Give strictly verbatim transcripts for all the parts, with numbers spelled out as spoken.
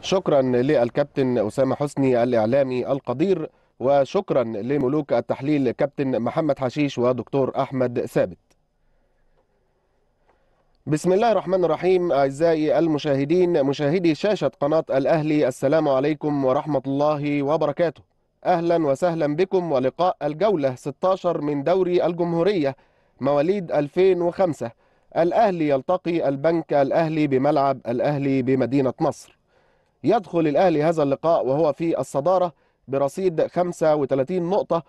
شكرا للكابتن أسامة حسني الإعلامي القدير، وشكرا لملوك التحليل كابتن محمد حشيش ودكتور أحمد ثابت. بسم الله الرحمن الرحيم. أعزائي المشاهدين، مشاهدي شاشة قناة الأهلي، السلام عليكم ورحمة الله وبركاته. أهلا وسهلا بكم ولقاء الجولة ستة عشر من دوري الجمهورية مواليد ألفين وخمسة. الأهلي يلتقي البنك الأهلي بملعب الأهلي بمدينة نصر. يدخل الأهلي هذا اللقاء وهو في الصدارة برصيد خمسة وثلاثين نقطة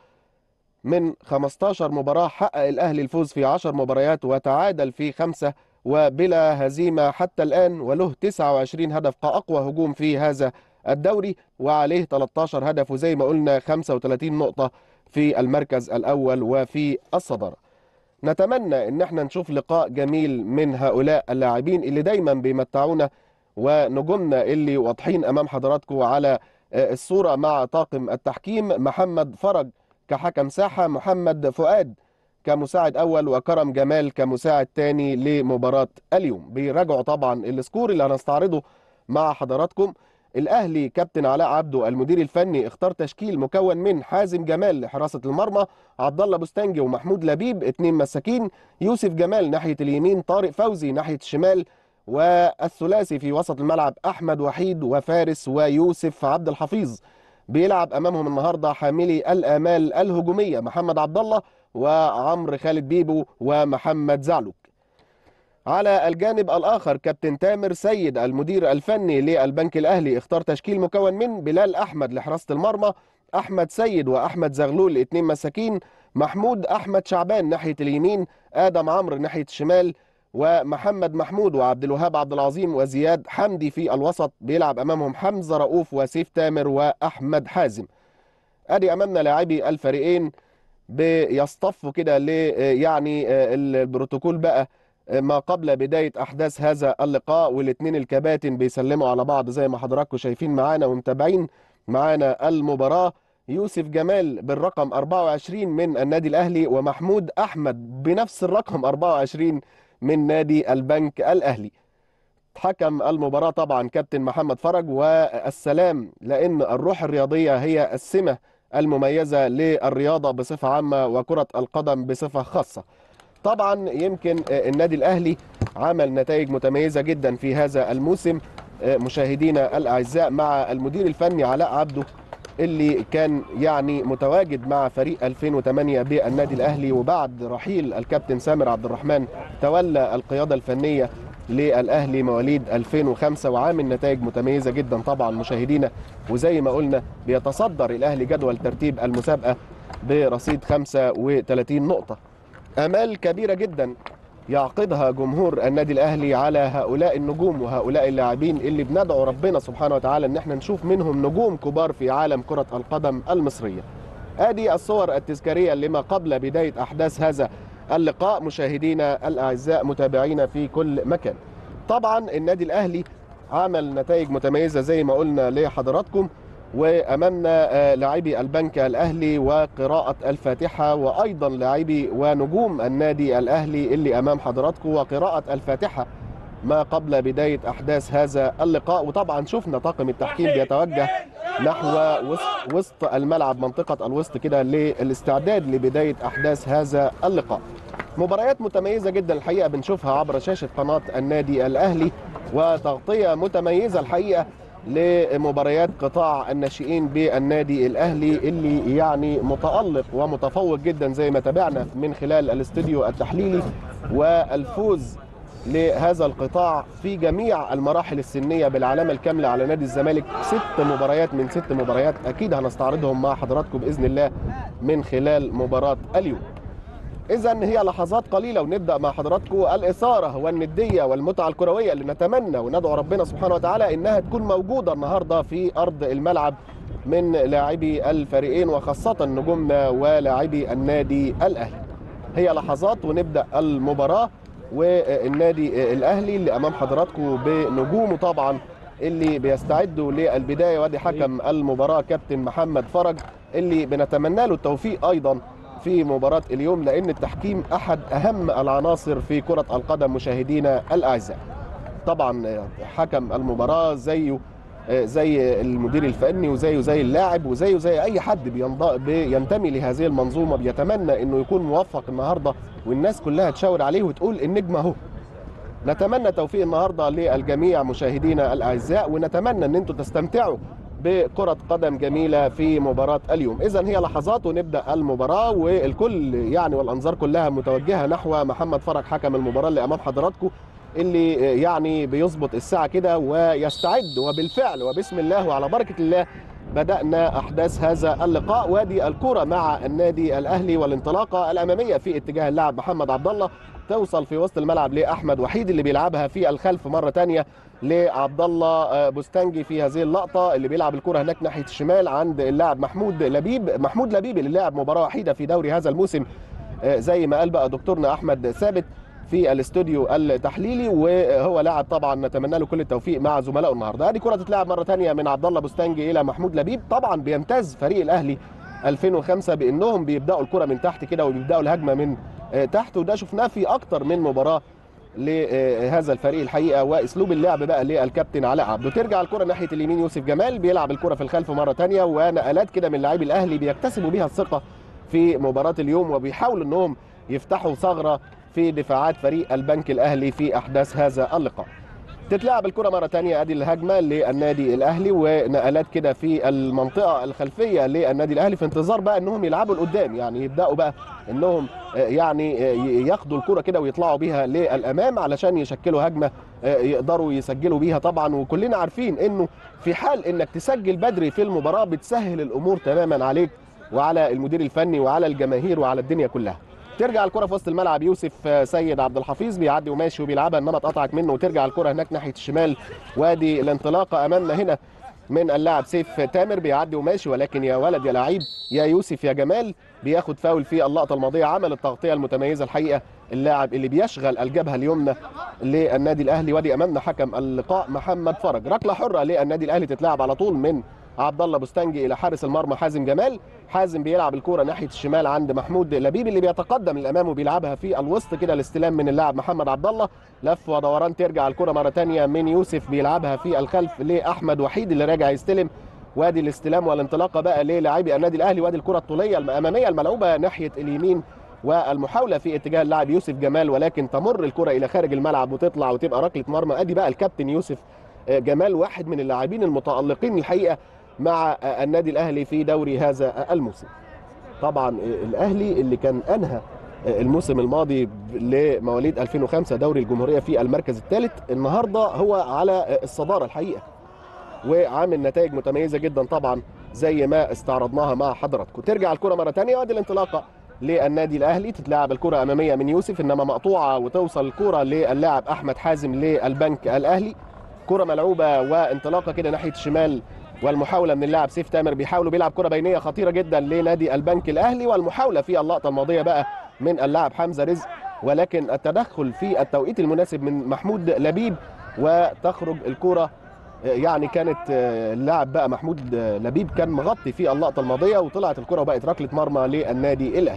من خمسة عشر مباراة. حقق الأهلي الفوز في عشر مباريات وتعادل في خمسة وبلا هزيمة حتى الآن، وله تسعة وعشرين هدف كأقوى هجوم في هذا الدوري، وعليه ثلاثة عشر هدف، وزي ما قلنا خمسة وثلاثين نقطة في المركز الأول وفي الصدارة. نتمنى ان احنا نشوف لقاء جميل من هؤلاء اللاعبين اللي دايما بيمتعونا، ونجومنا اللي واضحين امام حضراتكم على الصورة مع طاقم التحكيم: محمد فرج كحكم ساحة، محمد فؤاد كمساعد اول، وكرم جمال كمساعد تاني لمباراة اليوم. بيراجعوا طبعا السكور اللي هنستعرضه مع حضراتكم. الاهلي كابتن علاء عبده المدير الفني اختار تشكيل مكون من حازم جمال لحراسة المرمى، عبد الله بوستانجي ومحمود لبيب اتنين مساكين، يوسف جمال ناحية اليمين، طارق فوزي ناحية الشمال، والثلاثي في وسط الملعب احمد وحيد وفارس ويوسف عبد الحفيظ. بيلعب امامهم النهارده حاملي الامال الهجوميه محمد عبد الله وعمرو خالد بيبو ومحمد زعلوك. على الجانب الاخر كابتن تامر سيد المدير الفني للبنك الاهلي اختار تشكيل مكون من بلال احمد لحراسه المرمى، احمد سيد واحمد زغلول اتنين مساكين، محمود احمد شعبان ناحيه اليمين، ادم عمرو ناحيه الشمال، ومحمد محمود وعبد الوهاب عبد العظيم وزياد حمدي في الوسط. بيلعب امامهم حمزه رؤوف وسيف تامر واحمد حازم. ادي امامنا لاعبي الفريقين بيصطفوا كده ل يعني البروتوكول بقى ما قبل بداية أحداث هذا اللقاء، والاثنين الكباتن بيسلموا على بعض زي ما حضراتكم شايفين معانا ومتابعين معانا المباراة. يوسف جمال بالرقم أربعة وعشرين من النادي الأهلي، ومحمود أحمد بنفس الرقم أربعة وعشرين من نادي البنك الأهلي. حكم المباراة طبعا كابتن محمد فرج، والسلام، لأن الروح الرياضية هي السمة المميزة للرياضة بصفة عامة وكرة القدم بصفة خاصة. طبعا يمكن النادي الأهلي عمل نتائج متميزة جدا في هذا الموسم مشاهدينا الأعزاء، مع المدير الفني علاء عبده اللي كان يعني متواجد مع فريق ألفين وثمانية بالنادي الأهلي، وبعد رحيل الكابتن سامر عبد الرحمن تولى القيادة الفنية للأهلي مواليد ألفين وخمسة، وعامل نتائج متميزة جدا طبعا مشاهدينا. وزي ما قلنا بيتصدر الأهلي جدول ترتيب المسابقة برصيد خمسة وثلاثين نقطة. آمال كبيرة جدا يعقدها جمهور النادي الأهلي على هؤلاء النجوم وهؤلاء اللاعبين اللي بندعو ربنا سبحانه وتعالى ان احنا نشوف منهم نجوم كبار في عالم كرة القدم المصرية. ادي الصور التذكارية لما قبل بداية احداث هذا اللقاء مشاهدينا الاعزاء متابعينا في كل مكان. طبعا النادي الأهلي عمل نتائج متميزة زي ما قلنا لحضراتكم، وأمامنا لاعبي البنك الأهلي وقراءة الفاتحة، وأيضا لاعبي ونجوم النادي الأهلي اللي أمام حضراتكم وقراءة الفاتحة ما قبل بداية أحداث هذا اللقاء. وطبعا شفنا طاقم التحكيم بيتوجه نحو وسط, وسط الملعب، منطقة الوسط كده، للاستعداد لبداية أحداث هذا اللقاء. مباريات متميزة جدا الحقيقة بنشوفها عبر شاشة قناة النادي الأهلي، وتغطية متميزة الحقيقة لمباريات قطاع الناشئين بالنادي الأهلي اللي يعني متألق ومتفوق جدا زي ما تابعنا من خلال الاستوديو التحليلي، والفوز لهذا القطاع في جميع المراحل السنية بالعلامة الكاملة على نادي الزمالك. ست مباريات من ست مباريات أكيد هنستعرضهم مع حضراتكم بإذن الله من خلال مباراة اليوم. إذن هي لحظات قليلة ونبدأ مع حضراتكم الإثارة والندية والمتعة الكروية اللي نتمنى وندعو ربنا سبحانه وتعالى إنها تكون موجودة النهاردة في أرض الملعب من لاعبي الفريقين، وخاصة نجومنا ولاعبي النادي الأهلي. هي لحظات ونبدأ المباراة، والنادي الأهلي اللي أمام حضراتكم بنجومه طبعا اللي بيستعدوا للبداية، وادي حكم المباراة كابتن محمد فرج اللي بنتمنى له التوفيق أيضا في مباراة اليوم، لأن التحكيم أحد أهم العناصر في كرة القدم مشاهدينا الأعزاء. طبعا حكم المباراة زيه زي المدير الفني وزيه زي اللاعب وزيه زي اي حد بينتمي لهذه المنظومه بيتمنى انه يكون موفق النهارده والناس كلها تشاور عليه وتقول النجم اهو. نتمنى توفيق النهارده للجميع مشاهدينا الاعزاء، ونتمنى ان انتم تستمتعوا بكرة قدم جميلة في مباراة اليوم. إذن هي لحظات ونبدأ المباراة، والكل يعني والأنظار كلها متوجهة نحو محمد فرج حكم المباراة اللي أمام حضراتكم، اللي يعني بيظبط الساعة كده ويستعد. وبالفعل وبسم الله وعلى بركة الله بدأنا أحداث هذا اللقاء. وادي الكرة مع النادي الأهلي والانطلاقة الأمامية في اتجاه اللاعب محمد عبد الله، توصل في وسط الملعب لأحمد وحيد اللي بيلعبها في الخلف مرة تانية لعبد الله بوستانجي في هذه اللقطة، اللي بيلعب الكرة هناك ناحية الشمال عند اللاعب محمود لبيب. محمود لبيب اللي لعب مباراة وحيدة في دوري هذا الموسم زي ما قال بقى دكتورنا أحمد ثابت في الاستوديو التحليلي، وهو لاعب طبعا نتمنى له كل التوفيق مع زملائه النهارده. ادي كرة تتلعب مرة ثانية من عبد الله بوستانجي إلى محمود لبيب. طبعا بيمتاز فريق الأهلي ألفين وخمسة بأنهم بيبدأوا الكرة من تحت كده وبيبدأوا الهجمة من تحت، وده شفناه في أكتر من مباراة لهذا الفريق الحقيقه. واسلوب اللعب بقى للكابتن علاء عبده. ترجع الكره ناحيه اليمين، يوسف جمال بيلعب الكره في الخلف مره ثانيه، ونقلات كده من لاعبي الاهلي بيكتسبوا بيها الثقه في مباراه اليوم، وبيحاولوا انهم يفتحوا ثغره في دفاعات فريق البنك الاهلي في احداث هذا اللقاء. تتلعب الكره مره ثانيه، ادي الهجمه للنادي الاهلي، ونقلات كده في المنطقه الخلفيه للنادي الاهلي في انتظار بقى انهم يلعبوا لقدام، يعني يبداوا بقى انهم يعني ياخدوا الكره كده ويطلعوا بيها للامام علشان يشكلوا هجمه يقدروا يسجلوا بيها طبعا. وكلنا عارفين انه في حال انك تسجل بدري في المباراه بتسهل الامور تماما عليك وعلى المدير الفني وعلى الجماهير وعلى الدنيا كلها. ترجع الكره في وسط الملعب، يوسف سيد عبد الحفيظ بيعدي وماشي وبيلعبها انما اتقطعت منه، وترجع الكره هناك ناحيه الشمال. وادي الانطلاقه امامنا هنا من اللاعب سيف تامر بيعدي وماشي، ولكن يا ولد يا لعيب يا يوسف يا جمال بياخد فاول في اللقطه الماضيه. عمل التغطيه المتميزه الحقيقه اللاعب اللي بيشغل الجبهه اليمنى للنادي الاهلي. وادي امامنا حكم اللقاء محمد فرج. ركله حره للنادي الاهلي تتلعب على طول من عبد الله بوستانجي الى حارس المرمى حازم جمال. حازم بيلعب الكوره ناحيه الشمال عند محمود لبيب اللي بيتقدم للامام وبيلعبها في الوسط كده، الاستلام من اللاعب محمد عبد الله، لف ودوران. ترجع الكوره مره ثانيه من يوسف بيلعبها في الخلف لاحمد وحيد اللي راجع يستلم. وادي الاستلام والانطلاقه بقى للاعبي النادي الاهلي. وادي الكره الطوليه الاماميه الملعوبه ناحيه اليمين والمحاوله في اتجاه اللاعب يوسف جمال، ولكن تمر الكره الى خارج الملعب وتطلع وتبقى ركله مرمى. ادي بقى الكابتن يوسف جمال واحد من اللاعبين المتالقين الحقيقه مع النادي الاهلي في دوري هذا الموسم. طبعا الاهلي اللي كان انهى الموسم الماضي لمواليد ألفين وخمسة دوري الجمهوريه في المركز الثالث، النهارده هو على الصداره الحقيقه وعامل نتائج متميزه جدا طبعا زي ما استعرضناها مع حضراتكم. ترجع الكره مره ثانيه، وادي الانطلاقه للنادي الاهلي. تتلعب الكره اماميه من يوسف انما مقطوعه، وتوصل الكره للاعب احمد حازم للبنك الاهلي. كره ملعوبه وانطلاقه كده ناحيه الشمال، والمحاوله من اللاعب سيف تامر بيحاولوا بيلعب كره بينيه خطيره جدا لنادي البنك الاهلي، والمحاوله في اللقطه الماضيه بقى من اللاعب حمزه رزق، ولكن التدخل في التوقيت المناسب من محمود لبيب وتخرج الكره. يعني كانت اللاعب بقى محمود لبيب كان مغطي في اللقطه الماضيه وطلعت الكره وبقت ركله مرمى للنادي الاهلي.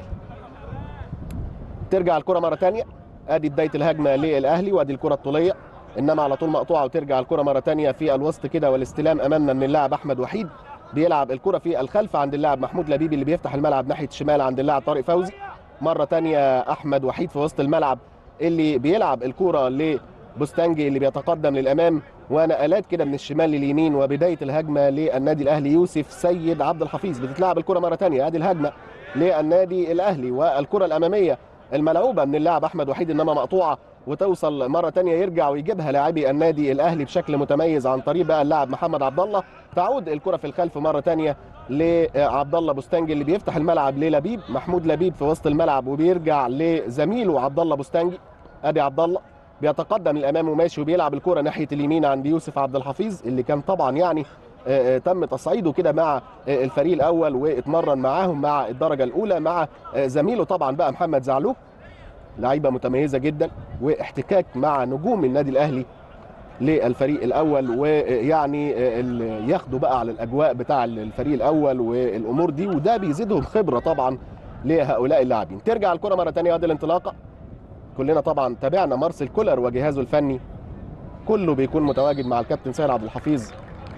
ترجع الكره مره ثانيه، ادي بدايه الهجمه للاهلي، وادي الكره الطوليه انما على طول مقطوعه. وترجع الكره مره ثانيه في الوسط كده، والاستلام امامنا من اللاعب احمد وحيد بيلعب الكره في الخلف عند اللاعب محمود لبيب اللي بيفتح الملعب ناحيه الشمال عند اللاعب طارق فوزي. مره ثانيه احمد وحيد في وسط الملعب اللي بيلعب الكره لبوستانجي اللي بيتقدم للامام، ونقلات كده من الشمال لليمين. وبدايه الهجمه للنادي الاهلي يوسف سيد عبد الحفيظ. بتتلعب الكره مره ثانيه، ادي الهجمه للنادي الاهلي، والكره الاماميه الملعوبه من اللاعب احمد وحيد انما مقطوعه، وتوصل مره ثانيه يرجع ويجيبها لاعبي النادي الاهلي بشكل متميز عن طريق بقى اللاعب محمد عبد الله. تعود الكره في الخلف مره ثانيه لعبد الله بوستانجي اللي بيفتح الملعب للبيب. محمود لبيب في وسط الملعب وبيرجع لزميله عبد الله بوستانجي. ادي عبد الله بيتقدم للامام وماشي وبيلعب الكره ناحيه اليمين عند يوسف عبد الحفيظ اللي كان طبعا يعني تم تصعيده كده مع الفريق الاول واتمرن معاهم مع الدرجه الاولى مع زميله طبعا بقى محمد زعلوك. لعيبه متميزه جدا واحتكاك مع نجوم النادي الاهلي للفريق الاول، ويعني ياخدوا بقى على الاجواء بتاع الفريق الاول والامور دي، وده بيزيدهم خبره طبعا لهؤلاء اللاعبين. ترجع الكره مره ثانيه، ادي الانطلاقه. كلنا طبعا تابعنا مارسيل كولر وجهازه الفني، كله بيكون متواجد مع الكابتن سيد عبد الحفيظ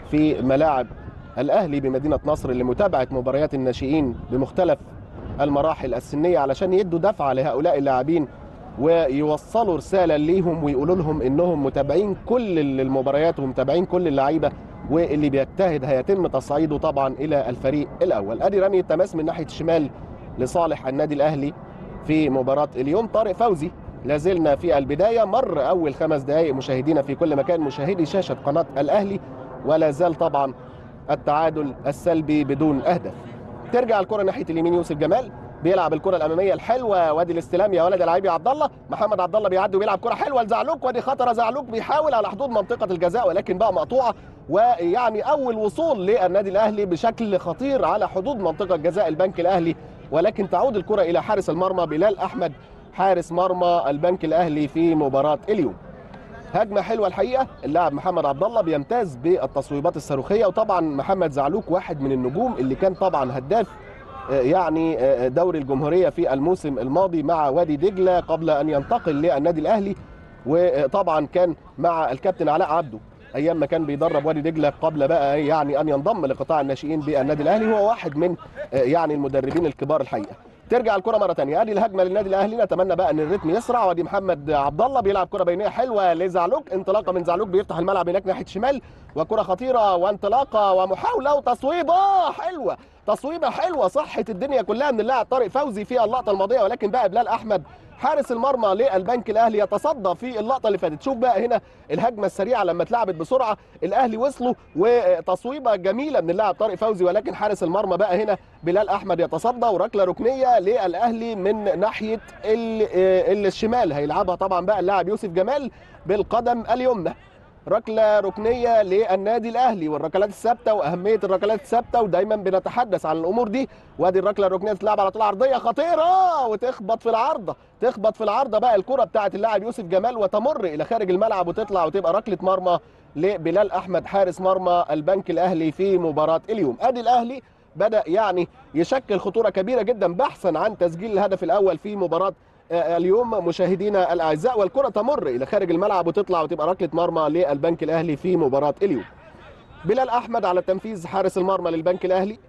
في ملاعب الاهلي بمدينه نصر لمتابعه مباريات الناشئين بمختلف المراحل السنيه علشان يدوا دفعه لهؤلاء اللاعبين ويوصلوا رساله ليهم ويقولوا لهم انهم متابعين كل المباريات ومتابعين كل اللعيبه، واللي بيجتهد هيتم تصعيده طبعا الى الفريق الاول. ادي رمي التماس من ناحيه الشمال لصالح النادي الاهلي في مباراه اليوم. طارق فوزي، لازلنا في البدايه، مر اول خمس دقائق مشاهدينا في كل مكان مشاهدي شاشه قناه الاهلي، ولا زال طبعا التعادل السلبي بدون اهداف. ترجع الكره ناحيه اليمين، يوسف جمال بيلعب الكره الاماميه الحلوه، وادي الاستلام يا ولد العيب يا عبد الله. محمد عبد الله بيعدي وبيلعب كره حلوه لزعلوك، وادي خطره زعلوك بيحاول على حدود منطقه الجزاء ولكن بقى مقطوعه، ويعني اول وصول للنادي الاهلي بشكل خطير على حدود منطقه جزاء البنك الاهلي، ولكن تعود الكره الى حارس المرمى بلال احمد حارس مرمى البنك الاهلي في مباراه اليوم. هجمه حلوه الحقيقه، اللاعب محمد عبد الله بيمتاز بالتصويبات الصاروخيه، وطبعا محمد زعلوك واحد من النجوم اللي كان طبعا هداف يعني دوري الجمهوريه في الموسم الماضي مع وادي دجله قبل ان ينتقل للنادي الاهلي، وطبعا كان مع الكابتن علاء عبده ايام ما كان بيدرب وادي دجله قبل بقى يعني ان ينضم لقطاع الناشئين بالنادي الاهلي. هو واحد من يعني المدربين الكبار الحقيقه. ترجع الكره مره ثانيه، ادي الهجمه للنادي الاهلي، نتمنى بقى ان الريتم يسرع، وادي محمد عبد الله بيلعب كره بينيه حلوه لزعلوك، انطلاقه من زعلوك بيفتح الملعب هناك ناحيه الشمال، وكره خطيره وانطلاقه ومحاوله وتصويبه حلوه، تصويبه حلوه صحت الدنيا كلها من اللاعب طارق فوزي في اللقطه الماضيه، ولكن بقى بلال احمد حارس المرمى للبنك الاهلي يتصدى في اللقطه اللي فاتت. شوف بقى هنا الهجمه السريعه لما اتلعبت بسرعه، الاهلي وصلوا وتصويبه جميله من اللاعب طارق فوزي، ولكن حارس المرمى بقى هنا بلال احمد يتصدى، وركله ركنيه للاهلي من ناحيه الشمال هيلعبها طبعا بقى اللاعب يوسف جمال بالقدم اليمنى. ركله ركنيه للنادي الاهلي، والركلات الثابته واهميه الركلات الثابته، ودايما بنتحدث عن الامور دي. وادي الركله الركنيه تتلعب على طول عرضيه خطيره وتخبط في العارضه، تخبط في العارضه بقى الكره بتاعه اللاعب يوسف جمال وتمر الى خارج الملعب وتطلع وتبقى ركله مرمى لبلال احمد حارس مرمى البنك الاهلي في مباراه اليوم. ادي الاهلي بدا يعني يشكل خطوره كبيره جدا بحثا عن تسجيل الهدف الاول في مباراه اليوم مشاهدينا الاعزاء، والكره تمر الى خارج الملعب وتطلع وتبقى ركله مرمى للبنك الاهلي في مباراه اليوم. بلال احمد على التنفيذ حارس المرمى للبنك الاهلي،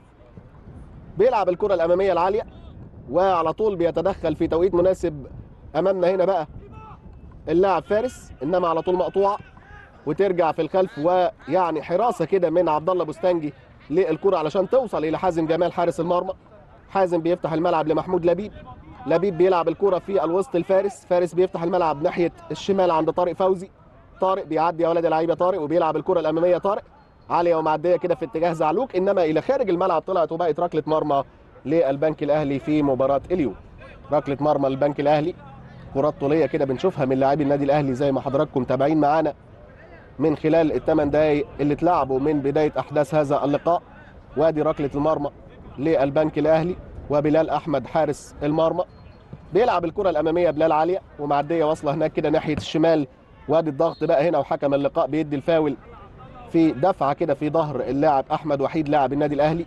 بيلعب الكره الاماميه العاليه وعلى طول بيتدخل في توقيت مناسب. امامنا هنا بقى اللاعب فارس، انما على طول مقطوعه وترجع في الخلف، ويعني حراسه كده من عبد الله بوستانجي للكره علشان توصل الى حازم جمال حارس المرمى. حازم بيفتح الملعب لمحمود لبيب، لبيب بيلعب الكرة في الوسط الفارس، فارس بيفتح الملعب ناحية الشمال عند طارق فوزي، طارق بيعدي يا ولد اللعيبة طارق، وبيلعب الكرة الأمامية طارق عالية ومعدية كده في اتجاه زعلوك، إنما إلى خارج الملعب طلعت وبقت ركلة مرمى للبنك الأهلي في مباراة اليوم. ركلة مرمى للبنك الأهلي، كرات طولية كده بنشوفها من لاعبي النادي الأهلي زي ما حضراتكم متابعين معانا من خلال الثمان دقايق اللي اتلعبوا من بداية أحداث هذا اللقاء. وادي ركلة المرمى للبنك الأهلي، وبلال أحمد حارس المرمى بيلعب الكرة الأمامية بلال عالية ومعدية واصلة هناك كده ناحية الشمال. وادي الضغط بقى هنا، وحكم اللقاء بيدي الفاول في دفعة كده في ظهر اللاعب أحمد وحيد لاعب النادي الأهلي،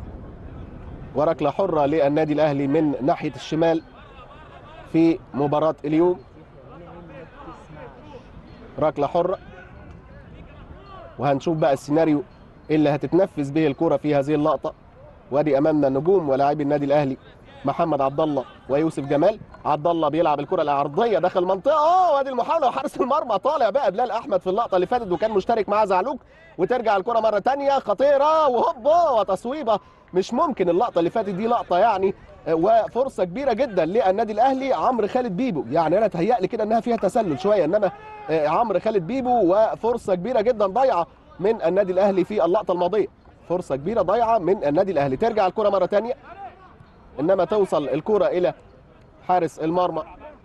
وركلة حرة للنادي الأهلي من ناحية الشمال في مباراة اليوم. ركلة حرة، وهنشوف بقى السيناريو اللي هتتنفذ به الكرة في هذه اللقطة. وادي أمامنا نجوم ولاعبي النادي الأهلي محمد عبد الله ويوسف جمال. عبد الله بيلعب الكره العرضيه داخل المنطقه، اه وادي المحاوله وحارس المرمى طالع بقى بلال احمد في اللقطه اللي فاتت وكان مشترك مع زعلوك، وترجع الكره مره ثانيه خطيره وهوبا وتصويبه. مش ممكن اللقطه اللي فاتت دي لقطه يعني، وفرصه كبيره جدا للنادي الاهلي. عمرو خالد بيبو، يعني انا تهيألي كده انها فيها تسلل شويه، انما عمرو خالد بيبو وفرصه كبيره جدا ضايعه من النادي الاهلي في اللقطه الماضيه، فرصه كبيره ضايعه من النادي الاهلي. ترجع الكره مره ثانيه، انما توصل الكرة الى حارس المرمى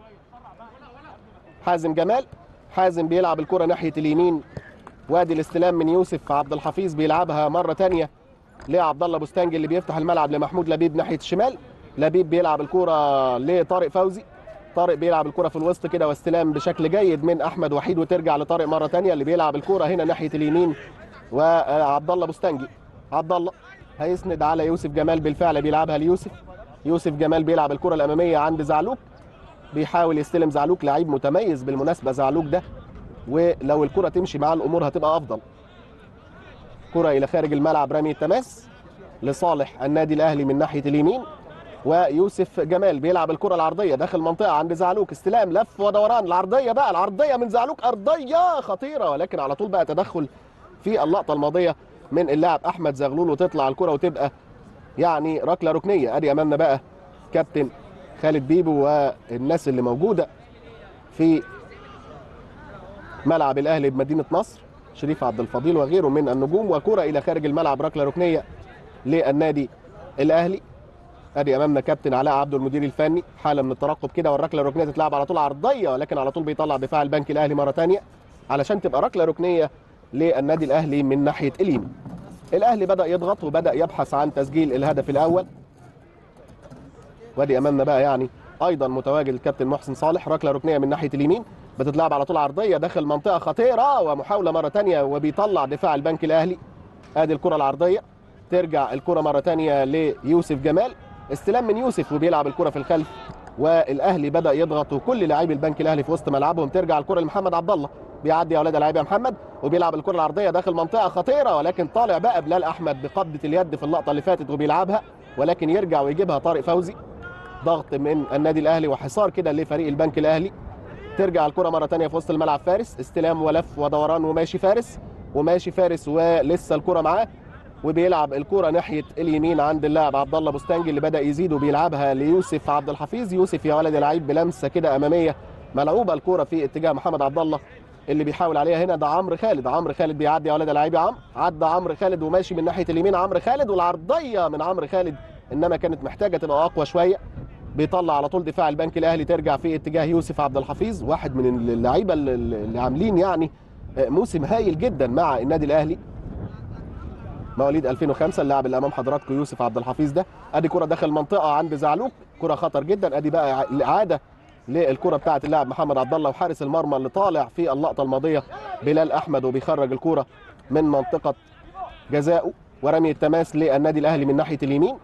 حازم جمال. حازم بيلعب الكرة ناحية اليمين، وادي الاستلام من يوسف عبد الحفيظ بيلعبها مرة تانية لعبد الله بوستانجي اللي بيفتح الملعب لمحمود لبيب ناحية الشمال. لبيب بيلعب الكرة لطارق فوزي، طارق بيلعب الكرة في الوسط كده واستلام بشكل جيد من احمد وحيد، وترجع لطارق مرة تانية اللي بيلعب الكرة هنا ناحية اليمين، وعبد الله بوستانجي. عبد الله هيسند على يوسف جمال، بالفعل بيلعبها ليوسف. يوسف جمال بيلعب الكرة الأمامية عند زعلوك، بيحاول يستلم زعلوك، لعيب متميز بالمناسبة زعلوك ده، ولو الكرة تمشي معاه الأمور هتبقى أفضل. كرة الى خارج الملعب، رمي التماس لصالح النادي الاهلي من ناحيه اليمين، ويوسف جمال بيلعب الكره العرضيه داخل المنطقه عند زعلوك، استلام لف ودوران، العرضيه بقى العرضيه من زعلوك، ارضيه خطيره، ولكن على طول بقى تدخل في اللقطه الماضيه من اللاعب احمد زغلول، وتطلع الكره وتبقى يعني ركله ركنيه. ادي امامنا بقى كابتن خالد بيبو والناس اللي موجوده في ملعب الاهلي بمدينه نصر، شريف عبد الفضيل وغيره من النجوم، وكره الى خارج الملعب، ركله ركنيه للنادي الاهلي. ادي امامنا كابتن علاء عبده المدير الفني، حاله من الترقب كده، والركله الركنيه تتلعب على طول عرضيه، ولكن على طول بيطلع دفاع البنك الاهلي مره ثانيه علشان تبقى ركله ركنيه للنادي الاهلي من ناحيه اليمين. الاهلي بدا يضغط وبدا يبحث عن تسجيل الهدف الاول. وادي امامنا بقى يعني ايضا متواجد الكابتن محسن صالح، ركله ركنيه من ناحيه اليمين بتتلعب على طول عرضيه داخل منطقه خطيره، ومحاوله مره ثانيه وبيطلع دفاع البنك الاهلي. ادي الكره العرضيه، ترجع الكره مره ثانيه ليوسف جمال، استلام من يوسف وبيلعب الكره في الخلف، والاهلي بدا يضغط وكل لاعبي البنك الاهلي في وسط ملعبهم. ترجع الكره لمحمد عبد الله، بيعدي يا اولاد اللعيبه يا محمد، وبيلعب الكره العرضيه داخل منطقه خطيره، ولكن طالع بقى بلال احمد بقبضه اليد في اللقطه اللي فاتت وبيلعبها، ولكن يرجع ويجيبها طارق فوزي. ضغط من النادي الاهلي وحصار كده لفريق البنك الاهلي. ترجع الكره مره ثانيه في وسط الملعب، فارس استلام ولف ودوران وماشي فارس وماشي فارس ولسه الكره معاه، وبيلعب الكره ناحيه اليمين عند اللاعب عبد الله بوستانجي اللي بدا يزيد، وبيلعبها ليوسف عبد الحفيظ. يوسف يا ولد يا لعيب بلمسه كده اماميه، ملعوبه الكره في اتجاه محمد عبد الله اللي بيحاول عليها هنا، ده عمرو خالد. عمرو خالد بيعدي يا ولد يا لعيب يا عم، عدى عمرو خالد وماشي من ناحيه اليمين عمرو خالد، والعرضيه من عمرو خالد انما كانت محتاجه تبقى اقوى شويه. بيطلع على طول دفاع البنك الاهلي، ترجع في اتجاه يوسف عبد الحفيظ، واحد من اللعيبه اللي عاملين يعني موسم هايل جدا مع النادي الاهلي، مواليد ألفين وخمسة. اللاعب اللي امام حضراتكم يوسف عبد الحفيظ ده. ادي كره داخل المنطقه عند زعلوك، كره خطر جدا. ادي بقى الاعاده للكره بتاعه اللاعب محمد عبد الله، وحارس المرمى اللي طالع في اللقطه الماضيه بلال احمد، وبيخرج الكره من منطقه جزائه. ورمي التماس للنادي الاهلي من ناحيه اليمين،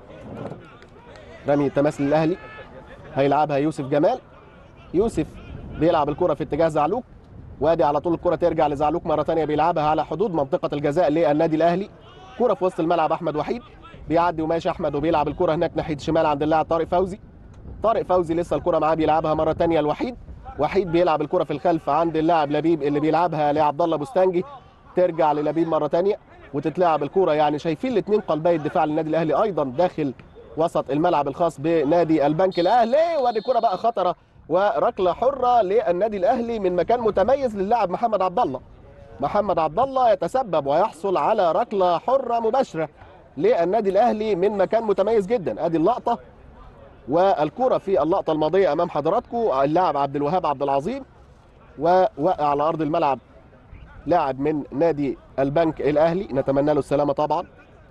رمي التماس للاهلي هيلعبها يوسف جمال. يوسف بيلعب الكره في اتجاه زعلوك، وادي على طول الكره ترجع لزعلوك مره ثانيه، بيلعبها على حدود منطقه الجزاء للنادي الاهلي. كره في وسط الملعب، احمد وحيد بيعدي وماشي احمد، وبيلعب الكره هناك ناحيه الشمال عند اللاعب طارق فوزي. طارق فوزي لسه الكره معاه، بيلعبها مره ثانيه لوحيد. وحيد بيلعب الكره في الخلف عند اللاعب لبيب اللي بيلعبها لعبد الله بوستانجي، ترجع للبيب مره ثانيه وتتلعب الكره. يعني شايفين الاثنين قلبي الدفاع للنادي الاهلي ايضا داخل وسط الملعب الخاص بنادي البنك الاهلي. وادي كره بقى خطره وركله حره للنادي الاهلي من مكان متميز للاعب محمد عبد الله. محمد عبد الله يتسبب ويحصل على ركله حره مباشره للنادي الاهلي من مكان متميز جدا. ادي اللقطه والكره في اللقطه الماضيه امام حضراتكم، اللاعب عبد الوهاب عبد العظيم، ووقع على ارض الملعب لاعب من نادي البنك الاهلي، نتمنى له السلامه طبعا.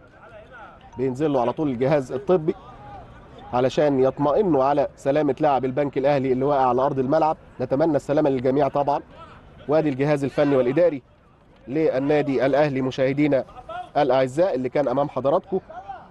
بينزل له على طول الجهاز الطبي علشان يطمئنوا على سلامه لاعب البنك الاهلي اللي واقع على ارض الملعب، نتمنى السلامه للجميع طبعا. وادي الجهاز الفني والاداري للنادي الاهلي مشاهدينا الاعزاء اللي كان امام حضراتكم،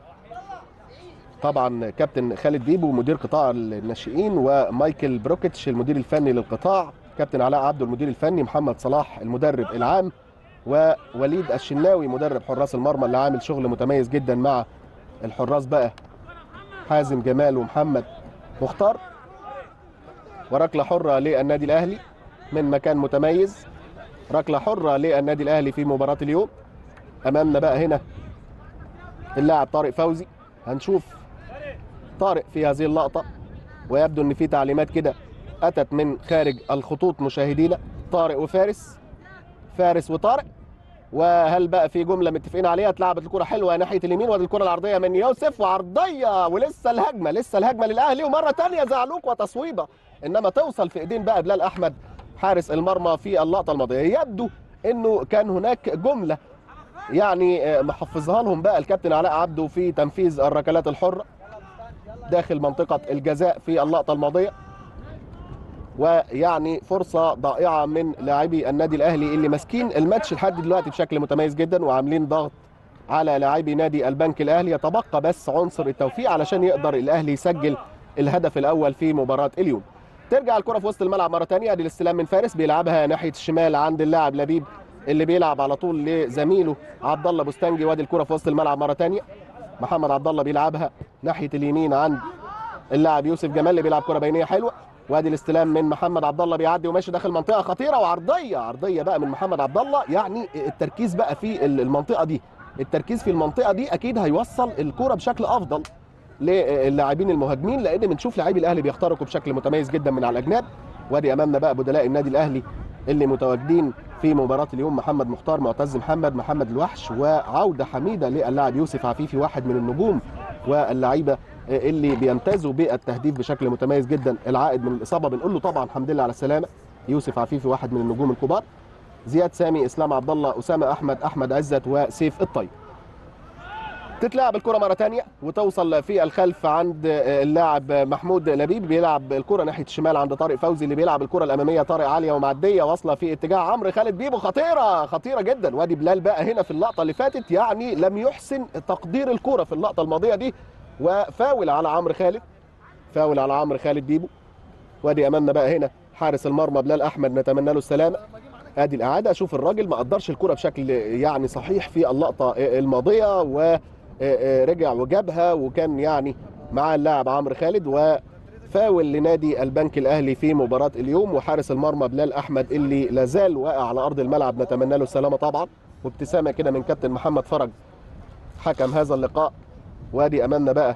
طبعا كابتن خالد بيبو مدير قطاع الناشئين، ومايكل بروكيتش المدير الفني للقطاع، كابتن علاء عبده المدير الفني، محمد صلاح المدرب العام، ووليد الشناوي مدرب حراس المرمى اللي عامل شغل متميز جدا مع الحراس بقى حازم جمال ومحمد مختار. وركله حره للنادي الاهلي من مكان متميز، ركله حره للنادي الاهلي في مباراه اليوم. امامنا بقى هنا اللاعب طارق فوزي، هنشوف طارق في هذه اللقطه ويبدو ان في تعليمات كده اتت من خارج الخطوط مشاهدينا. طارق وفارس، فارس وطارق، وهل بقى في جمله متفقين عليها؟ اتلعبت الكره حلوه ناحيه اليمين، وادي الكره العرضيه من يوسف، وعرضيه ولسه الهجمه لسه الهجمه للاهلي، ومره ثانيه زعلوك وتصويبه، انما توصل في ايدين بقى بلال احمد حارس المرمى في اللقطه الماضيه. يبدو انه كان هناك جمله يعني محفظها لهم بقى الكابتن علاء عبده في تنفيذ الركلات الحره داخل منطقه الجزاء في اللقطه الماضيه، ويعني فرصه ضائعه من لاعبي النادي الاهلي اللي ماسكين الماتش لحد دلوقتي بشكل متميز جدا وعاملين ضغط على لاعبي نادي البنك الاهلي. يتبقى بس عنصر التوفيق علشان يقدر الاهلي يسجل الهدف الاول في مباراه اليوم. ترجع الكره في وسط الملعب مره ثانيه، ادي الاستلام من فارس، بيلعبها ناحيه الشمال عند اللاعب لبيب اللي بيلعب على طول لزميله عبد الله بوستنجي، وادي الكره في وسط الملعب مره ثانيه. محمد عبد الله بيلعبها ناحيه اليمين عند اللاعب يوسف جمال اللي بيلعب كره بينيه حلوه، وادي الاستلام من محمد عبد الله بيعدي وماشي داخل منطقه خطيره وعرضيه عرضيه بقى من محمد عبد الله. يعني التركيز بقى في المنطقه دي، التركيز في المنطقه دي اكيد هيوصل الكره بشكل افضل للاعبين المهاجمين، لان بنشوف لاعبي الاهلي بيخترقوا بشكل متميز جدا من على الاجناب. وادي امامنا بقى بدلاء النادي الاهلي اللي متواجدين في مباراه اليوم: محمد مختار، معتز محمد، محمد الوحش، وعوده حميده للاعب يوسف عفيفي، واحد من النجوم واللعيبه اللي بيمتازوا بالتهديف بشكل متميز جدا. العائد من الاصابه بنقول له طبعا الحمد لله على السلامه، يوسف عفيفي واحد من النجوم الكبار. زياد سامي، اسلام عبد الله، اسامه احمد، احمد عزت، وسيف الطيب. تتلعب الكره مره ثانيه وتوصل في الخلف عند اللاعب محمود لبيب، بيلعب الكره ناحيه الشمال عند طارق فوزي اللي بيلعب الكره الاماميه. طارق عاليه ومعديه واصله في اتجاه عمرو خالد بيبو، خطيره خطيره جدا. وادي بلال بقى هنا في اللقطه اللي فاتت يعني لم يحسن تقدير الكره في اللقطه الماضيه دي، وفاول على عمرو خالد، فاول على عمرو خالد بيبو. وادي امامنا بقى هنا حارس المرمى بلال احمد، نتمنى له السلامه. ادي الاعاده، شوف الراجل ما قدرش الكره بشكل يعني صحيح في اللقطه الماضيه، ورجع وجابها، وكان يعني مع اللاعب عمرو خالد. وفاول لنادي البنك الاهلي في مباراه اليوم، وحارس المرمى بلال احمد اللي لازال واقع على ارض الملعب، نتمنى له السلامه طبعا. وابتسامه كده من كابتن محمد فرج حكم هذا اللقاء. وادي امامنا بقى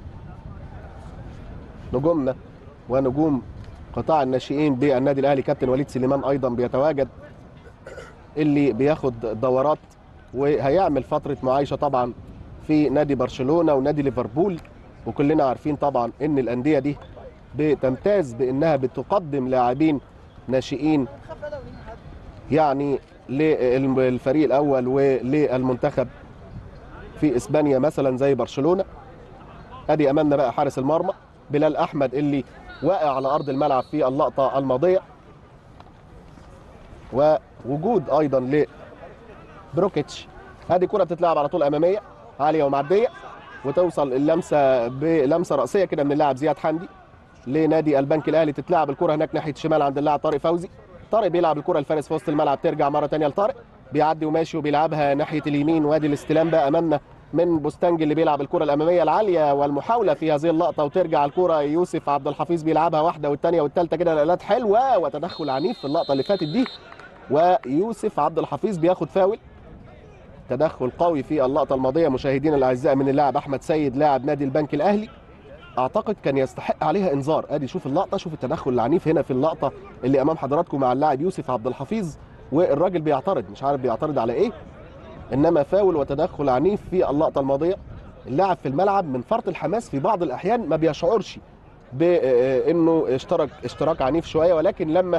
نجومنا ونجوم قطاع الناشئين بالنادي الاهلي، كابتن وليد سليمان ايضا بيتواجد، اللي بياخد دورات وهيعمل فتره معايشه طبعا في نادي برشلونه ونادي ليفربول. وكلنا عارفين طبعا ان الانديه دي بتمتاز بانها بتقدم لاعبين ناشئين يعني للفريق الاول وللمنتخب في اسبانيا مثلا زي برشلونه. ادي امامنا بقى حارس المرمى بلال احمد اللي واقع على ارض الملعب في اللقطه الماضيه، ووجود ايضا لبروكيتش. ادي كره بتتلعب على طول اماميه عاليه ومعديه، وتوصل اللمسه بلمسه راسيه كده من اللاعب زياد حمدي لنادي البنك الاهلي. تتلعب الكره هناك ناحيه الشمال عند اللاعب طارق فوزي. طارق بيلعب الكره الفارس في وسط الملعب، ترجع مره ثانيه لطارق، بيعدي وماشي وبيلعبها ناحيه اليمين. وادي الاستلام بقى امامنا من بوستنج اللي بيلعب الكره الاماميه العاليه، والمحاوله في هذه اللقطه، وترجع الكره يوسف عبد الحفيظ بيلعبها واحده والثانيه والثالثه كده، نقلات حلوه وتدخل عنيف في اللقطه اللي فاتت دي، ويوسف عبد الحفيظ بياخد فاول. تدخل قوي في اللقطه الماضيه مشاهدينا الاعزاء من اللاعب احمد سيد لاعب نادي البنك الاهلي، اعتقد كان يستحق عليها انذار. ادي شوف اللقطه، شوف التدخل العنيف هنا في اللقطه اللي امام حضراتكم مع اللاعب يوسف عبد الحفيظ، والراجل بيعترض، مش عارف بيعترض على ايه، انما فاول وتدخل عنيف في اللقطه الماضيه. اللاعب في الملعب من فرط الحماس في بعض الاحيان ما بيشعرش بانه اشترك اشتراك عنيف شويه، ولكن لما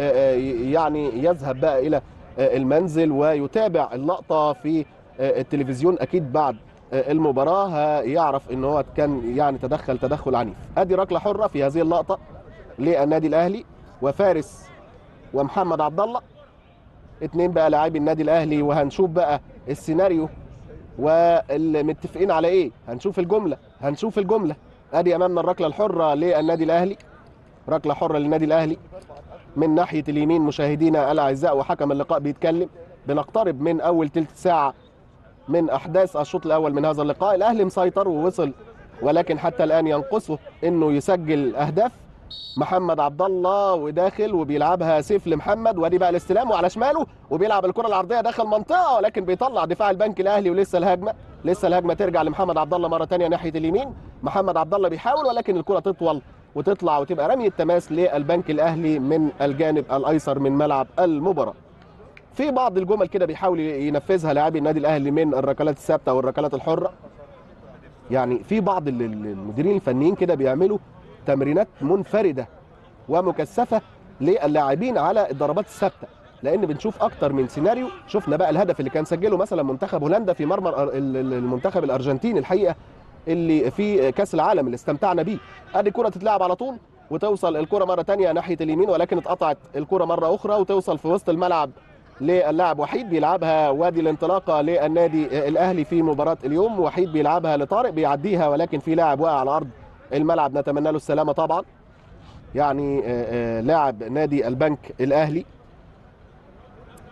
يعني يذهب بقى الى المنزل ويتابع اللقطه في التلفزيون اكيد بعد المباراه يعرف ان هو كان يعني تدخل تدخل عنيف. ادي ركله حره في هذه اللقطه للنادي الاهلي، وفارس ومحمد عبد الله اتنين بقى لاعبي النادي الاهلي. وهنشوف بقى السيناريو والمتفقين على ايه، هنشوف الجمله هنشوف الجمله. ادي امامنا الركله الحره للنادي الاهلي، ركله حره للنادي الاهلي من ناحيه اليمين مشاهدينا الاعزاء، وحكم اللقاء بيتكلم. بنقترب من اول ثلث ساعه من احداث الشوط الاول من هذا اللقاء. الاهلي مسيطر ووصل، ولكن حتى الان ينقصه انه يسجل اهداف. محمد عبد الله وداخل وبيلعبها سيف لمحمد، وادي بقى الاستلام وعلى شماله وبيلعب الكره العرضيه داخل منطقه، ولكن بيطلع دفاع البنك الاهلي. ولسه الهجمه لسه الهجمه ترجع لمحمد عبد الله مره ثانيه ناحيه اليمين. محمد عبد الله بيحاول، ولكن الكره تطول وتطلع وتبقى رميه تماس للبنك الاهلي من الجانب الايسر من ملعب المباراه. في بعض الجمل كده بيحاول ينفذها لاعبي النادي الاهلي من الركلات الثابته والركلات الحره. يعني في بعض المديرين الفنيين كده بيعملوا تمرينات منفرده ومكثفه للاعبين على الضربات الثابته، لان بنشوف اكتر من سيناريو. شفنا بقى الهدف اللي كان سجله مثلا منتخب هولندا في مرمى المنتخب الارجنتيني الحقيقه اللي في كاس العالم اللي استمتعنا بيه. ادي كره تتلعب على طول وتوصل الكره مره ثانيه ناحيه اليمين، ولكن اتقطعت الكره مره اخرى وتوصل في وسط الملعب للاعب وحيد بيلعبها. وادي الانطلاقه للنادي الاهلي في مباراه اليوم، وحيد بيلعبها لطارق بيعديها، ولكن في لاعب واقع على ارض الملعب، نتمنى له السلامه طبعا، يعني لاعب نادي البنك الاهلي.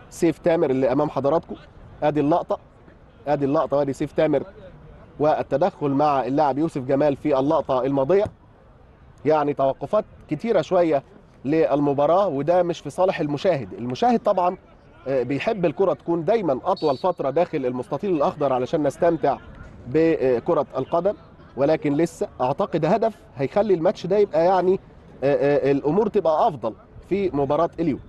سيف تامر اللي امام حضراتكم. ادي اللقطه، ادي اللقطه وادي سيف تامر والتدخل مع اللاعب يوسف جمال في اللقطه الماضيه. يعني توقفات كتيره شويه للمباراه، وده مش في صالح المشاهد. المشاهد طبعا بيحب الكره تكون دايما اطول فتره داخل المستطيل الاخضر علشان نستمتع بكره القدم، ولكن لسه اعتقد هدف هيخلي الماتش ده يبقى يعني الامور تبقى افضل في مباراه اليوم.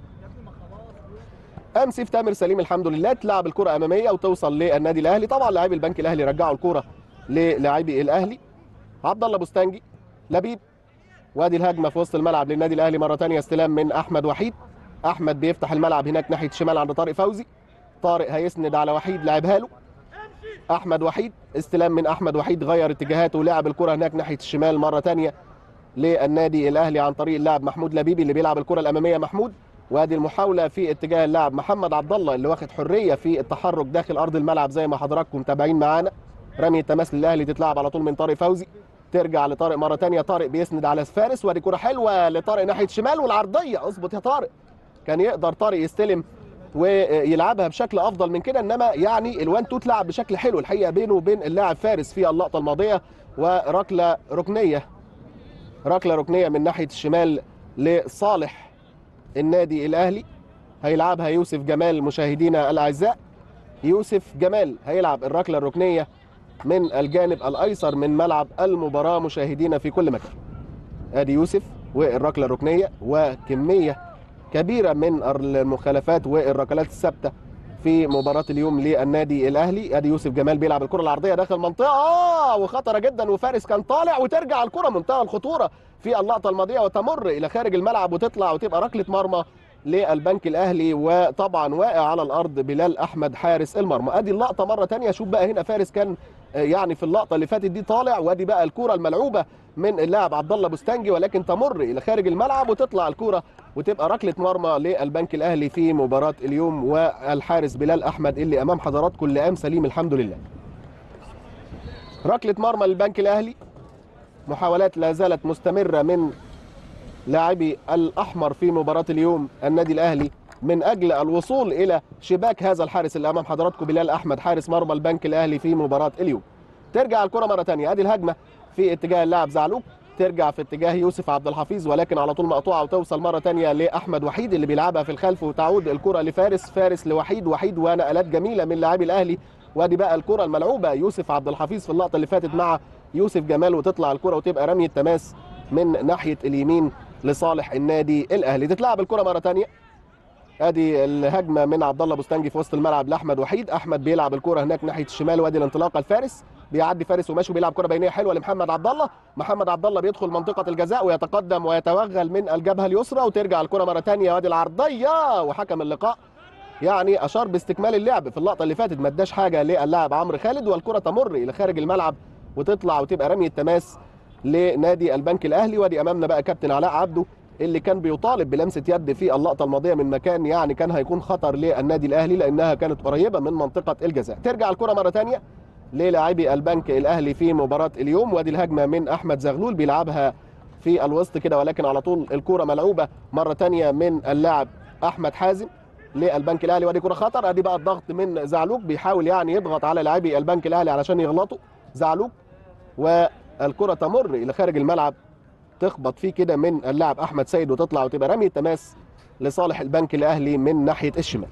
قام سيف تامر سليم الحمد لله، تلعب الكره اماميه وتوصل للنادي الاهلي. طبعا لاعبي البنك الاهلي رجعوا الكره للاعبي الاهلي. عبد الله بوستانجي، لبيب، وادي الهجمه في وسط الملعب للنادي الاهلي مره ثانيه. استلام من احمد وحيد. احمد بيفتح الملعب هناك ناحيه الشمال عند طارق فوزي. طارق هيسند على وحيد، لعبها له احمد وحيد. استلام من احمد وحيد، غير اتجاهاته ولعب الكره هناك ناحيه الشمال مره ثانيه للنادي الاهلي عن طريق اللاعب محمود لبيبي اللي بيلعب الكره الاماميه. محمود، وادي المحاوله في اتجاه اللاعب محمد عبد الله اللي واخد حريه في التحرك داخل ارض الملعب زي ما حضراتكم متابعين معانا. رمي التماس للاهلي تتلعب على طول من طارق فوزي، ترجع لطارق مره ثانيه. طارق بيسند على فارس، وادي كره حلوه لطارق ناحيه الشمال والعرضيه. اظبط يا طارق، كان يقدر طارق يستلم ويلعبها بشكل افضل من كده، انما يعني الوان تو تلعب بشكل حلو الحقيقه بينه وبين اللاعب فارس في اللقطه الماضيه. وركله ركنيه، ركله ركنيه من ناحيه الشمال لصالح النادي الاهلي. هيلعبها يوسف جمال مشاهدينا الاعزاء. يوسف جمال هيلعب الركله الركنيه من الجانب الايسر من ملعب المباراه مشاهدينا في كل مكان. ادي يوسف والركله الركنيه، وكميه كبيره من المخالفات والركلات الثابته في مباراه اليوم للنادي الاهلي. ادي يوسف جمال بيلعب الكره العرضيه داخل المنطقه، اه وخطره جدا، وفارس كان طالع، وترجع الكره منتهى الخطوره في اللقطه الماضيه وتمر الى خارج الملعب وتطلع وتبقى ركله مرمى للبنك الاهلي. وطبعا واقع على الارض بلال احمد حارس المرمى. ادي اللقطه مره ثانيه. شوف بقى هنا فارس كان يعني في اللقطه اللي فاتت دي طالع، وادي بقى الكره الملعوبه من اللاعب عبد الله بوستانجي، ولكن تمر الى خارج الملعب وتطلع الكره وتبقى ركله مرمى للبنك الاهلي في مباراه اليوم. والحارس بلال احمد اللي امام حضراتكم اللي قام سليم الحمد لله. ركله مرمى للبنك الاهلي. محاولات لا زالت مستمره من لاعبي الاحمر في مباراه اليوم النادي الاهلي من اجل الوصول الى شباك هذا الحارس اللي امام حضراتكم بلال احمد حارس مرمى البنك الاهلي في مباراه اليوم. ترجع الكره مره ثانيه. ادي الهجمه في اتجاه اللاعب زعلوك، ترجع في اتجاه يوسف عبد الحفيظ، ولكن على طول مقطوعه وتوصل مره ثانيه لاحمد وحيد اللي بيلعبها في الخلف، وتعود الكره لفارس، فارس لوحيد، وحيد ونقلات جميله من لاعبي الاهلي. وادي بقى الكره الملعوبه يوسف عبد الحفيظ في اللقطه اللي فاتت مع يوسف جمال، وتطلع الكره وتبقى رمي التماس من ناحيه اليمين لصالح النادي الاهلي. تتلعب الكره مره ثانيه. ادي الهجمه من عبد الله بوستانجي في وسط الملعب لاحمد وحيد. احمد بيلعب الكره هناك ناحيه الشمال، وادي الانطلاقه لفارس، بيعدي فارس وماشي وبيلعب كره بينيه حلوه لمحمد عبد الله. محمد عبد الله بيدخل منطقه الجزاء ويتقدم ويتوغل من الجبهه اليسرى، وترجع الكره مره ثانيه. وادي العرضيه، وحكم اللقاء يعني اشار باستكمال اللعب في اللقطه اللي فاتت، ما اداش حاجه للاعب عمرو خالد، والكره تمر الى خارج الملعب وتطلع وتبقى رمي التماس لنادي البنك الاهلي. وادي امامنا بقى كابتن علاء عبده اللي كان بيطالب بلمسه يد في اللقطه الماضيه من مكان يعني كان هيكون خطر للنادي الاهلي لانها كانت قريبه من منطقه الجزاء. ترجع الكره مره ثانيه للاعبي البنك الاهلي في مباراه اليوم. وادي الهجمه من احمد زغلول بيلعبها في الوسط كده، ولكن على طول الكره ملعوبه مره ثانيه من اللاعب احمد حازم للبنك الاهلي. وادي كره خطر. ادي بقى الضغط من زعلوك، بيحاول يعني يضغط على لاعبي البنك الاهلي علشان يغلطوا زعلوك، والكره تمر الى خارج الملعب تخبط فيه كده من اللاعب احمد سيد وتطلع وتبقى رمي تماس لصالح البنك الاهلي من ناحيه الشمال.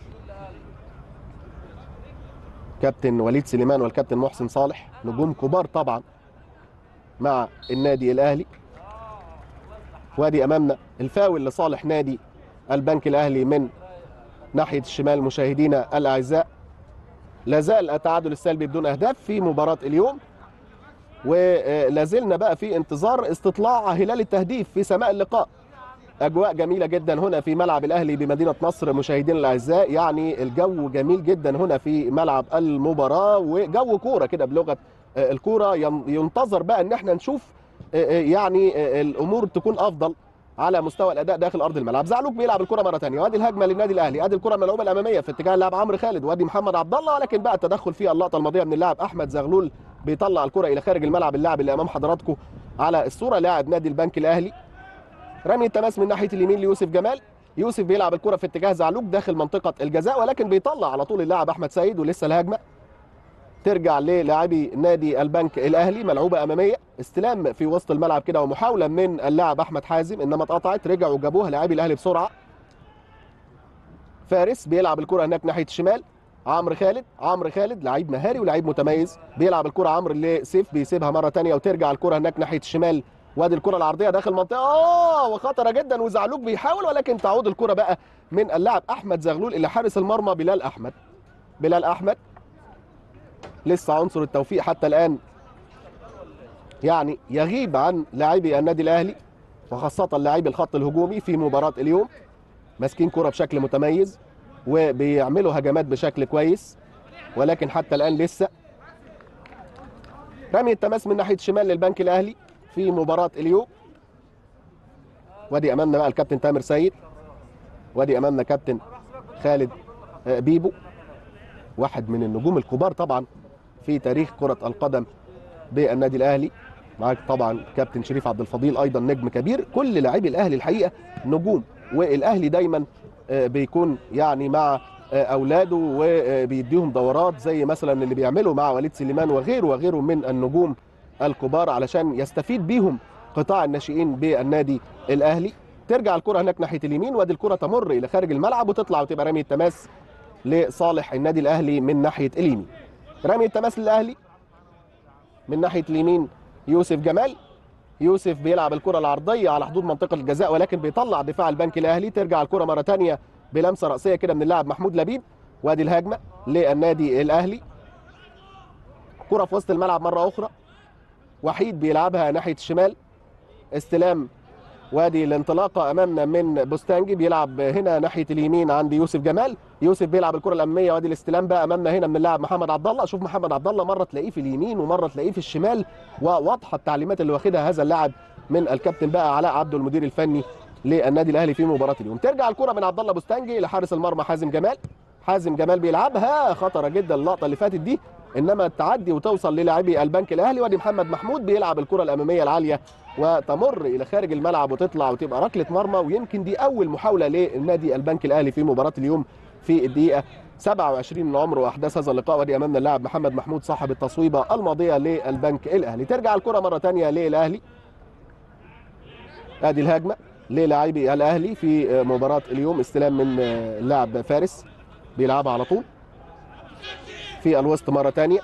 كابتن وليد سليمان والكابتن محسن صالح نجوم كبار طبعا مع النادي الاهلي. وادي امامنا الفاول لصالح نادي البنك الاهلي من ناحيه الشمال مشاهدينا الاعزاء. لا زال التعادل السلبي بدون اهداف في مباراه اليوم، ولا زلنا بقى في انتظار استطلاع هلال التهديف في سماء اللقاء. اجواء جميله جدا هنا في ملعب الاهلي بمدينه نصر مشاهدينا الاعزاء، يعني الجو جميل جدا هنا في ملعب المباراه، وجو كوره كده بلغه الكوره. ينتظر بقى ان احنا نشوف يعني الامور تكون افضل على مستوى الاداء داخل ارض الملعب. زعلوك بيلعب الكره مره ثانيه، وادي الهجمه للنادي الاهلي. ادي الكره الملعوبه الاماميه في اتجاه اللاعب عمرو خالد، وادي محمد عبد الله، ولكن بقى التدخل في اللقطه الماضيه من اللاعب احمد زغلول بيطلع الكره الى خارج الملعب. اللاعب اللي امام حضراتكم على الصوره لاعب نادي البنك الاهلي. رمي التماس من ناحيه اليمين ليوسف جمال. يوسف بيلعب الكره في اتجاه زعلوك داخل منطقه الجزاء، ولكن بيطلع على طول اللاعب احمد سيد، ولسه الهجمه ترجع للاعبي نادي البنك الاهلي. ملعوبه اماميه، استلام في وسط الملعب كده ومحاوله من اللاعب احمد حازم، انما اتقطعت. رجعوا جابوها لاعبي الاهلي بسرعه. فارس بيلعب الكره هناك ناحيه الشمال. عمرو خالد، عمرو خالد لعيب مهاري ولعيب متميز، بيلعب الكره عمرو لسيف، بيسيبها مره ثانيه وترجع الكره هناك ناحيه الشمال. وادي الكره العرضيه داخل المنطقه، اه وخطره جدا، وزعلوك بيحاول، ولكن تعود الكره بقى من اللاعب احمد زغلول الى حارس المرمى بلال احمد. بلال احمد لسه عنصر التوفيق حتى الان يعني يغيب عن لاعبي النادي الاهلي، وخاصه لاعبي الخط الهجومي في مباراه اليوم. ماسكين كره بشكل متميز وبيعملوا هجمات بشكل كويس، ولكن حتى الان لسه. رمي التماس من ناحيه الشمال للبنك الاهلي في مباراه اليوم. وادي امامنا بقى الكابتن تامر سيد، وادي امامنا كابتن خالد بيبو، واحد من النجوم الكبار طبعا في تاريخ كره القدم بالنادي الاهلي. معاك طبعا كابتن شريف عبد الفضيل ايضا نجم كبير. كل لاعبي الاهلي الحقيقه نجوم، والاهلي دايما بيكون يعني مع اولاده وبيديهم دورات زي مثلا اللي بيعمله مع وليد سليمان وغيره وغيره من النجوم الكبار علشان يستفيد بيهم قطاع الناشئين بالنادي الاهلي. ترجع الكره هناك ناحيه اليمين، وادي الكره تمر الى خارج الملعب وتطلع وتبقى رمي التماس لصالح النادي الاهلي من ناحيه اليمين. رمي التماس للاهلي من ناحيه اليمين يوسف جمال. يوسف بيلعب الكره العرضيه على حدود منطقه الجزاء، ولكن بيطلع دفاع البنك الاهلي. ترجع الكره مره ثانيه بلمسه راسيه كده من اللاعب محمود لبيب، وادي الهجمه للنادي الاهلي. كره في وسط الملعب مره اخرى، وحيد بيلعبها ناحيه الشمال. استلام، وادي الانطلاقه امامنا من بوستانجي، بيلعب هنا ناحيه اليمين عند يوسف جمال. يوسف بيلعب الكره الاماميه، وادي الاستلام بقى امامنا هنا من اللاعب محمد عبد الله. شوف محمد عبد الله مره تلاقيه في اليمين ومره تلاقيه في الشمال، وواضحه التعليمات اللي واخدها هذا اللاعب من الكابتن بقى علاء عبده المدير الفني للنادي الاهلي في مباراه اليوم. ترجع الكره من عبد الله بوستانجي لحارس المرمى حازم جمال. حازم جمال بيلعبها خطره جدا اللقطه اللي فاتت دي، انما التعدي وتوصل للاعبي البنك الاهلي. وادي محمد محمود بيلعب الكره الاماميه العاليه وتمر الى خارج الملعب وتطلع وتبقى ركله مرمى، ويمكن دي اول محاوله للنادي البنك الاهلي في مباراه اليوم في الدقيقه سبعة وعشرين من عمر واحداث هذا اللقاء. وادي امامنا اللاعب محمد محمود صاحب التصويبه الماضيه للبنك الاهلي. ترجع الكره مره ثانيه للاهلي. ادي الهجمه للاعبي الاهلي في مباراه اليوم. استلام من اللاعب فارس بيلعبها على طول في الوسط مره ثانيه.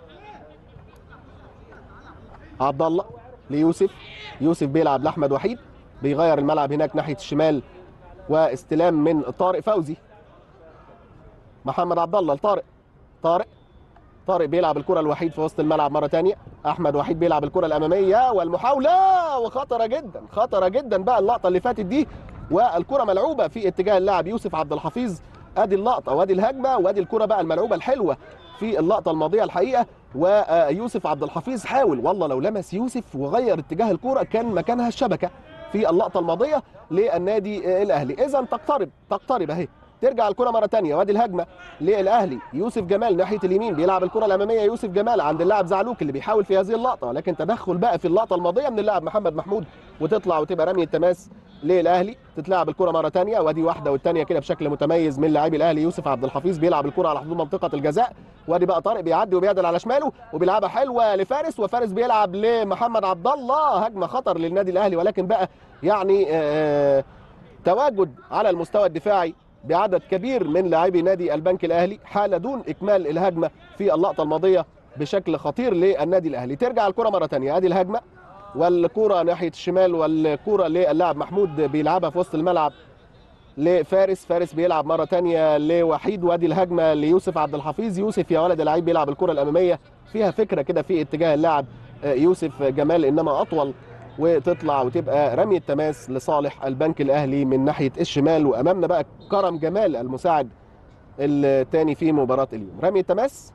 عبد الله ليوسف، يوسف بيلعب لاحمد وحيد، بيغير الملعب هناك ناحيه الشمال، واستلام من طارق فوزي. محمد عبد الله لطارق، طارق طارق بيلعب الكره الوحيد في وسط الملعب مره ثانيه. احمد وحيد بيلعب الكره الاماميه والمحاوله، وخطره جدا خطره جدا بقى اللقطه اللي فاتت دي، والكره ملعوبه في اتجاه اللاعب يوسف عبد الحفيظ. ادي اللقطه وادي الهجمه وادي الكره بقى الملعوبه الحلوه في اللقطه الماضيه الحقيقه. ويوسف عبد الحفيظ حاول، والله لو لمس يوسف وغير اتجاه الكره كان مكانها الشبكه في اللقطه الماضيه للنادي الاهلي. اذا تقترب تقترب اهي. ترجع الكره مره ثانيه، وادي الهجمه للاهلي. يوسف جمال ناحيه اليمين بيلعب الكره الاماميه. يوسف جمال عند اللاعب زعلوك اللي بيحاول في هذه اللقطه، ولكن تدخل بقى في اللقطه الماضيه من اللاعب محمد محمود، وتطلع وتبقى رمي التماس للاهلي. تتلعب الكره مره ثانيه، وادي واحده والثانيه كده بشكل متميز من لاعبي الاهلي. يوسف عبد الحفيظ بيلعب الكره على حدود منطقه الجزاء، وادي بقى طارق بيعدي وبيعدل على شماله وبيلعبها حلوه لفارس، وفارس بيلعب لمحمد عبد الله. هجمه خطر للنادي الاهلي، ولكن بقى يعني آه تواجد على المستوى الدفاعي بعدد كبير من لاعبي نادي البنك الاهلي حال دون اكمال الهجمه في اللقطه الماضيه بشكل خطير للنادي الاهلي. ترجع الكره مره ثانيه، ادي الهجمه والكره ناحيه الشمال، والكره للاعب محمود بيلعبها في وسط الملعب لفارس. فارس بيلعب مره ثانيه لوحيد، وادي الهجمه ليوسف عبد الحفيظ. يوسف يا ولد اللعيب بيلعب الكره الاماميه، فيها فكره كده في اتجاه اللاعب يوسف جمال انما اطول، وتطلع وتبقى رمي التماس لصالح البنك الاهلي من ناحيه الشمال. وامامنا بقى كرم جمال المساعد الثاني في مباراه اليوم. رمي التماس،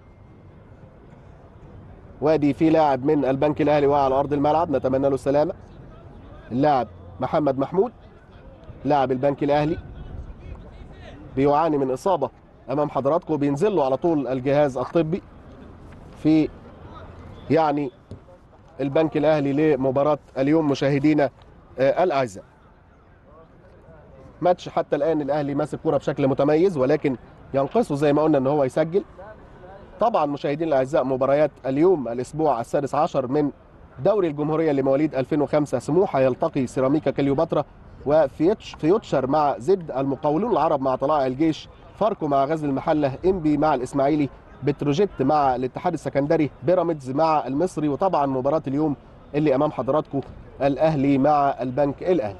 وادي في لاعب من البنك الاهلي وقع على ارض الملعب، نتمنى له السلامه. اللاعب محمد محمود لاعب البنك الاهلي بيعاني من اصابه امام حضراتكم، بينزل له على طول الجهاز الطبي في يعني البنك الاهلي لمباراه اليوم. مشاهدينا الاعزاء، ماتش حتى الان الاهلي ماسك كوره بشكل متميز، ولكن ينقصه زي ما قلنا ان هو يسجل. طبعا مشاهدينا الاعزاء مباريات اليوم الاسبوع السادس عشر من دوري الجمهوريه لمواليد ألفين وخمسة، سموحه يلتقي سيراميكا كليوباترا، وفيوتشر مع زد، المقاولون العرب مع طلائع الجيش، فاركو مع غزل المحله، انبي مع الاسماعيلي، بتروجيت مع الاتحاد السكندري، بيراميدز مع المصري. وطبعا مباراه اليوم اللي امام حضراتكم الاهلي مع البنك الاهلي.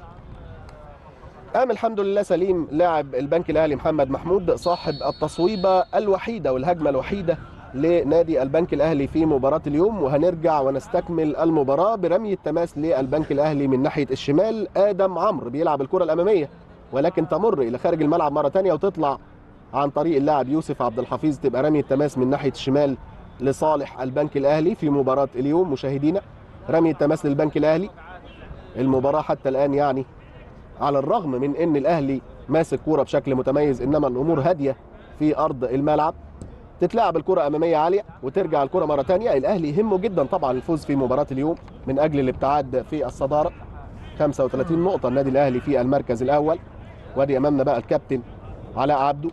قام الحمد لله سليم لاعب البنك الاهلي محمد محمود صاحب التصويبه الوحيده والهجمه الوحيده لنادي البنك الاهلي في مباراه اليوم. وهنرجع ونستكمل المباراه برمي التماس للبنك الاهلي من ناحيه الشمال. ادم عمرو بيلعب الكره الاماميه ولكن تمر الى خارج الملعب مره ثانيه وتطلع عن طريق اللاعب يوسف عبد الحفيظ، تبقى رمي التماس من ناحيه الشمال لصالح البنك الاهلي في مباراه اليوم. مشاهدينا رمي التماس للبنك الاهلي. المباراه حتى الان يعني على الرغم من ان الاهلي ماسك كوره بشكل متميز، انما الامور هاديه في ارض الملعب. تتلعب الكره اماميه عاليه وترجع الكره مره ثانيه. الاهلي يهمه جدا طبعا الفوز في مباراه اليوم من اجل الابتعاد في الصداره. خمسة وثلاثين نقطه النادي الاهلي في المركز الاول. وادي امامنا بقى الكابتن علاء عبده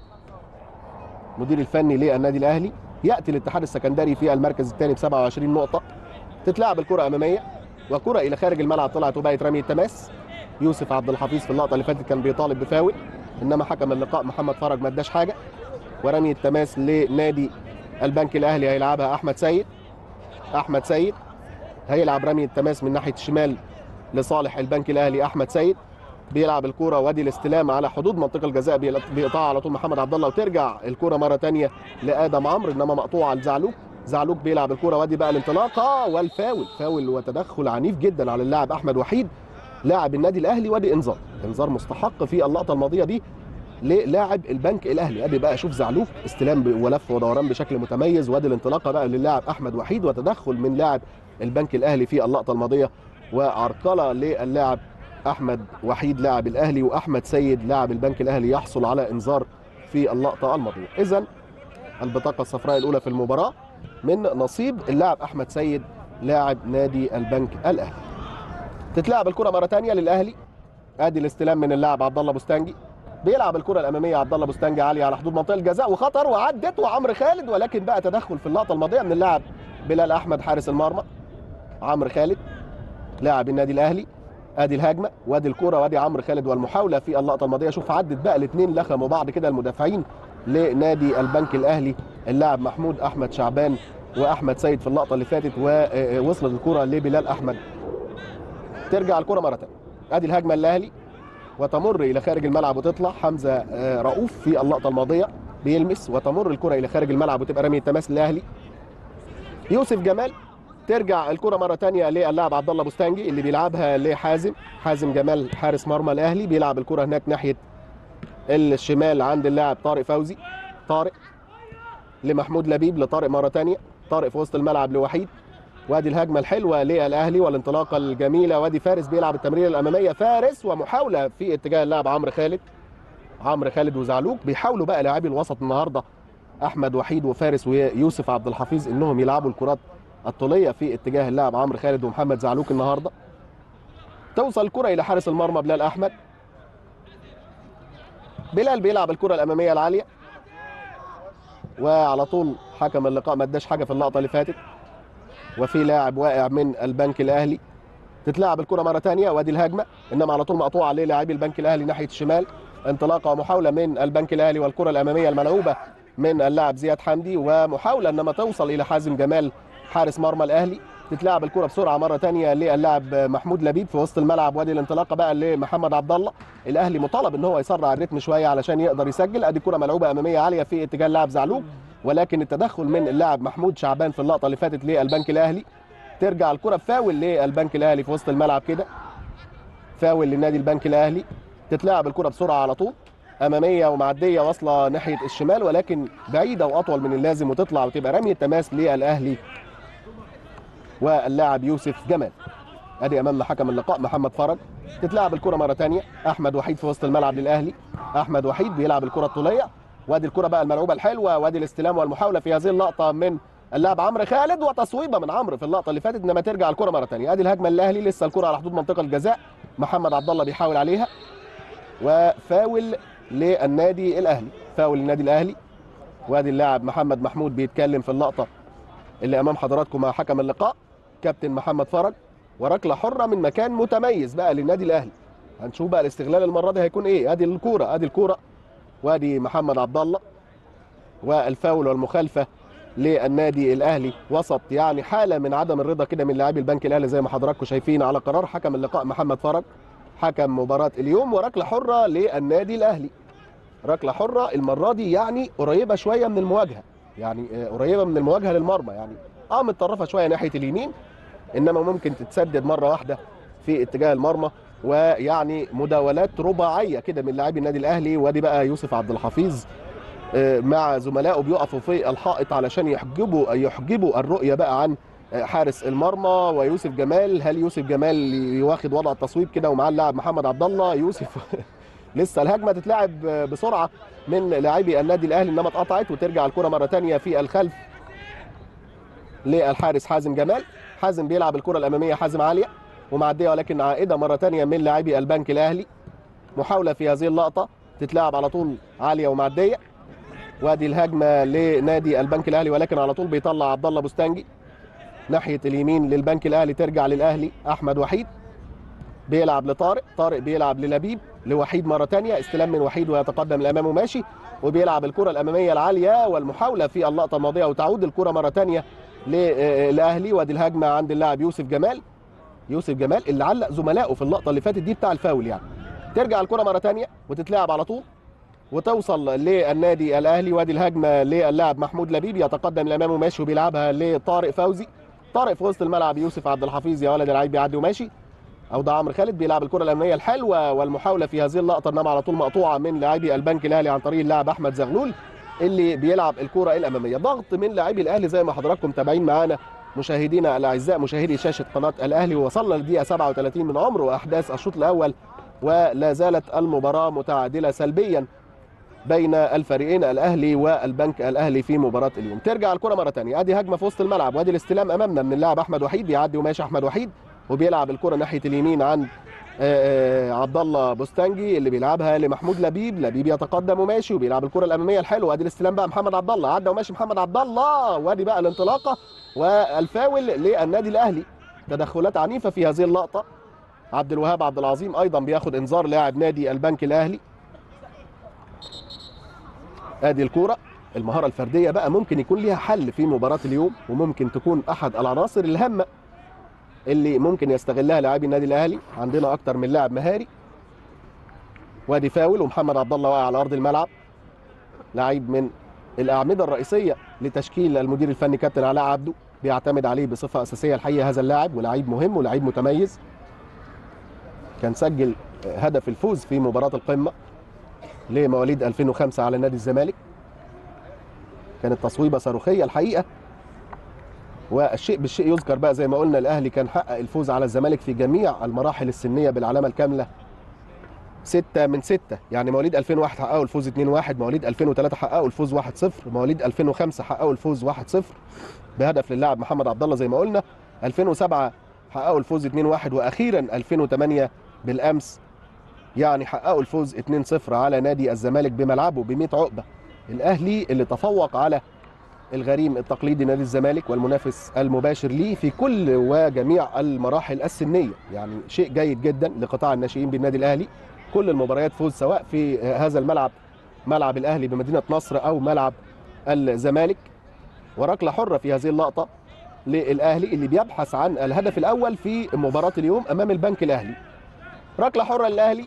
مدير الفني للنادي الاهلي. ياتي الاتحاد السكندري في المركز الثاني ب سبعة وعشرين نقطه. تتلعب الكره اماميه وكره الى خارج الملعب، طلعت وبقت رمي التماس. يوسف عبد الحفيظ في اللقطه اللي فاتت كان بيطالب بفاول، انما حكم اللقاء محمد فرج ما اداش حاجه. ورمي التماس لنادي البنك الاهلي هيلعبها احمد سيد. احمد سيد هيلعب رمي التماس من ناحيه الشمال لصالح البنك الاهلي. احمد سيد بيلعب الكوره وادي الاستلام على حدود منطقه الجزاء، بيقطعها على طول محمد عبد الله وترجع الكوره مره ثانيه لادم عمرو، انما مقطوعه لزعلوك. زعلوك بيلعب الكوره وادي بقى الانطلاقه والفاول. فاول وتدخل عنيف جدا على اللاعب احمد وحيد لاعب النادي الاهلي. وادي انذار انذار مستحق في اللقطه الماضيه دي للاعب البنك الاهلي. ادي بقى شوف زعلوك استلام ولف ودوران بشكل متميز، وادي الانطلاقه بقى للاعب احمد وحيد وتدخل من لاعب البنك الاهلي في اللقطه الماضيه وعرقله للاعب احمد وحيد لاعب الاهلي، واحمد سيد لاعب البنك الاهلي يحصل على انذار في اللقطه الماضيه. اذا البطاقه الصفراء الاولى في المباراه من نصيب اللاعب احمد سيد لاعب نادي البنك الاهلي. تتلعب الكره مره ثانيه للاهلي. ادي الاستلام من اللاعب عبد الله بوستانجي، بيلعب الكره الاماميه عبد الله بوستانجي عاليه على حدود منطقه الجزاء وخطر وعدت وعمرو خالد، ولكن بقى تدخل في اللقطه الماضيه من اللاعب بلال احمد حارس المرمى. عمرو خالد لاعب النادي الاهلي. ادي الهجمه وادي الكره وادي عمرو خالد والمحاوله في اللقطه الماضيه. شوف عدت بقى الاثنين لخموا بعض كده المدافعين لنادي البنك الاهلي، اللاعب محمود احمد شعبان واحمد سيد في اللقطه اللي فاتت، ووصلت الكره لبلال احمد. ترجع الكره مره ثانيه. ادي الهجمه الاهلي وتمر الى خارج الملعب وتطلع. حمزه رؤوف في اللقطه الماضيه بيلمس وتمر الكره الى خارج الملعب وتبقى رمي التماس للاهلي. يوسف جمال ترجع الكره مره ثانيه للاعب عبد الله بوستانجي اللي بيلعبها لحازم. حازم جمال حارس مرمى الاهلي بيلعب الكره هناك ناحيه الشمال عند اللاعب طارق فوزي. طارق لمحمود لبيب لطارق مره ثانيه. طارق في وسط الملعب لوحيد. وادي الهجمه الحلوه للاهلي والانطلاقه الجميله. وادي فارس بيلعب التمريره الاماميه. فارس ومحاوله في اتجاه اللاعب عمرو خالد. عمرو خالد وزعلوك بيحاولوا بقى لاعبي الوسط النهارده احمد وحيد وفارس ويوسف عبد الحفيظ انهم يلعبوا الكرات الطوليه في اتجاه اللاعب عمرو خالد ومحمد زعلوك النهارده. توصل الكره الى حارس المرمى بلال احمد. بلال بيلعب الكره الاماميه العاليه وعلى طول حكم اللقاء ما اداش حاجه في اللقطه اللي فاتت، وفي لاعب واقع من البنك الاهلي. تتلعب الكره مره ثانيه وادي الهجمه، انما على طول مقطوعه للاعبي البنك الاهلي ناحيه الشمال. انطلاقه ومحاوله من البنك الاهلي والكره الاماميه الملعوبه من اللاعب زياد حمدي، ومحاوله انما توصل الى حازم جمال حارس مرمى الاهلي. تتلعب الكره بسرعه مره ثانيه للاعب محمود لبيب في وسط الملعب. وادي الانطلاقه بقى لمحمد عبد الله. الاهلي مطالب ان هو يسرع الريتم شويه علشان يقدر يسجل. ادي كره ملعوبه اماميه عاليه في اتجاه اللاعب زعلوك، ولكن التدخل من اللاعب محمود شعبان في اللقطه اللي فاتت للبنك الاهلي. ترجع الكره فاول للبنك الاهلي في وسط الملعب كده، فاول للنادي البنك الاهلي. تتلعب الكره بسرعه على طول اماميه ومعديه واصله ناحيه الشمال، ولكن بعيده واطول من اللازم وتطلع وتبقى رميه تماس للاهلي واللاعب يوسف جمال. ادي امامنا حكم اللقاء محمد فرج. تتلعب الكره مره ثانيه. احمد وحيد في وسط الملعب للاهلي. احمد وحيد بيلعب الكره الطوليه. وادي الكره بقى الملعوبه الحلوه وادي الاستلام والمحاوله في هذه اللقطه من اللاعب عمرو خالد، وتصويبه من عمرو في اللقطه اللي فاتت، انما ترجع الكره مره ثانيه. ادي الهجمه الاهلي لسه الكره على حدود منطقه الجزاء. محمد عبد الله بيحاول عليها وفاول للنادي الاهلي، فاول للنادي الاهلي. وادي اللاعب محمد محمود بيتكلم في اللقطه اللي امام حضراتكم مع حكم اللقاء كابتن محمد فرج، وركله حره من مكان متميز بقى للنادي الاهلي. هنشوف بقى الاستغلال المره دي هيكون ايه. ادي الكوره، ادي الكوره، وادي محمد عبد الله، والفاول والمخالفه للنادي الاهلي وسط يعني حاله من عدم الرضا كده من لاعبي البنك الاهلي زي ما حضراتكم شايفين على قرار حكم اللقاء محمد فرج حكم مباراه اليوم. وركله حره للنادي الاهلي، ركله حره المره دي يعني قريبه شويه من المواجهه، يعني قريبه من المواجهه للمرمى، يعني اه متطرفه شويه ناحيه اليمين، انما ممكن تتسدد مره واحده في اتجاه المرمى. ويعني مداولات رباعيه كده من لاعبي النادي الاهلي. وادي بقى يوسف عبد الحفيظ مع زملائه بيقفوا في الحائط علشان يحجبوا يحجبوا الرؤيه بقى عن حارس المرمى ويوسف جمال. هل يوسف جمال واخد وضع التصويب كده ومعاه اللاعب محمد عبد الله؟ يوسف لسه الهجمه تتلعب بسرعه من لاعبي النادي الاهلي، انما اتقطعت وترجع الكره مره ثانيه في الخلف للحارس حازم جمال. حازم بيلعب الكره الاماميه، حازم عاليه ومعديه ولكن عائده مره ثانيه من لاعبي البنك الاهلي. محاوله في هذه اللقطه تتلعب على طول عاليه ومعديه. وادي الهجمه لنادي البنك الاهلي ولكن على طول بيطلع عبد الله بوستانجي ناحيه اليمين للبنك الاهلي، ترجع للاهلي. احمد وحيد بيلعب لطارق، طارق بيلعب للبيب، لوحيد مره ثانيه، استلام من وحيد ويتقدم لامامه ماشي وبيلعب الكره الاماميه العاليه والمحاوله في اللقطه الماضيه وتعود الكره مره ثانيه للاهلي. وادي الهجمه عند اللاعب يوسف جمال، يوسف جمال اللي علق زملائه في اللقطه اللي فاتت دي بتاع الفاول يعني. ترجع الكره مره ثانيه وتتلعب على طول وتوصل للنادي الاهلي. وادي الهجمه للاعب محمود لبيب، يتقدم لامامه ماشي وبيلعبها لطارق فوزي. طارق في وسط الملعب، يوسف عبد الحفيظ يا ولد العيب بيعدي وماشي، او ده عمرو خالد بيلعب الكره الاماميه الحلوه والمحاوله في هذه اللقطه انما على طول مقطوعه من لاعبي البنك الاهلي عن طريق اللاعب احمد زغلول اللي بيلعب الكره الاماميه. ضغط من لاعبي الاهلي زي ما حضراتكم متابعين معانا مشاهدينا الاعزاء مشاهدي شاشه قناه الاهلي. ووصلنا للدقيقه سبعة وثلاثين من عمر واحداث الشوط الاول، ولا زالت المباراه متعادله سلبيا بين الفريقين الاهلي والبنك الاهلي في مباراه اليوم. ترجع الكره مره ثانيه، ادي هجمه في وسط الملعب وادي الاستلام امامنا من اللاعب احمد وحيد، بيعدي وماشي احمد وحيد وبيلعب الكره ناحيه اليمين عند عبد الله بوستانجي اللي بيلعبها لمحمود لبيب. لبيب يتقدم وماشي وبيلعب الكره الاماميه الحلوه. ادي الاستلام بقى محمد عبد الله، عدى وماشي محمد عبد الله. وادي بقى الانطلاقه والفاول للنادي الاهلي. تدخلات عنيفه في هذه اللقطه. عبد الوهاب عبد العظيم ايضا بياخد انذار لاعب نادي البنك الاهلي. ادي الكوره، المهاره الفرديه بقى ممكن يكون ليها حل في مباراه اليوم، وممكن تكون احد العناصر الهامه اللي ممكن يستغلها لاعبي النادي الاهلي. عندنا اكتر من لاعب مهاري. وادي فاول ومحمد عبد الله واقع على ارض الملعب، لعيب من الاعمده الرئيسيه لتشكيل المدير الفني كابتن علاء عبده، بيعتمد عليه بصفه اساسيه الحقيقه هذا اللاعب، ولاعيب مهم ولاعيب متميز. كان سجل هدف الفوز في مباراه القمه لمواليد ألفين وخمسة على نادي الزمالك، كانت تصويبه صاروخيه الحقيقه. والشيء بالشيء يذكر بقى زي ما قلنا الاهلي كان حقق الفوز على الزمالك في جميع المراحل السنيه بالعلامه الكامله ستة من ستة، يعني مواليد ألفين وواحد حققوا الفوز اتنين واحد، مواليد ألفين وثلاثة حققوا الفوز واحد صفر، مواليد ألفين وخمسة حققوا الفوز واحد صفر بهدف للاعب محمد عبد الله زي ما قلنا، ألفين وسبعة حققوا الفوز اتنين واحد، واخيرا ألفين وثمانية بالامس يعني حققوا الفوز اتنين صفر على نادي الزمالك بملعبه ب مية عقبه. الاهلي اللي تفوق على الغريم التقليدي نادي الزمالك والمنافس المباشر ليه في كل وجميع المراحل السنيه، يعني شيء جيد جدا لقطاع الناشئين بالنادي الاهلي. كل المباريات فوز سواء في هذا الملعب ملعب الاهلي بمدينه نصر او ملعب الزمالك. وركله حره في هذه اللقطه للاهلي اللي بيبحث عن الهدف الاول في مباراه اليوم امام البنك الاهلي. ركله حره للاهلي،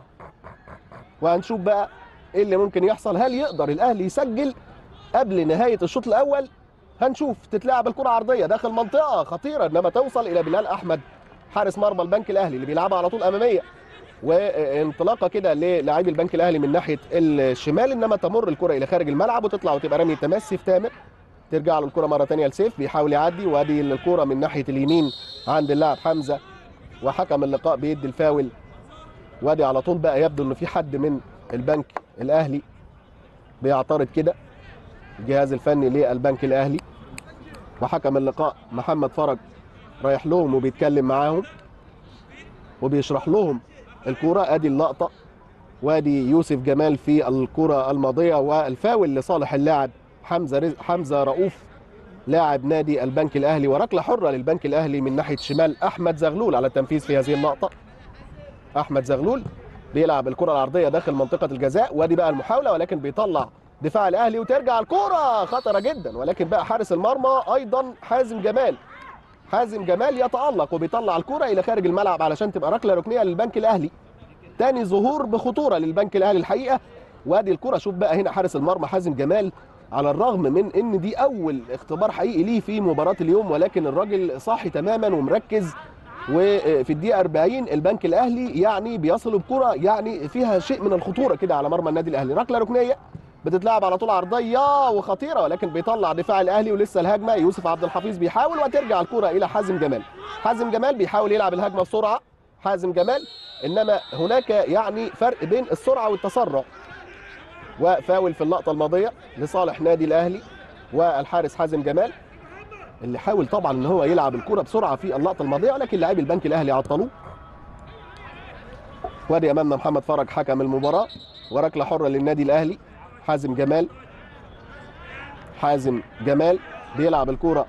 وهنشوف بقى ايه اللي ممكن يحصل. هل يقدر الاهلي يسجل قبل نهايه الشوط الاول؟ هنشوف. تتلعب الكره عرضيه داخل منطقه خطيره انما توصل الى بلال احمد حارس مرمى البنك الاهلي اللي بيلعبها على طول اماميه، وانطلاقه كده للاعبي البنك الاهلي من ناحيه الشمال انما تمر الكره الى خارج الملعب وتطلع وتبقى رمي تماس سيف تامر. ترجع له الكره مره ثانيه لسيف بيحاول يعدي، وادي الكره من ناحيه اليمين عند اللاعب حمزه وحكم اللقاء بيدي الفاول. وادي على طول بقى يبدو انه في حد من البنك الاهلي بيعترض كده، الجهاز الفني للبنك الاهلي، وحكم اللقاء محمد فرج رايح لهم وبيتكلم معاهم وبيشرح لهم الكوره. ادي اللقطه وادي يوسف جمال في الكره الماضيه، والفاول لصالح اللاعب حمزه رزق حمزه رؤوف لاعب نادي البنك الاهلي، وركله حره للبنك الاهلي من ناحيه شمال احمد زغلول على التنفيذ في هذه اللقطه. احمد زغلول بيلعب الكره العرضيه داخل منطقه الجزاء، وادي بقى المحاوله ولكن بيطلع دفاع الاهلي وترجع الكره خطره جدا، ولكن بقى حارس المرمى ايضا حازم جمال حازم جمال يتالق وبيطلع الكره الى خارج الملعب علشان تبقى ركله ركنيه للبنك الاهلي. تاني ظهور بخطوره للبنك الاهلي الحقيقه. وادي الكره، شوف بقى هنا حارس المرمى حازم جمال، على الرغم من ان دي اول اختبار حقيقي ليه في مباراه اليوم، ولكن الراجل صاحي تماما ومركز. وفي الدقيقه أربعين البنك الاهلي يعني بيصل بكره يعني فيها شيء من الخطوره كده على مرمى النادي الاهلي. ركله ركنيه بتتلعب على طول عرضيه وخطيره، ولكن بيطلع دفاع الاهلي ولسه الهجمه. يوسف عبد الحفيظ بيحاول وترجع الكره الى حازم جمال. حازم جمال بيحاول يلعب الهجمه بسرعه حازم جمال، انما هناك يعني فرق بين السرعه والتسرع. وفاول في اللقطه الماضيه لصالح نادي الاهلي، والحارس حازم جمال اللي حاول طبعا ان هو يلعب الكره بسرعه في اللقطه الماضيه، ولكن لاعبي البنك الاهلي عطلوه. وادي امامنا محمد فرج حكم المباراه، وركله حره للنادي الاهلي. حازم جمال حازم جمال بيلعب الكره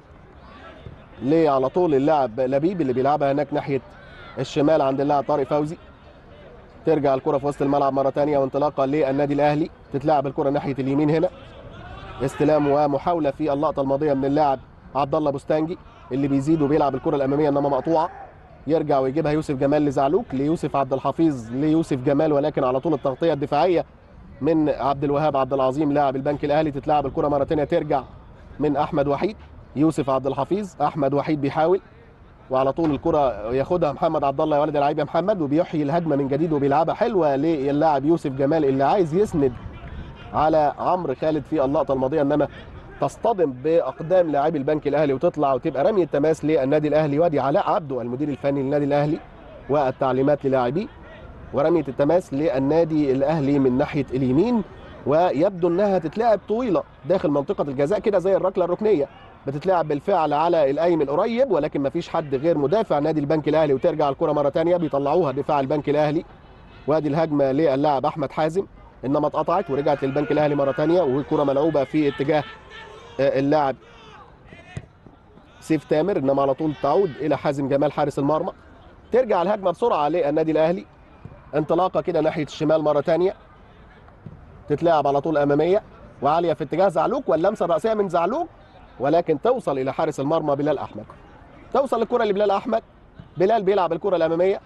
ليه على طول اللاعب لبيب اللي بيلعبها هناك ناحيه الشمال عند اللاعب طارق فوزي. ترجع الكره في وسط الملعب مره ثانيه وانطلاقه للنادي الاهلي، تتلعب الكره ناحيه اليمين هنا. استلام ومحاوله في اللقطه الماضيه من اللاعب عبد الله بوستانجي اللي بيزيد وبيلعب الكره الاماميه انما مقطوعه. يرجع ويجيبها يوسف جمال لزعلوك، ليوسف عبد الحفيظ ليوسف جمال، ولكن على طول التغطيه الدفاعيه من عبد الوهاب عبد العظيم لاعب البنك الاهلي. تتلعب الكره مره ثانيه، ترجع من احمد وحيد. يوسف عبد الحفيظ احمد وحيد بيحاول، وعلى طول الكره ياخدها محمد عبد الله يا ولد العيب يا محمد، وبيحيي الهجمه من جديد وبيلعبها حلوه للاعب يوسف جمال اللي عايز يسند على عمرو خالد في اللقطه الماضيه، انما تصطدم باقدام لاعبي البنك الاهلي وتطلع وتبقى رميه تماس للنادي الاهلي. وادي علاء عبده المدير الفني للنادي الاهلي والتعليمات للاعبيه، ورميه التماس للنادي الاهلي من ناحيه اليمين، ويبدو انها تتلعب طويله داخل منطقه الجزاء كده زي الركله الركنيه. بتتلعب بالفعل على القايم القريب، ولكن ما فيش حد غير مدافع نادي البنك الاهلي. وترجع الكره مره ثانيه بيطلعوها دفاع البنك الاهلي. وادي الهجمه للاعب احمد حازم انما اتقطعت ورجعت للبنك الاهلي مره ثانيه، والكره ملعوبه في اتجاه اللاعب سيف تامر، انما على طول تعود الى حازم جمال حارس المرمى. ترجع الهجمه بسرعه للنادي الاهلي، انطلاقه كده ناحيه الشمال مره ثانيه، تتلعب على طول اماميه وعاليه في اتجاه زعلوك، واللمسه الراسيه من زعلوك، ولكن توصل الى حارس المرمى بلال احمد. توصل الكره لبلال احمد، بلال بيلعب الكره الاماميه،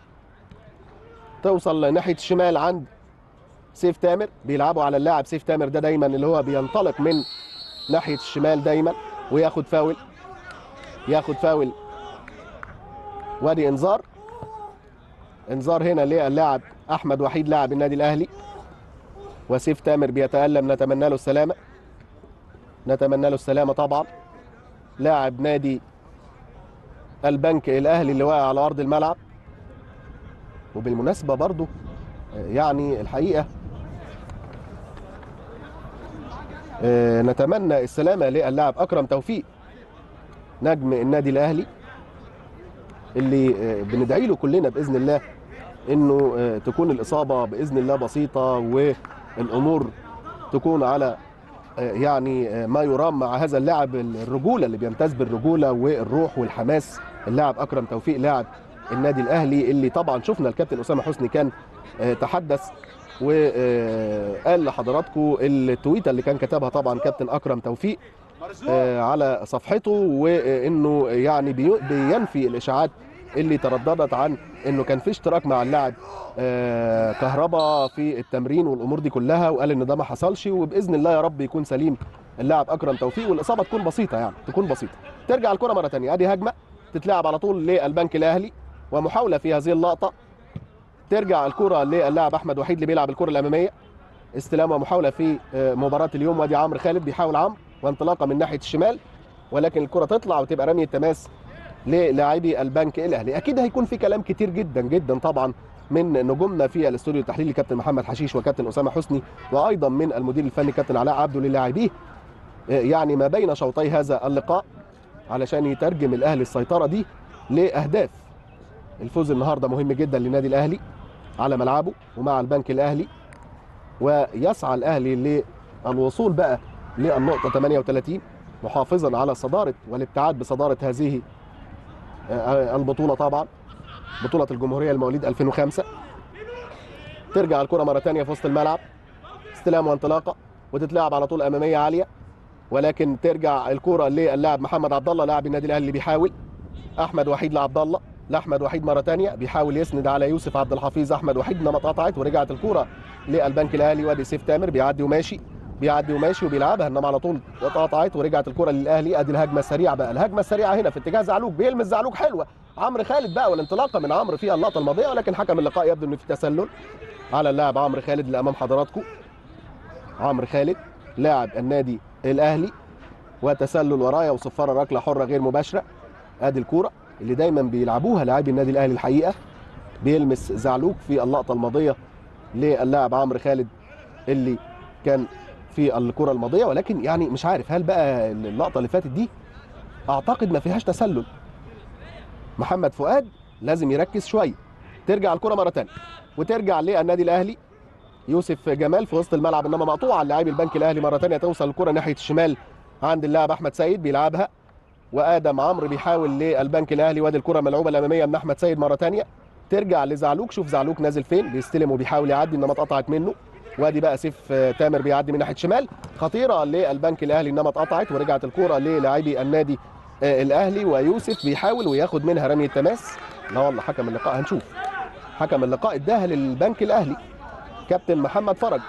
توصل ناحيه الشمال عند سيف تامر. بيلعبوا على اللاعب سيف تامر ده دايما اللي هو بينطلق من ناحيه الشمال دايما وياخد فاول ياخد فاول وادي انذار انذار هنا للاعب احمد وحيد لاعب النادي الاهلي، وسيف تامر بيتألم، نتمنى له السلامه نتمنى له السلامه طبعا. لاعب نادي البنك الاهلي اللي واقع على ارض الملعب. وبالمناسبه برضو يعني الحقيقه نتمنى السلامه للاعب اكرم توفيق نجم النادي الاهلي اللي بندعي له كلنا باذن الله انه تكون الاصابه باذن الله بسيطه والامور تكون على يعني ما يرام مع هذا اللاعب الرجوله اللي بيمتاز بالرجوله والروح والحماس. اللاعب اكرم توفيق لاعب النادي الاهلي اللي طبعا شفنا الكابتن اسامه حسني كان تحدث وقال لحضراتكم التويته اللي كان كتبها طبعا كابتن اكرم توفيق على صفحته، وانه يعني بينفي الاشاعات اللي ترددت عن انه كان في اشتراك مع اللاعب كهربا في التمرين والامور دي كلها، وقال ان ده ما حصلش، وباذن الله يا رب يكون سليم اللاعب اكرم توفيق والاصابه تكون بسيطه يعني تكون بسيطه. ترجع الكره مره ثانيه، ادي هجمه تتلعب على طول للبنك الاهلي ومحاوله في هذه اللقطه. ترجع الكره للاعب احمد وحيد اللي بيلعب الكره الاماميه. استلام ومحاوله في مباراه اليوم، وادي عمرو خالد بيحاول عمرو وانطلاقه من ناحيه الشمال، ولكن الكره تطلع وتبقى رميه تماس للاعبي البنك الاهلي. اكيد هيكون في كلام كتير جدا جدا طبعا من نجومنا في الاستوديو التحليلي كابتن محمد حشيش وكابتن اسامه حسني، وايضا من المدير الفني كابتن علاء عبده للاعبيه يعني ما بين شوطي هذا اللقاء علشان يترجم الاهلي السيطره دي لاهداف. الفوز النهارده مهم جدا للنادي الاهلي، على ملعبه ومع البنك الاهلي، ويسعى الاهلي للوصول بقى للنقطه ثمانية وثلاثين محافظا على صداره والابتعاد بصداره هذه البطوله، طبعا بطوله الجمهوريه المواليد ألفين وخمسة. ترجع الكره مره ثانيه في وسط الملعب، استلام وانطلاقه وتتلعب على طول اماميه عاليه، ولكن ترجع الكره للاعب محمد عبد الله لاعب النادي الاهلي اللي بيحاول. احمد وحيد لعبد الله، لاحمد وحيد مره ثانيه بيحاول يسند على يوسف عبد الحفيظ. احمد وحيد انما اتقطعت ورجعت الكره للبنك الاهلي، وادي سيف تامر بيعدي وماشي بيعدي وماشي وبيلعبها، انما على طول اتقطعت ورجعت الكره للاهلي. ادي الهجمه السريعه بقى، الهجمه السريعه هنا في اتجاه زعلوك، بيلمس زعلوك حلوه عمرو خالد بقى، والانطلاقه من عمرو في اللقطه الماضيه، ولكن حكم اللقاء يبدو انه في تسلل على اللاعب عمرو خالد اللي امام حضراتكم. عمرو خالد لاعب النادي الاهلي، وتسلل ورايا وصفاره ركله حره غير مباشره. ادي الكوره اللي دايما بيلعبوها لاعبي النادي الاهلي الحقيقه، بيلمس زعلوك في اللقطه الماضيه للاعب عمرو خالد اللي كان في الكره الماضيه، ولكن يعني مش عارف هل بقى اللقطه اللي فاتت دي اعتقد ما فيهاش تسلل. محمد فؤاد لازم يركز شويه. ترجع الكره مره ثانيه وترجع للنادي الاهلي. يوسف جمال في وسط الملعب انما مقطوعه للاعب البنك الاهلي مره ثانيه، توصل الكره ناحيه الشمال عند اللاعب احمد سيد بيلعبها، وادم عمرو بيحاول للبنك الاهلي، وادي الكره ملعوبه الاماميه من احمد سيد مره ثانيه. ترجع لزعلوك، شوف زعلوك نازل فين، بيستلم وبيحاول يعدي انما اتقطعت منه، وادي بقى سيف تامر بيعدي من ناحيه شمال، خطيره للبنك الاهلي انما اتقطعت ورجعت الكره للاعبي النادي الاهلي، ويوسف بيحاول وياخد منها رميه تماس. لا والله حكم اللقاء هنشوف، حكم اللقاء اداها للبنك الاهلي كابتن محمد فرج.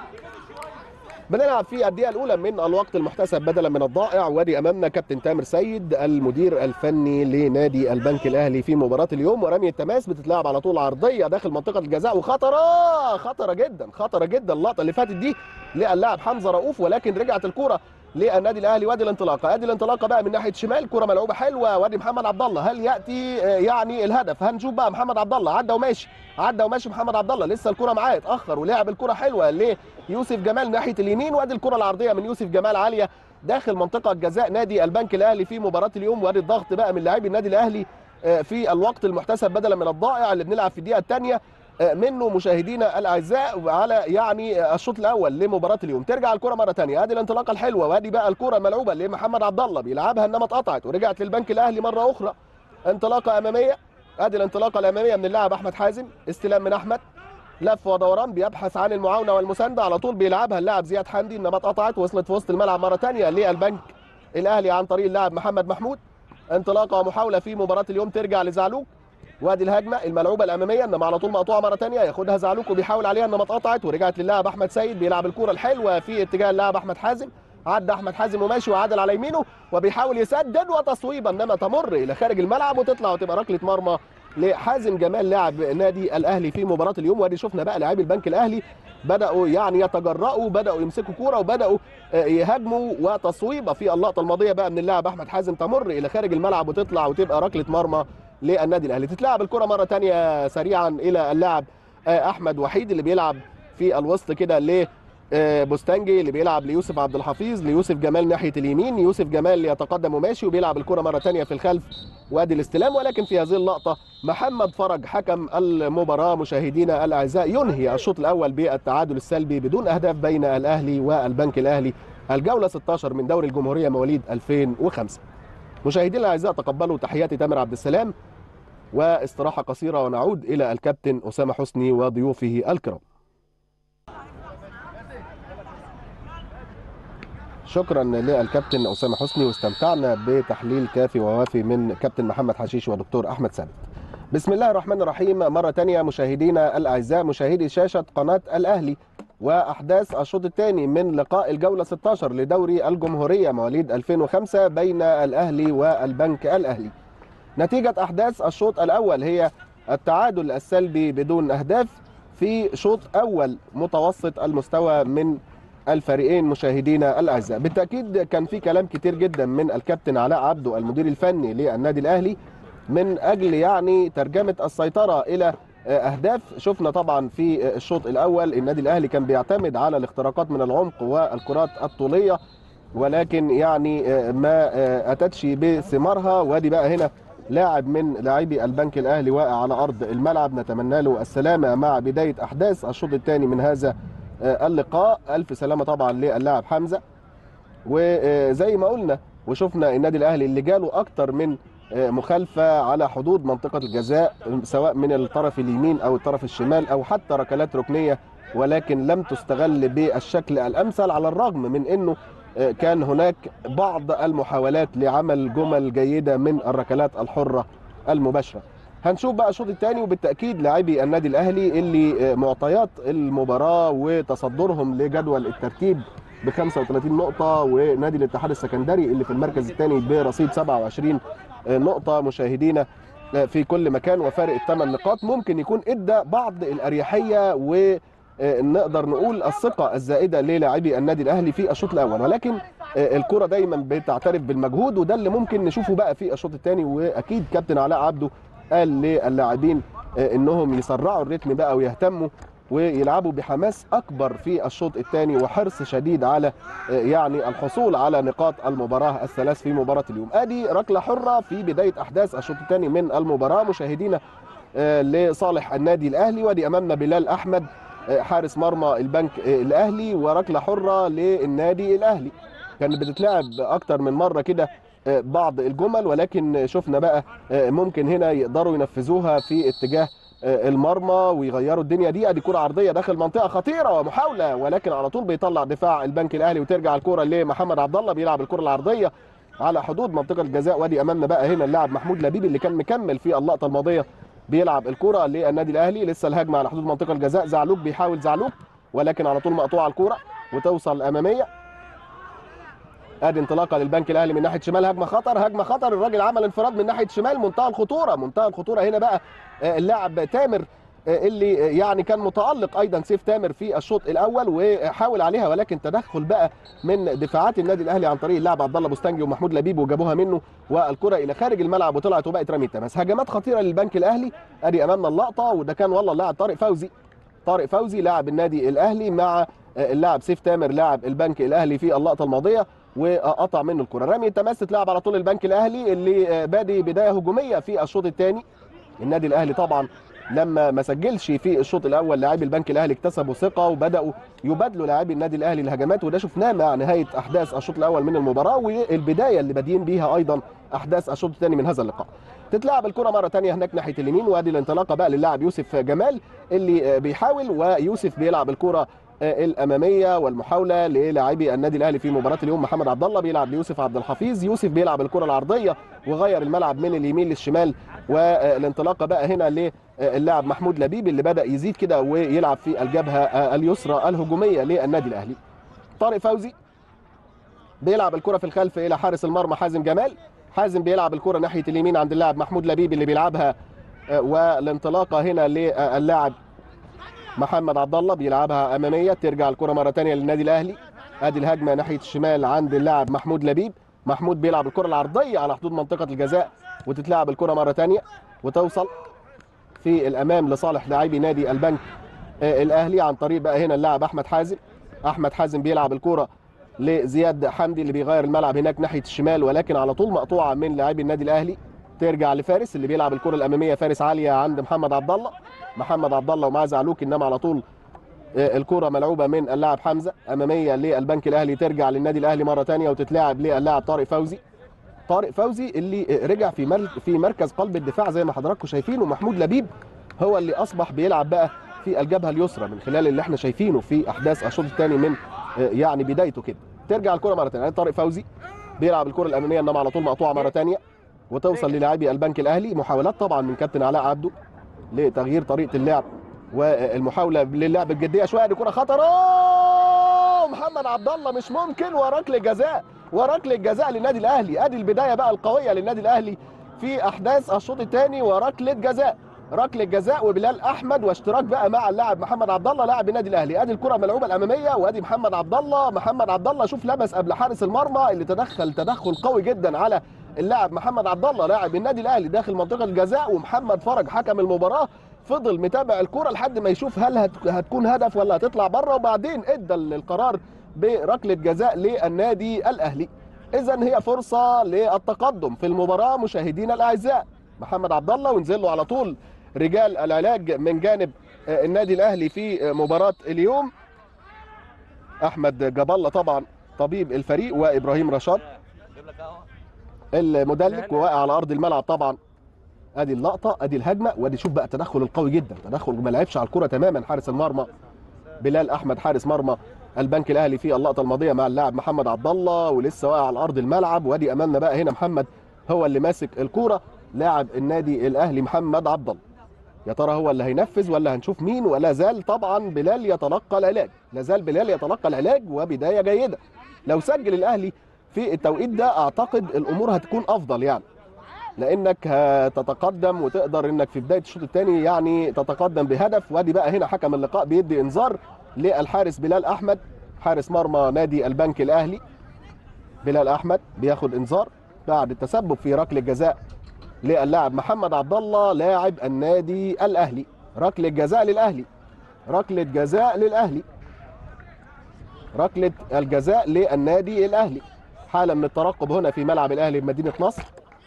بنلعب في الدقيقة الأولى من الوقت المحتسب بدلا من الضائع، وادي أمامنا كابتن تامر سيد المدير الفني لنادي البنك الأهلي في مباراة اليوم. ورمية تماس بتتلعب على طول عرضية داخل منطقة الجزاء، وخطرة خطرة جدا خطرة جدا اللقطة اللي فاتت دي للاعب حمزة رؤوف، ولكن رجعت الكرة للنادي الأهلي. وادي الانطلاقة، ادي الانطلاقة بقى من ناحية شمال، كرة ملعوبة حلوة، وادي محمد عبد الله، هل يأتي يعني الهدف؟ هنشوف بقى. محمد عبد الله عدى وماشي عدى وماشي محمد عبد الله، لسه الكرة معاه، اتأخر ولعب الكرة حلوة ليوسف جمال ناحية اليمين، وادي الكرة العرضية من يوسف جمال عالية داخل منطقة جزاء نادي البنك الأهلي في مباراة اليوم. وادي الضغط بقى من لاعبي النادي الأهلي في الوقت المحتسب بدلا من الضائع اللي بنلعب في الدقيقة الثانية منه مشاهدينا الاعزاء على يعني الشوط الاول لمباراه اليوم. ترجع الكره مره ثانيه، ادي الانطلاقه الحلوه، وادي بقى الكره الملعوبه لمحمد عبد الله بيلعبها انما اتقطعت ورجعت للبنك الاهلي مره اخرى. انطلاقه اماميه، ادي الانطلاقه الاماميه من اللاعب احمد حازم، استلام من احمد، لف ودوران بيبحث عن المعاونه والمسانده، على طول بيلعبها اللاعب زياد حمدي انما اتقطعت، وصلت في وسط الملعب مره ثانيه للبنك الاهلي عن طريق اللاعب محمد محمود. انطلاقه ومحاوله في مباراه اليوم ترجع لزعلوك، وادي الهجمه الملعوبه الاماميه انما على طول مقطوعه مره ثانيه، ياخدها زعلوك وبيحاول عليها انما اتقطعت ورجعت للاعب احمد سيد، بيلعب الكره الحلوه في اتجاه اللاعب احمد حازم، عدى احمد حازم وماشي وعدل على يمينه وبيحاول يسدد وتصويبه انما تمر الى خارج الملعب وتطلع وتبقى ركله مرمى لحازم جمال لاعب نادي الاهلي في مباراه اليوم. وادي شفنا بقى لاعبي البنك الاهلي بداوا يعني يتجرأوا، بداوا يمسكوا كوره وبداوا يهاجموا، وتصويبه في اللقطه الماضيه بقى من اللاعب احمد حازم تمر الى خارج الملعب وتطلع وتبقى ركله مرمى للنادي الاهلي. تتلعب الكره مره ثانيه سريعا الى اللاعب احمد وحيد اللي بيلعب في الوسط كده ل بوستانجي اللي بيلعب ليوسف عبد الحفيظ، ليوسف جمال ناحيه اليمين، يوسف جمال يتقدم وماشي وبيلعب الكره مره ثانيه في الخلف، وادي الاستلام. ولكن في هذه اللقطه محمد فرج حكم المباراه مشاهدينا الاعزاء ينهي الشوط الاول بالتعادل السلبي بدون اهداف بين الاهلي والبنك الاهلي، الجوله ستة عشر من دوري الجمهوريه مواليد ألفين وخمسة. مشاهدينا الاعزاء تقبلوا تحياتي تامر عبد السلام، واستراحه قصيره ونعود الى الكابتن اسامه حسني وضيوفه الكرام. شكرا للكابتن اسامه حسني، واستمتعنا بتحليل كافي ووافي من كابتن محمد حشيش ودكتور احمد ثابت. بسم الله الرحمن الرحيم. مره ثانيه مشاهدينا الاعزاء مشاهدي شاشه قناه الاهلي، واحداث الشوط الثاني من لقاء الجوله ستة عشر لدوري الجمهوريه مواليد ألفين وخمسة بين الاهلي والبنك الاهلي. نتيجه احداث الشوط الاول هي التعادل السلبي بدون اهداف في شوط اول متوسط المستوى من الفريقين. مشاهدينا الاعزاء بالتاكيد كان في كلام كتير جدا من الكابتن علاء عبده المدير الفني للنادي الاهلي من اجل يعني ترجمه السيطره الى اهداف. شفنا طبعا في الشوط الاول النادي الاهلي كان بيعتمد على الاختراقات من العمق والكرات الطوليه، ولكن يعني ما اتتش بثمارها. وادي بقى هنا لاعب من لاعبي البنك الاهلي واقع على ارض الملعب، نتمنى له السلامه مع بدايه احداث الشوط الثاني من هذا اللقاء. الف سلامه طبعا للاعب حمزه. وزي ما قلنا وشفنا النادي الاهلي اللي جاله اكتر من مخالفه على حدود منطقه الجزاء، سواء من الطرف اليمين او الطرف الشمال او حتى ركلات ركنيه، ولكن لم تستغل بالشكل الامثل، على الرغم من انه كان هناك بعض المحاولات لعمل جمل جيده من الركلات الحره المباشره. هنشوف بقى الشوط الثاني، وبالتاكيد لاعبي النادي الاهلي اللي معطيات المباراه وتصدرهم لجدول الترتيب ب خمسة وثلاثين نقطه، ونادي الاتحاد السكندري اللي في المركز الثاني برصيد سبعة وعشرين نقطه مشاهدينا في كل مكان، وفارق الثمان نقاط ممكن يكون ادى بعض الاريحيه ونقدر نقول الثقه الزائده للاعبي النادي الاهلي في الشوط الاول، ولكن الكره دايما بتعترف بالمجهود، وده اللي ممكن نشوفه بقى في الشوط الثاني. واكيد كابتن علاء عبده قال للاعبين انهم يسرعوا الريتم بقى ويهتموا ويلعبوا بحماس اكبر في الشوط الثاني وحرص شديد على يعني الحصول على نقاط المباراه الثلاث في مباراه اليوم. ادي ركله حره في بدايه احداث الشوط الثاني من المباراه مشاهدينا لصالح النادي الاهلي، ودي امامنا بلال احمد حارس مرمى البنك الاهلي، وركله حره للنادي الاهلي. كانت بتتلعب اكتر من مره كده بعض الجمل، ولكن شفنا بقى ممكن هنا يقدروا ينفذوها في اتجاه المرمى ويغيروا الدنيا دي. ادي كره عرضيه داخل منطقه خطيره ومحاوله، ولكن على طول بيطلع دفاع البنك الاهلي وترجع الكره لمحمد عبد الله، بيلعب الكره العرضيه على حدود منطقه الجزاء. وادي امامنا بقى هنا اللاعب محمود لبيب اللي كان مكمل في اللقطه الماضيه بيلعب الكره للنادي الاهلي. لسه الهجمه على حدود منطقه الجزاء، زعلوك بيحاول زعلوك، ولكن على طول مقطوعه الكره وتوصل اماميه. ادي انطلاقه للبنك الاهلي من ناحيه شمال، هجمه خطر هجمه خطر، الراجل عمل انفراد من ناحيه شمال، منتهى الخطوره منتهى الخطوره. هنا بقى اللاعب تامر اللي يعني كان متالق ايضا سيف تامر في الشوط الاول وحاول عليها، ولكن تدخل بقى من دفاعات النادي الاهلي عن طريق اللاعب عبد الله بوستانجي ومحمود لبيب وجابوها منه، والكره الى خارج الملعب وطلعت وبقت رميه تماس. هجمات خطيره للبنك الاهلي، ادي امامنا اللقطه، وده كان والله اللاعب طارق فوزي طارق فوزي لاعب النادي الاهلي مع اللاعب سيف تامر لاعب البنك الاهلي في اللقطه الماضيه، وقطع منه الكره. رميه تماس تتلعب على طول البنك الاهلي اللي بادي بدايه هجوميه في الشوط الثاني. النادي الاهلي طبعا لما ما سجلش في الشوط الاول لاعبي البنك الاهلي اكتسبوا ثقه وبداوا يبادلوا لاعبي النادي الاهلي الهجمات، وده شفناه مع نهايه احداث الشوط الاول من المباراه والبدايه اللي بادئين بيها ايضا احداث الشوط الثاني من هذا اللقاء. تتلعب الكره مره ثانيه هناك ناحيه اليمين، وادي الانطلاقه بقى للاعب يوسف جمال اللي بيحاول، ويوسف بيلعب الكره الاماميه والمحاوله للاعبي النادي الاهلي في مباراه اليوم. محمد عبد الله بيلعب ليوسف عبد الحفيظ، يوسف بيلعب الكره العرضيه وغير الملعب من اليمين للشمال، والانطلاقه بقى هنا للاعب محمود لبيب اللي بدا يزيد كده ويلعب في الجبهه اليسرى الهجوميه للنادي الاهلي. طارق فوزي بيلعب الكره في الخلف الى حارس المرمى حازم جمال، حازم بيلعب الكره ناحيه اليمين عند اللاعب محمود لبيب اللي بيلعبها، والانطلاقه هنا للاعب محمد عبد الله بيلعبها اماميه، ترجع الكره مره ثانيه للنادي الاهلي. ادي الهجمه ناحيه الشمال عند اللاعب محمود لبيب، محمود بيلعب الكره العرضيه على حدود منطقه الجزاء، وتتلعب الكره مره ثانيه وتوصل في الامام لصالح لاعبي نادي البنك الاهلي عن طريق بقى هنا اللاعب احمد حازم. احمد حازم بيلعب الكره لزياد حمدي اللي بيغير الملعب هناك ناحيه الشمال، ولكن على طول مقطوعه من لاعبي النادي الاهلي، ترجع لفارس اللي بيلعب الكره الاماميه، فارس عاليه عند محمد عبد الله، محمد عبد الله ومعاه زعلوك، انما على طول الكره ملعوبه من اللاعب حمزه اماميه للبنك الاهلي، ترجع للنادي الاهلي مره ثانيه وتتلعب للاعب طارق فوزي. طارق فوزي اللي رجع في في مركز قلب الدفاع زي ما حضراتكم شايفين، ومحمود لبيب هو اللي اصبح بيلعب بقى في الجبهه اليسرى من خلال اللي احنا شايفينه في احداث الشوط الثاني من يعني بدايته كده. ترجع الكره مره ثانيه، طارق فوزي بيلعب الكره الاماميه انما على طول مقطوعه مره ثانيه وتوصل للاعبي البنك الاهلي. محاولات طبعا من كابتن علاء عبده لتغيير طريقه اللعب والمحاوله للعب الجديه شويه. دي كره خطره، محمد عبد الله مش ممكن، وركله جزاء وركله جزاء للنادي الاهلي. ادي البدايه بقى القويه للنادي الاهلي في احداث الشوط الثاني، وركله جزاء ركله جزاء وبلال احمد واشتراك بقى مع اللاعب محمد عبد الله لاعب النادي الاهلي. ادي الكره ملعوبه الاماميه، وادي محمد عبد الله محمد عبد الله شوف لمس قبل حارس المرمى اللي تدخل تدخل قوي جدا على اللاعب محمد عبد الله لاعب النادي الاهلي داخل منطقه الجزاء، ومحمد فرج حكم المباراه فضل متابع الكره لحد ما يشوف هل هتكون هدف ولا هتطلع بره، وبعدين ادى القرار بركله جزاء للنادي الاهلي. اذا هي فرصه للتقدم في المباراه مشاهدينا الاعزاء. محمد عبد الله، وينزل له على طول رجال العلاج من جانب النادي الاهلي في مباراه اليوم. احمد جاب الله طبعا طبيب الفريق، وابراهيم رشاد المدلك، وواقع على ارض الملعب طبعا. ادي اللقطه، ادي الهجمه، وادي شوف بقى التدخل القوي جدا، تدخل ما لعبش على الكره تماما حارس المرمى بلال احمد حارس مرمى البنك الاهلي في اللقطه الماضيه مع اللاعب محمد عبد الله، ولسه واقع على ارض الملعب. وادي امامنا بقى هنا محمد هو اللي ماسك الكوره، لاعب النادي الاهلي محمد عبد الله. يا ترى هو اللي هينفذ ولا هنشوف مين؟ ولا زال طبعا بلال يتلقى العلاج، لا زال بلال يتلقى العلاج، وبدايه جيده. لو سجل الاهلي في التوقيت ده اعتقد الامور هتكون افضل، يعني لانك هتتقدم وتقدر انك في بدايه الشوط الثاني يعني تتقدم بهدف. وادي بقى هنا حكم اللقاء بيدي انذار للحارس بلال احمد حارس مرمى نادي البنك الاهلي. بلال احمد بياخد انذار بعد التسبب في ركله جزاء للاعب محمد عبد الله لاعب النادي الاهلي. ركله جزاء للاهلي، ركله جزاء للاهلي، ركله الجزاء للنادي الاهلي. حاله من الترقب هنا في ملعب الاهلي بمدينه نصر،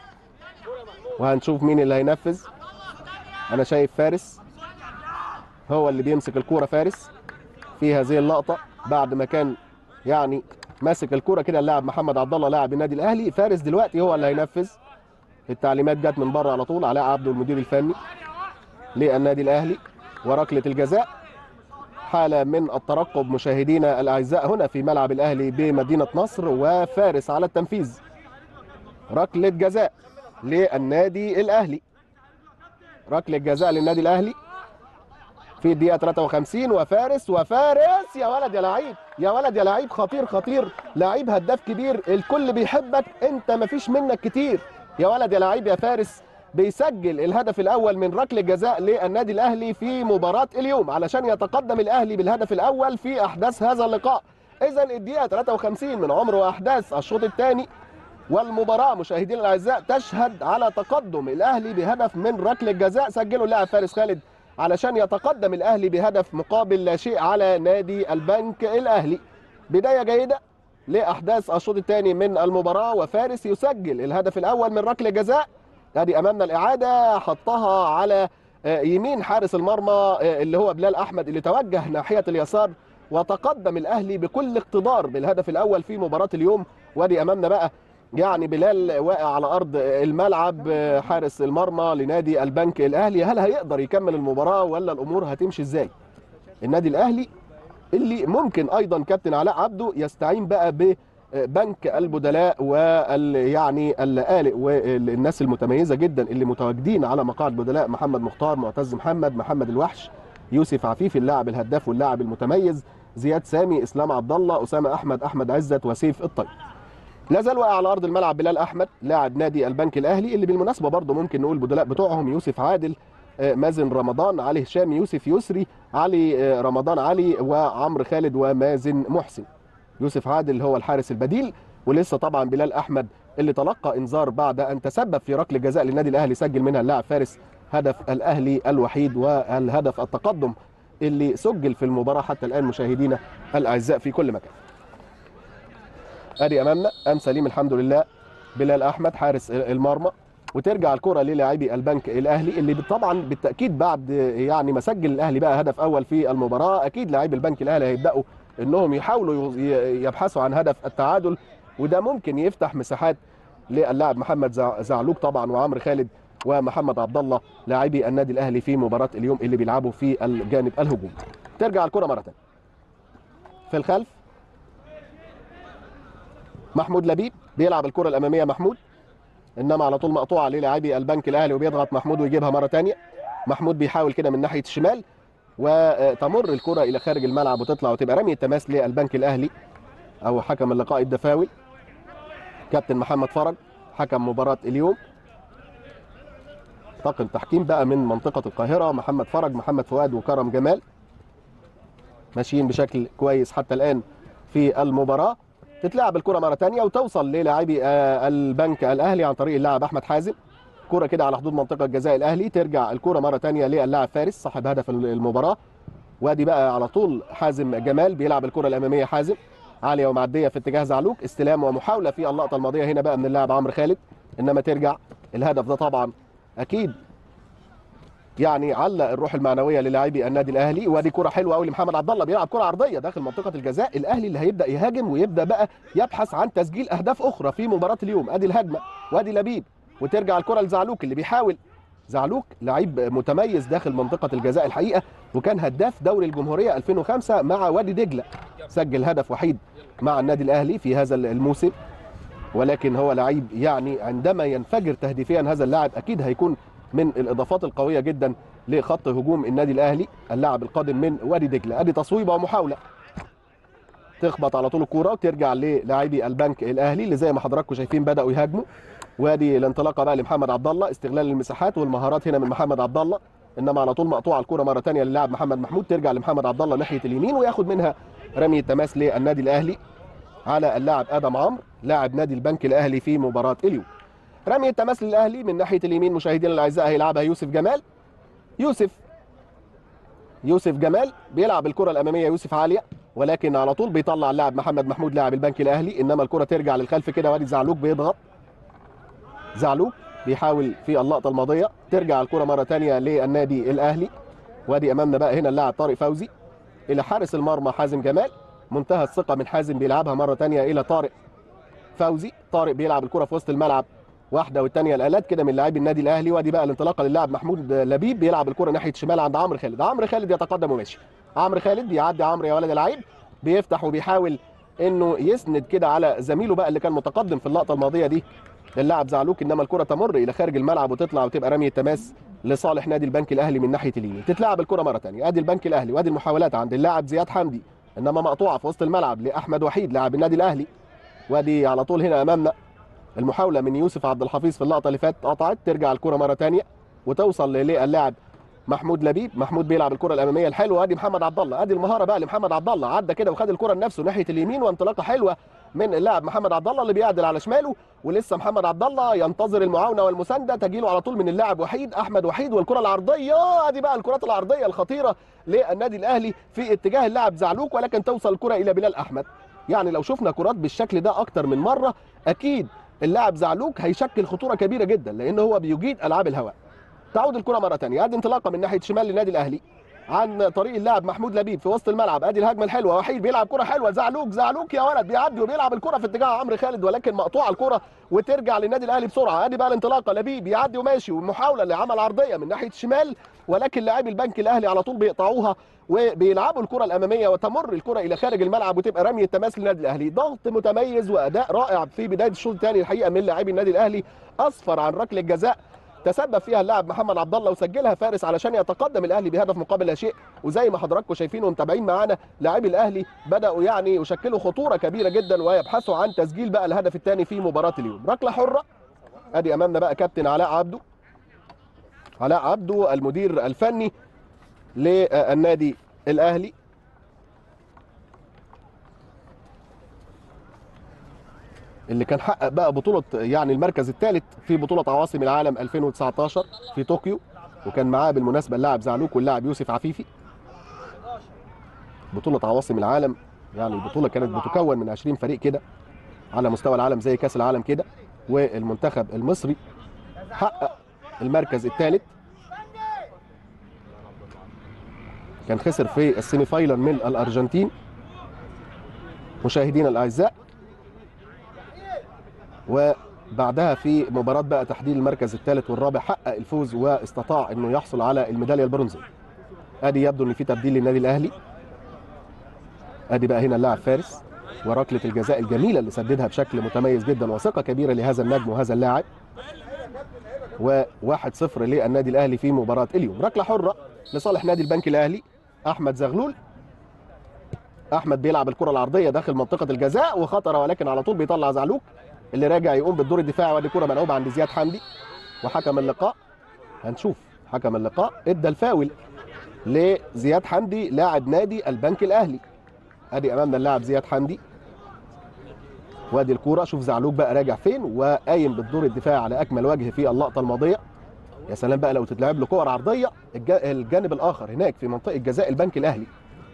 وهنشوف مين اللي هينفذ. انا شايف فارس هو اللي بيمسك الكوره، فارس في هذه اللقطه بعد ما كان يعني ماسك الكوره كده اللاعب محمد عبد الله لاعب النادي الاهلي. فارس دلوقتي هو اللي هينفذ. التعليمات جت من بره على طول، علاء عبده المدير الفني للنادي الاهلي. وركله الجزاء، حاله من الترقب مشاهدينا الاعزاء هنا في ملعب الاهلي بمدينه نصر، وفارس على التنفيذ. ركله جزاء للنادي الاهلي، ركله جزاء للنادي الاهلي في الدقيقه ثلاثة وخمسين. وفارس وفارس يا ولد يا لعيب، يا ولد يا لعيب، خطير خطير، لعيب هداف كبير، الكل بيحبك، انت مفيش منك كتير يا ولد يا لعيب يا فارس. بيسجل الهدف الاول من ركله جزاء للنادي الاهلي في مباراه اليوم علشان يتقدم الاهلي بالهدف الاول في احداث هذا اللقاء. اذا الدقيقه ثلاثة وخمسين من عمر واحداث الشوط الثاني، والمباراه مشاهدينا الاعزاء تشهد على تقدم الاهلي بهدف من ركله جزاء سجله اللاعب فارس خالد علشان يتقدم الاهلي بهدف مقابل لا شيء على نادي البنك الاهلي. بدايه جيده لاحداث الشوط الثاني من المباراه، وفارس يسجل الهدف الاول من ركله جزاء. ادي امامنا الاعاده، حطها على يمين حارس المرمى اللي هو بلال احمد اللي توجه ناحيه اليسار، وتقدم الاهلي بكل اقتدار بالهدف الاول في مباراه اليوم. وادي امامنا بقى يعني بلال واقع على ارض الملعب حارس المرمى لنادي البنك الاهلي. هل هيقدر يكمل المباراه ولا الامور هتمشي ازاي؟ النادي الاهلي اللي ممكن ايضا كابتن علاء عبده يستعين بقى ببنك البدلاء وال يعني الآلئ والناس المتميزه جدا اللي متواجدين على مقاعد بدلاء، محمد مختار، معتز محمد، محمد الوحش، يوسف عفيفي اللاعب الهداف واللاعب المتميز، زياد سامي، اسلام عبد الله، اسامه احمد، احمد عزت، وسيف الطيب. لا زال واقع على ارض الملعب بلال احمد لاعب نادي البنك الاهلي، اللي بالمناسبه برضه ممكن نقول البدلاء بتوعهم يوسف عادل، مازن رمضان، علي هشام، يوسف يسري، علي رمضان علي، وعمرو خالد، ومازن محسن. يوسف عادل هو الحارس البديل، ولسه طبعا بلال احمد اللي تلقى انذار بعد ان تسبب في ركله جزاء للنادي الاهلي سجل منها اللاعب فارس هدف الاهلي الوحيد والهدف التقدم اللي سجل في المباراه حتى الان مشاهدينا الاعزاء في كل مكان. ادي امامنا ام سليم الحمد لله بلال احمد حارس المرمى، وترجع الكره للاعبي البنك الاهلي اللي طبعا بالتاكيد بعد يعني ما سجل الاهلي بقى هدف اول في المباراه، اكيد لاعبي البنك الاهلي هيبداوا انهم يحاولوا يبحثوا عن هدف التعادل، وده ممكن يفتح مساحات للاعب محمد زعلوك طبعا وعمرو خالد ومحمد عبد الله لاعبي النادي الاهلي في مباراه اليوم اللي بيلعبوا في الجانب الهجومي. ترجع الكره مره ثانيه في الخلف، محمود لبيب بيلعب الكره الاماميه، محمود انما على طول مقطوعه للاعبي البنك الاهلي، وبيضغط محمود ويجيبها مره ثانيه. محمود بيحاول كده من ناحيه الشمال، وتمر الكره الى خارج الملعب وتطلع وتبقى رميه تماس للبنك الاهلي او حكم اللقاء الدفاوي كابتن محمد فرج حكم مباراه اليوم. طاقم تحكيم بقى من منطقه القاهره، محمد فرج، محمد فؤاد، وكرم جمال، ماشيين بشكل كويس حتى الان في المباراه. تتلعب الكره مره ثانيه وتوصل للاعبي البنك الاهلي عن طريق اللاعب احمد حازم، كره كده على حدود منطقه جزاء الاهلي. ترجع الكره مره ثانيه للاعب فارس صاحب هدف المباراه، وادي بقى على طول حازم جمال بيلعب الكره الاماميه، حازم عاليه ومعديه في اتجاه زعلوك، استلام ومحاوله في اللقطه الماضيه هنا بقى من اللاعب عمرو خالد، انما ترجع الهدف ده طبعا اكيد يعني علق الروح المعنويه للاعبي النادي الاهلي. وادي كره حلوه قوي لمحمد عبد الله، بيلعب كره عرضيه داخل منطقه الجزاء. الاهلي اللي هيبدا يهاجم ويبدا بقى يبحث عن تسجيل اهداف اخرى في مباراه اليوم. ادي الهجمه وادي لبيب، وترجع الكره لزعلوك اللي بيحاول. زعلوك لعيب متميز داخل منطقه الجزاء الحقيقه، وكان هداف دوري الجمهوريه ألفين وخمسة مع وادي دجله، سجل هدف وحيد مع النادي الاهلي في هذا الموسم. ولكن هو لعيب يعني عندما ينفجر تهديفيا هذا اللاعب اكيد هيكون من الاضافات القويه جدا لخط هجوم النادي الاهلي، اللاعب القادم من وادي دجله. ادي تصويبه ومحاوله، تخبط على طول الكوره وترجع للاعبي البنك الاهلي اللي زي ما حضراتكم شايفين بداوا يهاجموا. وادي الانطلاقه بقى لمحمد عبد الله، استغلال المساحات والمهارات هنا من محمد عبد الله، انما على طول مقطوعه الكوره مره ثانيه للاعب محمد محمود، ترجع لمحمد عبد الله ناحيه اليمين وياخد منها رمي التماس للنادي الاهلي على اللاعب ادم عمرو لاعب نادي البنك الاهلي في مباراه اليوم. رمي التماس للاهلي من ناحيه اليمين مشاهدينا الاعزاء، هيلعبها يوسف جمال. يوسف يوسف جمال بيلعب الكره الاماميه، يوسف عاليه، ولكن على طول بيطلع اللاعب محمد محمود لاعب البنك الاهلي، انما الكره ترجع للخلف كده. وادي زعلوك بيضغط، زعلوك بيحاول في اللقطه الماضيه، ترجع الكره مره ثانيه للنادي الاهلي. وادي امامنا بقى هنا اللاعب طارق فوزي الى حارس المرمى حازم جمال، منتهى الثقه من حازم، بيلعبها مره ثانيه الى طارق فوزي. طارق بيلعب الكره في وسط الملعب، واحده والثانيه الالات كده من لاعبي النادي الاهلي. وادي بقى الانطلاقه للاعب محمود لبيب، بيلعب الكره ناحيه شمال عند عمرو خالد. عمرو خالد يتقدم وماشي، عمرو خالد بيعدي، عمرو يا ولد العيب، بيفتح وبيحاول انه يسند كده على زميله بقى اللي كان متقدم في اللقطه الماضيه دي للاعب زعلوك، انما الكره تمر الى خارج الملعب وتطلع وتبقى رميه تماس لصالح نادي البنك الاهلي من ناحيه اليمين. تتلعب الكره مره ثانيه، ادي البنك الاهلي، وادي المحاولات عند اللاعب زياد حمدي، انما مقطوعه في وسط الملعب لاحمد وحيد لاعب النادي الاهلي. وادي على طول هنا امامنا المحاوله من يوسف عبد الحفيظ في اللقطه اللي فاتت، قطعت، ترجع الكره مره ثانيه وتوصل للاعب محمود لبيب. محمود بيلعب الكره الاماميه الحلوه، ادي محمد عبد الله، ادي المهاره بقى لمحمد عبد الله، عدى كده وخد الكره لنفسه ناحيه اليمين، وانطلاقه حلوه من اللاعب محمد عبد الله اللي بيعدل على شماله، ولسه محمد عبد الله ينتظر المعاونه والمسانده، تجيله على طول من اللاعب وحيد احمد وحيد، والكره العرضيه، ادي بقى الكرات العرضيه الخطيره للنادي الاهلي في اتجاه اللاعب زعلوك، ولكن توصل الكره الى بلال احمد. يعني لو شفنا كرات بالشكل ده اكتر من مره اكيد اللاعب زعلوك هيشكل خطوره كبيره جدا، لان هو بيجيد العاب الهواء. تعود الكره مره ثانيه، ادي انطلاقه من ناحيه شمال للنادي الاهلي عن طريق اللاعب محمود لبيب في وسط الملعب. ادي الهجمه الحلوه، وحيد بيلعب كره حلوه، زعلوك زعلوك يا ولد بيعدي وبيلعب الكره في اتجاه عمرو خالد، ولكن مقطوعه الكره وترجع للنادي الاهلي بسرعه. ادي بقى الانطلاقه، لبيب يعدي وماشي، والمحاوله اللي عمل عرضيه من ناحيه الشمال، ولكن لاعبي البنك الاهلي على طول بيقطعوها وبيلعبوا الكره الاماميه، وتمر الكره الى خارج الملعب وتبقى رميه تماس للنادي الاهلي. ضغط متميز واداء رائع في بدايه الشوط الثاني الحقيقه من لاعبي النادي الاهلي، اسفر عن ركله جزاء تسبب فيها اللاعب محمد عبد الله وسجلها فارس علشان يتقدم الاهلي بهدف مقابل لا شيء. وزي ما حضراتكم شايفين ومتابعين معانا، لاعبي الاهلي بداوا يعني يشكلوا خطوره كبيره جدا ويبحثوا عن تسجيل بقى الهدف الثاني في مباراه اليوم. ركله حره، ادي امامنا بقى كابتن علاء عبده، علاء عبده المدير الفني للنادي الاهلي، اللي كان حقق بقى بطولة يعني المركز الثالث في بطولة عواصم العالم ألفين وتسعتاشر في طوكيو، وكان معاه بالمناسبة اللاعب زعلوك واللاعب يوسف عفيفي. بطولة عواصم العالم يعني البطولة كانت بتكون من عشرين فريق كده على مستوى العالم زي كأس العالم كده، والمنتخب المصري حقق المركز الثالث، كان خسر في السيمي فاينال من الأرجنتين مشاهدينا الأعزاء، وبعدها في مباراة بقى تحديد المركز الثالث والرابع حقق الفوز واستطاع انه يحصل على الميدالية البرونزية. ادي يبدو ان في تبديل للنادي الاهلي، ادي بقى هنا اللاعب فارس وركلة الجزاء الجميلة اللي سددها بشكل متميز جدا وثقة كبيرة لهذا النجم وهذا اللاعب، وواحد صفر للنادي الاهلي في مباراة اليوم. ركلة حرة لصالح نادي البنك الاهلي، احمد زغلول، احمد بيلعب الكرة العرضية داخل منطقة الجزاء وخطرة، ولكن على طول بيطلع زعلوك اللي راجع يقوم بالدور الدفاعي. وادي كرة ملعوبة عند زياد حمدي، وحكم اللقاء هنشوف حكم اللقاء ادى الفاول لزياد حمدي لاعب نادي البنك الاهلي. ادي امامنا اللاعب زياد حمدي، وادي الكرة، شوف زعلوك بقى راجع فين وقايم بالدور الدفاعي على اكمل وجه في اللقطة الماضية. يا سلام بقى لو تتلعب له كور عرضية الجانب الاخر هناك في منطقة جزاء البنك الاهلي،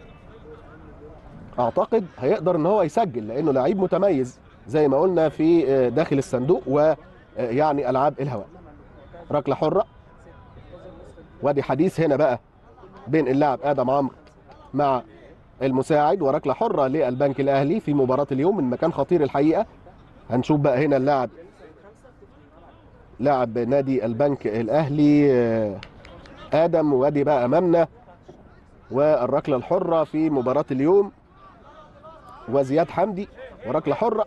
اعتقد هيقدر ان هو يسجل لانه لعيب متميز زي ما قلنا في داخل الصندوق ويعني العاب الهواء. ركله حره وادي حديث هنا بقى بين اللاعب ادم عمرو مع المساعد، وركله حره للبنك الاهلي في مباراه اليوم من مكان خطير الحقيقه. هنشوف بقى هنا اللاعب لاعب نادي البنك الاهلي ادم، وادي بقى امامنا والركله الحره في مباراه اليوم، وزياد حمدي وركله حره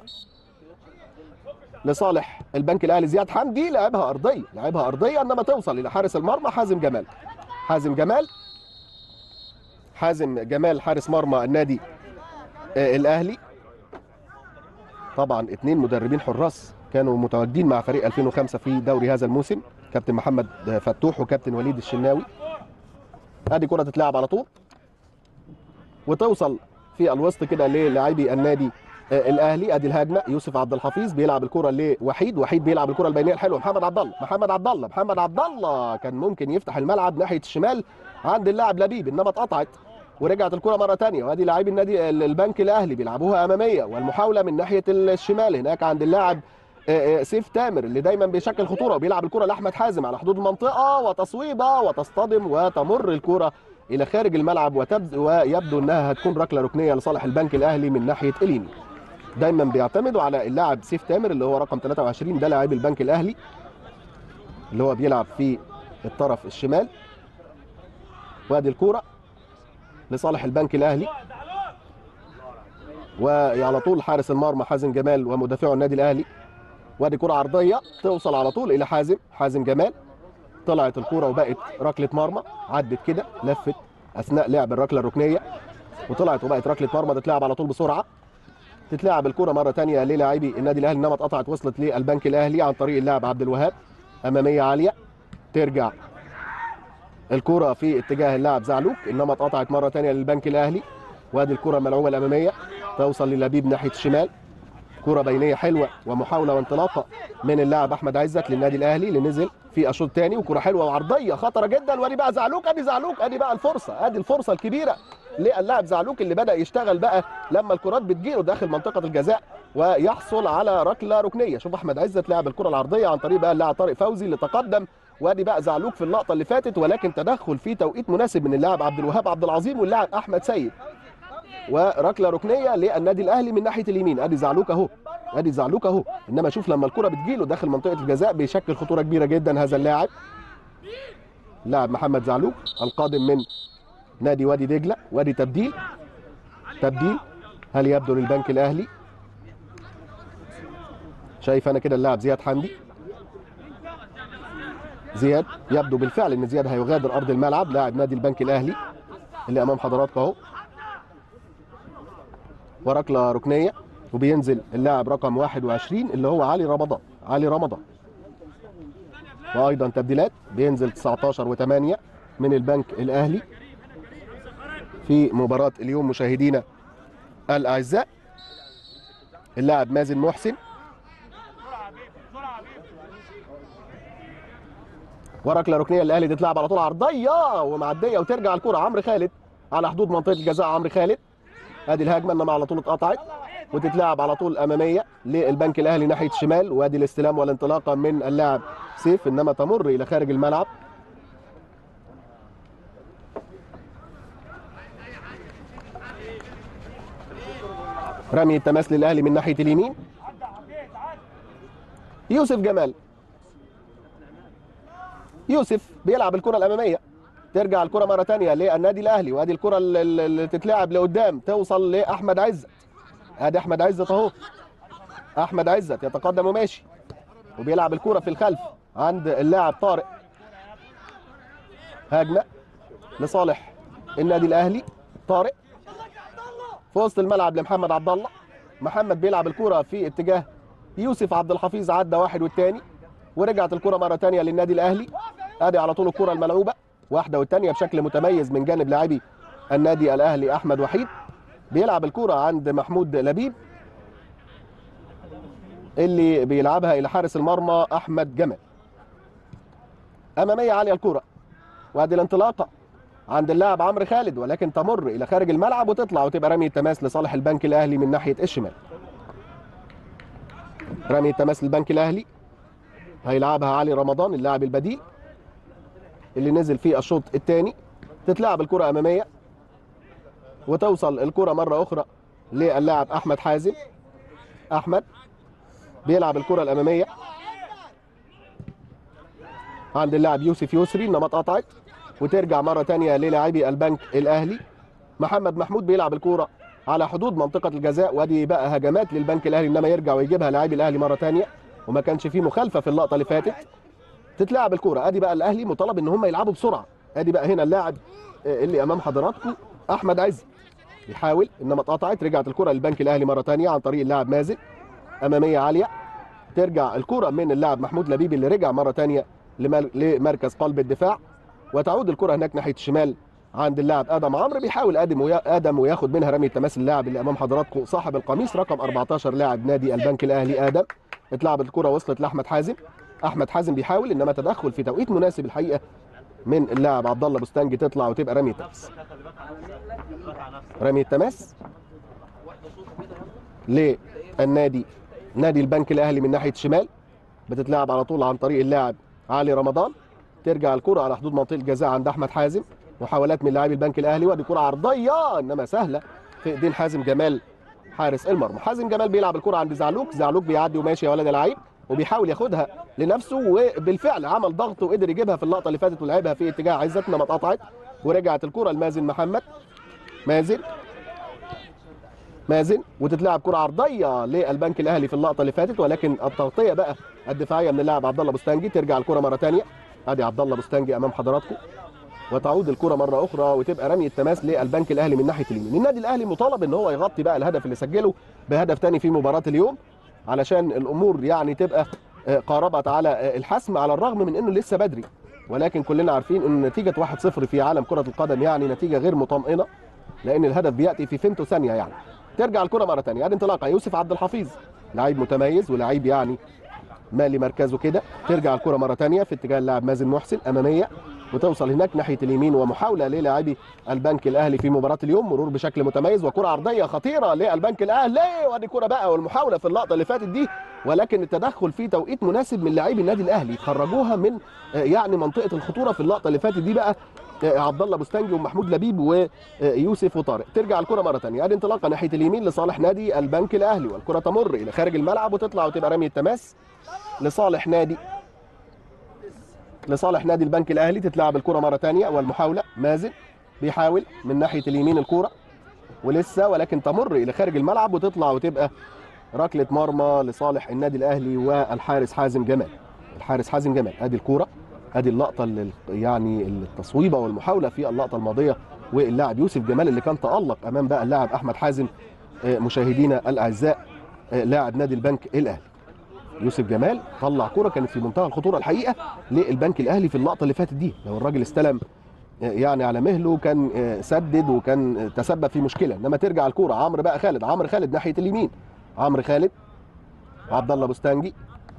لصالح البنك الاهلي. زياد حمدي لعبها ارضيه لعبها ارضيه انما توصل الى حارس المرمى حازم جمال. حازم جمال حازم جمال حارس مرمى النادي الاهلي. طبعا اثنين مدربين حراس كانوا متواجدين مع فريق ألفين وخمسة في دوري هذا الموسم، كابتن محمد فتوح وكابتن وليد الشناوي. ادي كره تتلعب على طول وتوصل في الوسط كده للاعبي النادي الاهلي. ادي الهجمه، يوسف عبد الحفيظ بيلعب الكره لوحيد، وحيد بيلعب الكره البينيه الحلوه. محمد عبد الله محمد عبد الله محمد عبد الله كان ممكن يفتح الملعب ناحيه الشمال عند اللاعب لبيب انما اتقطعت، ورجعت الكره مره ثانيه. وادي لاعبي النادي البنك الاهلي بيلعبوها اماميه، والمحاوله من ناحيه الشمال هناك عند اللاعب سيف تامر اللي دايما بيشكل خطوره، وبيلعب الكره لاحمد حازم على حدود المنطقه وتصويبه وتصطدم وتمر الكره الى خارج الملعب، وتبدو ويبدو انها هتكون ركله ركنيه لصالح البنك الاهلي من ناحيه اليمين. دايما بيعتمدوا على اللاعب سيف تامر اللي هو رقم ثلاثة وعشرين، ده لاعب البنك الاهلي اللي هو بيلعب في الطرف الشمال. وادي الكوره لصالح البنك الاهلي، وعلى طول حارس المرمى حازم جمال ومدافعه النادي الاهلي. وادي كره عرضيه توصل على طول الى حازم حازم جمال. طلعت الكوره وبقت ركله مرمى، عدت كده لفت اثناء لعب الركله الركنيه وطلعت وبقت ركله مرمى تتلعب على طول بسرعه. تتلعب الكره مره ثانيه للاعبي النادي الاهلي انما اتقطعت، وصلت للبنك الاهلي عن طريق اللاعب عبد الوهاب اماميه عاليه. ترجع الكره في اتجاه اللاعب زعلوك انما اتقطعت مره ثانيه للبنك الاهلي. وادي الكره الملعوبه الاماميه توصل للبيب ناحيه الشمال. كره بينيه حلوه ومحاوله وانطلاقه من اللاعب احمد عزت للنادي الاهلي اللي نزل في الشوط الثاني، وكره حلوه وعرضيه خطره جدا. وادي بقى زعلوك ادي زعلوك ادي بقى الفرصه ادي الفرصه الكبيره للاعب زعلوك اللي بدا يشتغل بقى لما الكرات بتجيله داخل منطقه الجزاء ويحصل على ركله ركنيه. شوف احمد عزت لعب الكره العرضيه عن طريق بقى اللاعب طارق فوزي اللي تقدم. وادي بقى زعلوك في اللقطه اللي فاتت، ولكن تدخل في توقيت مناسب من اللاعب عبد الوهاب عبد العظيم واللاعب احمد سيد، وركله ركنيه للنادي الاهلي من ناحيه اليمين. ادي زعلوك اهو ادي زعلوك اهو، انما شوف لما الكره بتجيله داخل منطقه الجزاء بيشكل خطوره كبيره جدا هذا اللاعب لاعب محمد زعلوك القادم من نادي وادي دجله. وادي تبديل تبديل هل يبدو للبنك الاهلي؟ شايف انا كده اللاعب زياد حمدي. زياد يبدو بالفعل ان زياد هيغادر ارض الملعب، لاعب نادي البنك الاهلي اللي امام حضراتكم اهو. وركله ركنيه وبينزل اللاعب رقم واحد وعشرين اللي هو علي رمضان علي رمضان. وايضا تبديلات بينزل تسعتاشر وثمانية من البنك الاهلي في مباراه اليوم مشاهدينا الاعزاء. اللاعب مازن محسن، وركله ركنيه الاهلي تتلعب على طول عرضيه ومعديه وترجع الكره عمرو خالد على حدود منطقه الجزاء. عمرو خالد ادي الهجمه انما على طول اتقطعت وتتلعب على طول اماميه للبنك الاهلي ناحيه الشمال. وادي الاستلام والانطلاقه من اللاعب سيف انما تمر الى خارج الملعب. رمي التماس للاهلي من ناحيه اليمين. يوسف جمال يوسف بيلعب الكره الاماميه، ترجع الكره مره ثانيه للنادي الاهلي. وادي الكره اللي تتلعب لقدام توصل لاحمد عزت. ادي احمد عزت اهو، احمد عزت يتقدم وماشي وبيلعب الكره في الخلف عند اللاعب طارق. هجمه لصالح النادي الاهلي. طارق في وسط الملعب لمحمد عبد الله. محمد بيلعب الكره في اتجاه يوسف عبد الحفيظ، عدى واحد والثاني ورجعت الكره مره ثانيه للنادي الاهلي. ادي على طول الكره الملعوبه واحده والثانيه بشكل متميز من جانب لاعبي النادي الاهلي. احمد وحيد بيلعب الكره عند محمود لبيب اللي بيلعبها الى حارس المرمى احمد جمال. اماميه عاليه الكره، وادي الانطلاقه عند اللاعب عمرو خالد ولكن تمر الى خارج الملعب وتطلع وتبقى رمي التماس لصالح البنك الاهلي من ناحيه الشمال. رمي التماس للبنك الاهلي هيلعبها علي رمضان اللاعب البديل. اللي نزل في الشوط الثاني. تتلعب الكره اماميه وتوصل الكره مره اخرى للاعب احمد حازم. احمد بيلعب الكره الاماميه عند اللاعب يوسف يسري، انما اتقطعت وترجع مره ثانيه للاعبي البنك الاهلي. محمد محمود بيلعب الكره على حدود منطقه الجزاء، وادي بقى هجمات للبنك الاهلي، انما يرجع ويجيبها لاعبي الاهلي مره ثانيه، وما كانش فيه مخالفه في اللقطه اللي فاتت. تتلعب الكره، ادي بقى الاهلي مطالب ان هم يلعبوا بسرعه. ادي بقى هنا اللاعب اللي امام حضراتكم احمد عز بيحاول، انما اتقطعت. رجعت الكره للبنك الاهلي مره ثانيه عن طريق اللاعب مازن، اماميه عاليه. ترجع الكره من اللاعب محمود لبيب اللي رجع مره ثانيه لمركز قلب الدفاع، وتعود الكره هناك ناحيه الشمال عند اللاعب ادم عمرو. بيحاول ادم ويا ادم وياخد منها رميه تماس اللاعب اللي امام حضراتكم صاحب القميص رقم أربعتاشر لاعب نادي البنك الاهلي ادم. اتلعبت الكره وصلت لاحمد حازم. احمد حازم بيحاول، انما تدخل في توقيت مناسب الحقيقه من اللاعب عبد الله بوستانجي، تطلع وتبقى رميه تماس. رميه تماس للنادي نادي البنك الاهلي من ناحيه الشمال، بتتلعب على طول عن طريق اللاعب علي رمضان. ترجع الكره على حدود منطقه الجزاء عند احمد حازم. محاولات من لاعبي البنك الاهلي، ودي كره عرضيه انما سهله في ايدين حازم جمال حارس المرمى. حازم جمال بيلعب الكره عند زعلوك. زعلوك بيعدي وماشي يا ولد العيب، وبيحاول ياخدها لنفسه، وبالفعل عمل ضغط وقدر يجيبها في اللقطه اللي فاتت ولعبها في اتجاه عزت، انما اتقطعت. ورجعت الكره لمازن محمد. مازن مازن وتتلعب كره عرضيه للبنك الاهلي في اللقطه اللي فاتت، ولكن التغطيه بقى الدفاعيه من اللاعب عبد الله بوستانجي. ترجع الكره مره ثانيه، ادي عبد الله بوستانجي امام حضراتكم، وتعود الكره مره اخرى وتبقى رميه تماس للبنك الاهلي من ناحيه اليمين. النادي الاهلي مطالب ان هو يغطي بقى الهدف اللي سجله بهدف ثاني في مباراه اليوم، علشان الامور يعني تبقى قاربت على الحسم، على الرغم من انه لسه بدري، ولكن كلنا عارفين ان نتيجه واحد صفر في عالم كره القدم يعني نتيجه غير مطمئنه، لان الهدف بياتي في فيمتو ثانيه يعني. ترجع الكره مره ثانيه، ادي انطلاقه يوسف عبد الحفيظ، لعيب متميز ولعيب يعني مالي مركزه كده. ترجع الكره مره ثانيه في اتجاه اللاعب مازن محسن اماميه، وتوصل هناك ناحيه اليمين، ومحاوله للاعبي البنك الاهلي في مباراه اليوم، مرور بشكل متميز وكره عرضيه خطيره للبنك الاهلي. وادي كره بقى والمحاوله في اللقطه اللي فاتت دي، ولكن التدخل في توقيت مناسب من لاعبي النادي الاهلي، خرجوها من يعني منطقه الخطوره في اللقطه اللي فاتت دي بقى عبد الله بوستانجي ومحمود لبيب ويوسف وطارق. ترجع الكره مره ثانيه، ادي انطلاقه ناحيه اليمين لصالح نادي البنك الاهلي، والكره تمر الى خارج الملعب وتطلع وتبقى رميه تماس لصالح نادي لصالح نادي البنك الاهلي. تتلعب الكره مره ثانيه، والمحاوله مازن بيحاول من ناحيه اليمين الكره ولسه، ولكن تمر الى خارج الملعب وتطلع وتبقى ركله مرمى لصالح النادي الاهلي والحارس حازم جمال. الحارس حازم جمال، ادي الكوره، ادي اللقطه اللي يعني التصويبه والمحاوله في اللقطه الماضيه، واللاعب يوسف جمال اللي كان تالق امام بقى اللاعب احمد حازم. مشاهدينا الاعزاء، لاعب نادي البنك الاهلي يوسف جمال طلع كوره كانت في منتهى الخطوره الحقيقه للبنك الاهلي في اللقطه اللي فاتت دي. لو الراجل استلم يعني على مهله كان سدد وكان تسبب في مشكله، انما ترجع الكوره عمرو بقى خالد عمرو خالد ناحيه اليمين، عمرو خالد عبد الله بوستانجي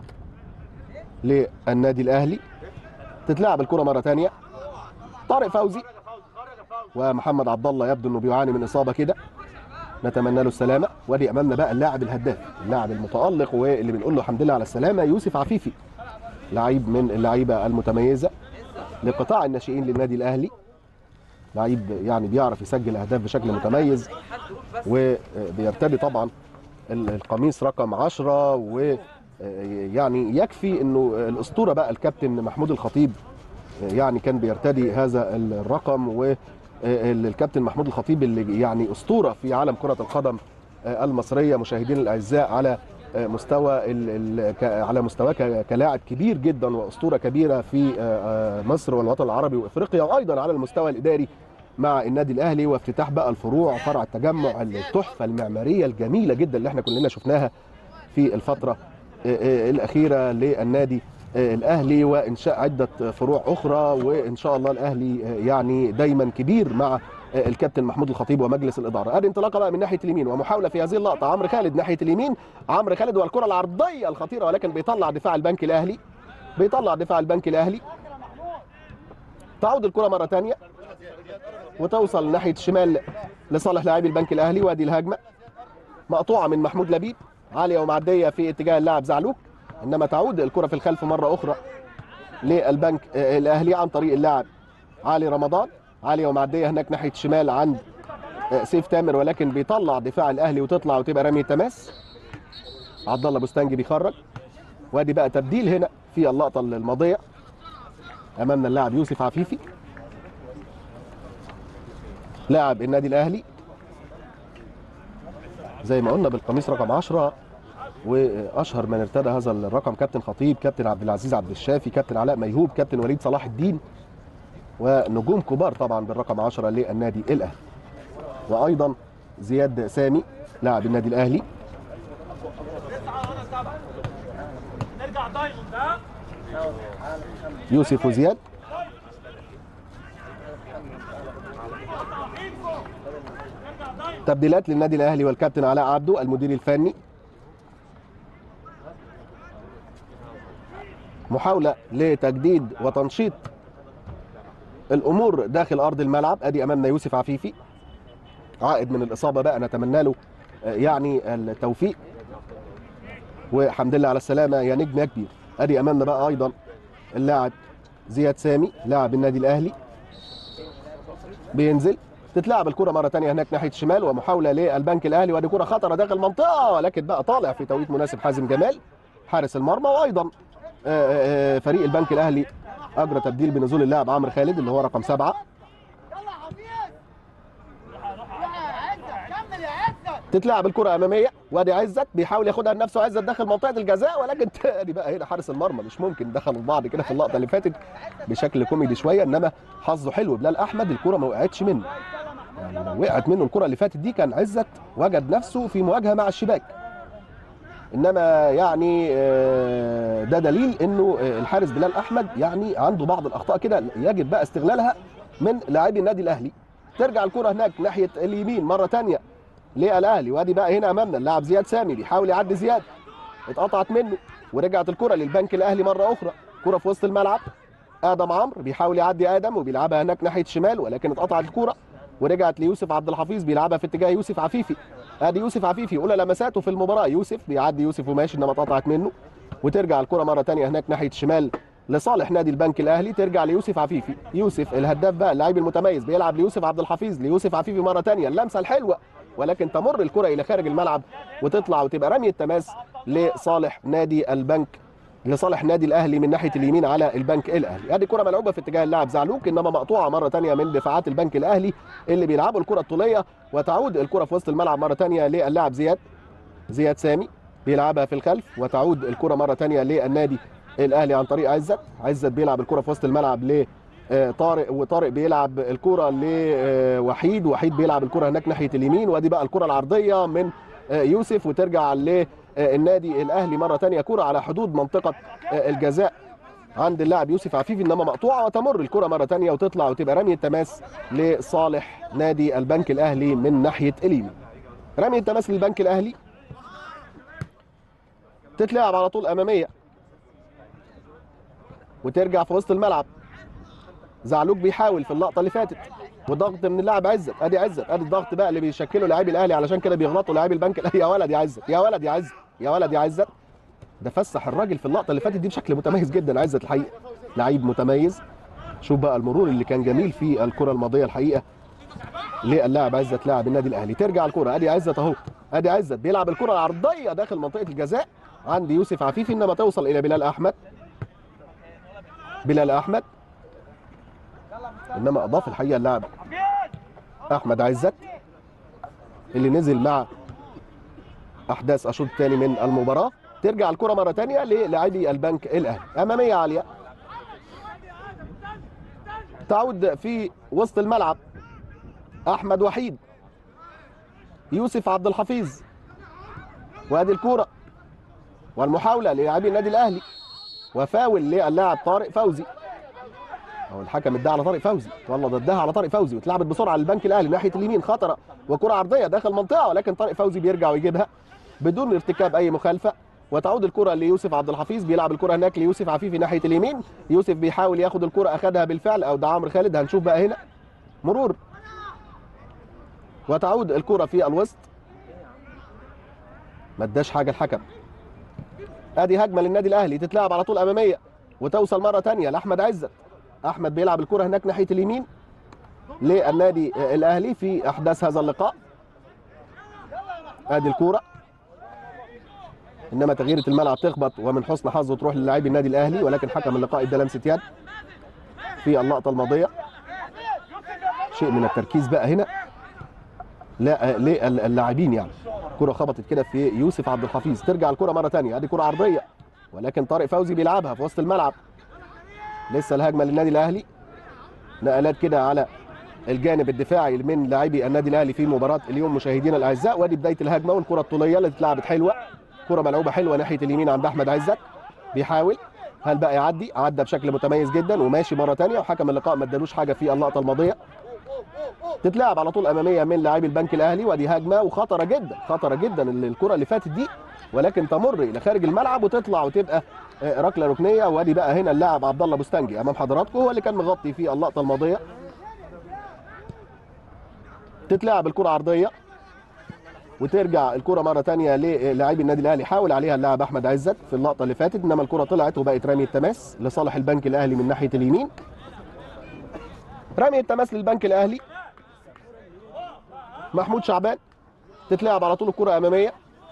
للنادي الاهلي. تتلعب الكره مره ثانيه، طارق فوزي ومحمد عبد الله يبدو انه بيعاني من اصابه كده، نتمنى له السلامه. وادي امامنا بقى اللاعب الهداف، اللاعب المتالق واللي بنقول له الحمد لله على السلامه، يوسف عفيفي، لعيب من اللعيبه المتميزه لقطاع الناشئين للنادي الاهلي، لعيب يعني بيعرف يسجل اهداف بشكل متميز، وبيرتدي طبعا القميص رقم عشرة، ويعني يكفي انه الاسطوره بقى الكابتن محمود الخطيب يعني كان بيرتدي هذا الرقم، والكابتن محمود الخطيب اللي يعني اسطوره في عالم كره القدم المصريه مشاهدينا الاعزاء، على مستوى على مستواه كلاعب كبير جدا واسطوره كبيره في مصر والوطن العربي وافريقيا، وايضا على المستوى الاداري مع النادي الاهلي، وافتتاح بقى الفروع، فرع التجمع، التحفه المعماريه الجميله جدا اللي احنا كلنا شفناها في الفتره الاخيره للنادي الاهلي، وانشاء عده فروع اخرى، وان شاء الله الاهلي يعني دايما كبير مع الكابتن محمود الخطيب ومجلس الاداره. ادي انطلاقه بقى من ناحيه اليمين، ومحاوله في هذه اللقطه عمرو خالد ناحيه اليمين، عمرو خالد والكره العرضيه الخطيره، ولكن بيطلع دفاع البنك الاهلي، بيطلع دفاع البنك الاهلي. تعود الكره مره ثانيه وتوصل ناحيه الشمال لصالح لاعبي البنك الاهلي، وادي الهجمه مقطوعه من محمود لبيب، عاليه ومعديه في اتجاه اللاعب زعلوك، انما تعود الكره في الخلف مره اخرى للبنك الاهلي عن طريق اللاعب علي رمضان. عاليه ومعديه هناك ناحيه الشمال عند سيف تامر، ولكن بيطلع دفاع الاهلي وتطلع وتبقى رميه تماس. عبد الله بوستانجي بيخرج. وادي بقى تبديل هنا في اللقطه الماضيه. امامنا اللاعب يوسف عفيفي لاعب النادي الاهلي زي ما قلنا بالقميص رقم عشرة، واشهر من ارتدى هذا الرقم كابتن خطيب، كابتن عبد العزيز عبد الشافي، كابتن علاء ميهوب، كابتن وليد صلاح الدين، ونجوم كبار طبعا بالرقم عشرة للنادي الاهلي. وايضا زياد سامي لاعب النادي الاهلي. يوسف وزياد. تبديلات للنادي الاهلي والكابتن علاء عبده المدير الفني. محاولة لتجديد وتنشيط الامور داخل ارض الملعب. ادي امامنا يوسف عفيفي عائد من الاصابة بقى، نتمنى له يعني التوفيق والحمد لله على السلامة يا نجم يا كبير. ادي امامنا بقى ايضا اللاعب زياد سامي لاعب النادي الاهلي. بينزل تتلعب الكرة مرة ثانية هناك ناحية الشمال، ومحاولة للبنك الأهلي، ودي كرة خطرة داخل المنطقة، ولكن بقى طالع في توقيت مناسب حازم جمال حارس المرمى. وأيضا فريق البنك الأهلي أجرى تبديل بنزول اللاعب عمرو خالد اللي هو رقم سبعة. تتلعب الكرة أمامية، وادي عزت بيحاول ياخدها لنفسه. عزت داخل منطقة الجزاء، ولكن تاني بقى هنا حارس المرمى مش ممكن. دخلوا بعض كده في اللقطة اللي فاتت بشكل كوميدي شوية، إنما حظه حلو بلال أحمد، الكرة ما وقعتش منه. يعني لو وقعت منه الكرة اللي فاتت دي كان عزت وجد نفسه في مواجهة مع الشباك. انما يعني ده دليل انه الحارس بلال احمد يعني عنده بعض الاخطاء كده يجب بقى استغلالها من لاعبي النادي الاهلي. ترجع الكرة هناك ناحية اليمين مرة ثانية للاهلي، وادي بقى هنا امامنا اللاعب زياد سامي بيحاول يعدي زياد، اتقطعت منه ورجعت الكرة للبنك الاهلي مرة اخرى. كرة في وسط الملعب، ادم عمرو بيحاول يعدي ادم وبيلعبها هناك ناحية الشمال، ولكن اتقطعت الكرة ورجعت ليوسف عبد الحفيظ بيلعبها في اتجاه يوسف عفيفي. ادي يوسف عفيفي اولى لمساته في المباراه. يوسف بيعدي يوسف وماشي، انما اتقطعت منه، وترجع الكره مره ثانيه هناك ناحيه الشمال لصالح نادي البنك الاهلي. ترجع ليوسف عفيفي. يوسف الهداف بقى اللاعب المتميز بيلعب ليوسف عبد الحفيظ. ليوسف عفيفي مره ثانيه اللمسه الحلوه، ولكن تمر الكره الى خارج الملعب وتطلع وتبقى رميه تماس لصالح نادي البنك لصالح نادي الاهلي من ناحيه اليمين على البنك الاهلي. ادي كره ملعوبه في اتجاه اللاعب زعلوك، انما مقطوعه مره ثانيه من دفاعات البنك الاهلي اللي بيلعبوا الكره الطوليه، وتعود الكره في وسط الملعب مره ثانيه للاعب زياد زياد سامي بيلعبها في الخلف، وتعود الكره مره ثانيه للنادي الاهلي عن طريق عزت. عزت بيلعب الكره في وسط الملعب ل طارق، وطارق بيلعب الكره لوحيد، وحيد بيلعب الكره هناك ناحيه اليمين. وادي بقى الكره العرضيه من يوسف وترجع ل النادي الاهلي مره ثانيه. كره على حدود منطقه الجزاء عند اللاعب يوسف عفيفي، انما مقطوعه، وتمر الكره مره ثانيه وتطلع وتبقى رميه تماس لصالح نادي البنك الاهلي من ناحيه اليمين. رميه تماس للبنك الاهلي تتلعب على طول اماميه وترجع في وسط الملعب. زعلوك بيحاول في اللقطه اللي فاتت، وضغط من اللاعب عزت. ادي عزت، ادي الضغط بقى اللي بيشكله لاعبي الاهلي، علشان كده بيغلطوا لاعبي البنك الاهلي. يا ولد يا عزت، يا ولد يا عزت، يا ولد يا عزت. ده فسح الراجل في اللقطه اللي فاتت دي بشكل متميز جدا. عزت الحقيقه لعيب متميز. شوف بقى المرور اللي كان جميل في الكره الماضيه الحقيقه للاعب عزت لاعب النادي الاهلي. ترجع الكره، ادي عزت اهو، ادي عزت بيلعب الكره العرضيه داخل منطقه الجزاء عند يوسف عفيفي، انما توصل الى بلال احمد. بلال احمد انما اضاف الحقيقه اللاعب احمد عزت اللي نزل مع احداث الشوط الثاني من المباراه. ترجع الكره مره ثانيه للاعبي البنك الاهلي اماميه عاليه، تعود في وسط الملعب. احمد وحيد، يوسف عبد الحفيظ، وادي الكره والمحاوله للاعبي النادي الاهلي، وفاول للاعب طارق فوزي. هو الحكم اداها على طارق فوزي والله ضدها على طارق فوزي، واتلعبت بسرعه للبنك الاهلي ناحيه اليمين. خطره وكره عرضيه داخل المنطقه، ولكن طارق فوزي بيرجع ويجيبها بدون ارتكاب اي مخالفه. وتعود الكره ليوسف عبد الحفيظ، بيلعب الكره هناك ليوسف عفيفي ناحيه اليمين. يوسف بيحاول ياخد الكره، اخذها بالفعل، او ده عمرو خالد. هنشوف بقى هنا مرور، وتعود الكره في الوسط. ما اداش حاجه الحكم. ادي هجمه للنادي الاهلي تتلعب على طول اماميه وتوصل مره ثانيه لاحمد عزت. احمد بيلعب الكره هناك ناحيه اليمين للنادي الاهلي في احداث هذا اللقاء. ادي الكره، انما تغييره الملعب تخبط ومن حسن حظه تروح للاعبي النادي الاهلي، ولكن حكم اللقاء ادى لمسه يد في اللقطه الماضيه. شيء من التركيز بقى هنا لا للاعبين، يعني كره خبطت كده في يوسف عبد الحفيظ. ترجع الكره مره ثانيه، ادي كره عرضيه ولكن طارق فوزي بيلعبها في وسط الملعب. لسه الهجمه للنادي الاهلي، نقلات كده على الجانب الدفاعي من لاعبي النادي الاهلي في مباراه اليوم مشاهدينا الاعزاء. وادي بدايه الهجمه والكره الطوليه اللي اتلعبت حلوه، كره ملعوبه حلوه ناحيه اليمين عند احمد عزت. بيحاول، هل بقى يعدي؟ عدى بشكل متميز جدا وماشي مره ثانيه، وحكم اللقاء ما ادالوش حاجه في اللقطه الماضيه. تتلعب على طول اماميه من لاعبي البنك الاهلي، ودي هجمه وخطره جدا، خطره جدا الكره اللي فاتت دي، ولكن تمر الى خارج الملعب وتطلع وتبقى ركله ركنيه. وادي بقى هنا اللاعب عبد الله بوستنجي امام حضراتكم، هو اللي كان مغطي في اللقطه الماضيه. تتلعب الكره عرضيه وترجع الكره مره ثانيه للاعبي النادي الاهلي. حاول عليها اللاعب احمد عزت في اللقطه اللي فاتت، انما الكره طلعت وبقت رمي التماس لصالح البنك الاهلي من ناحيه اليمين. رمي التماس للبنك الاهلي محمود شعبان. تتلعب على طول الكره اماميه،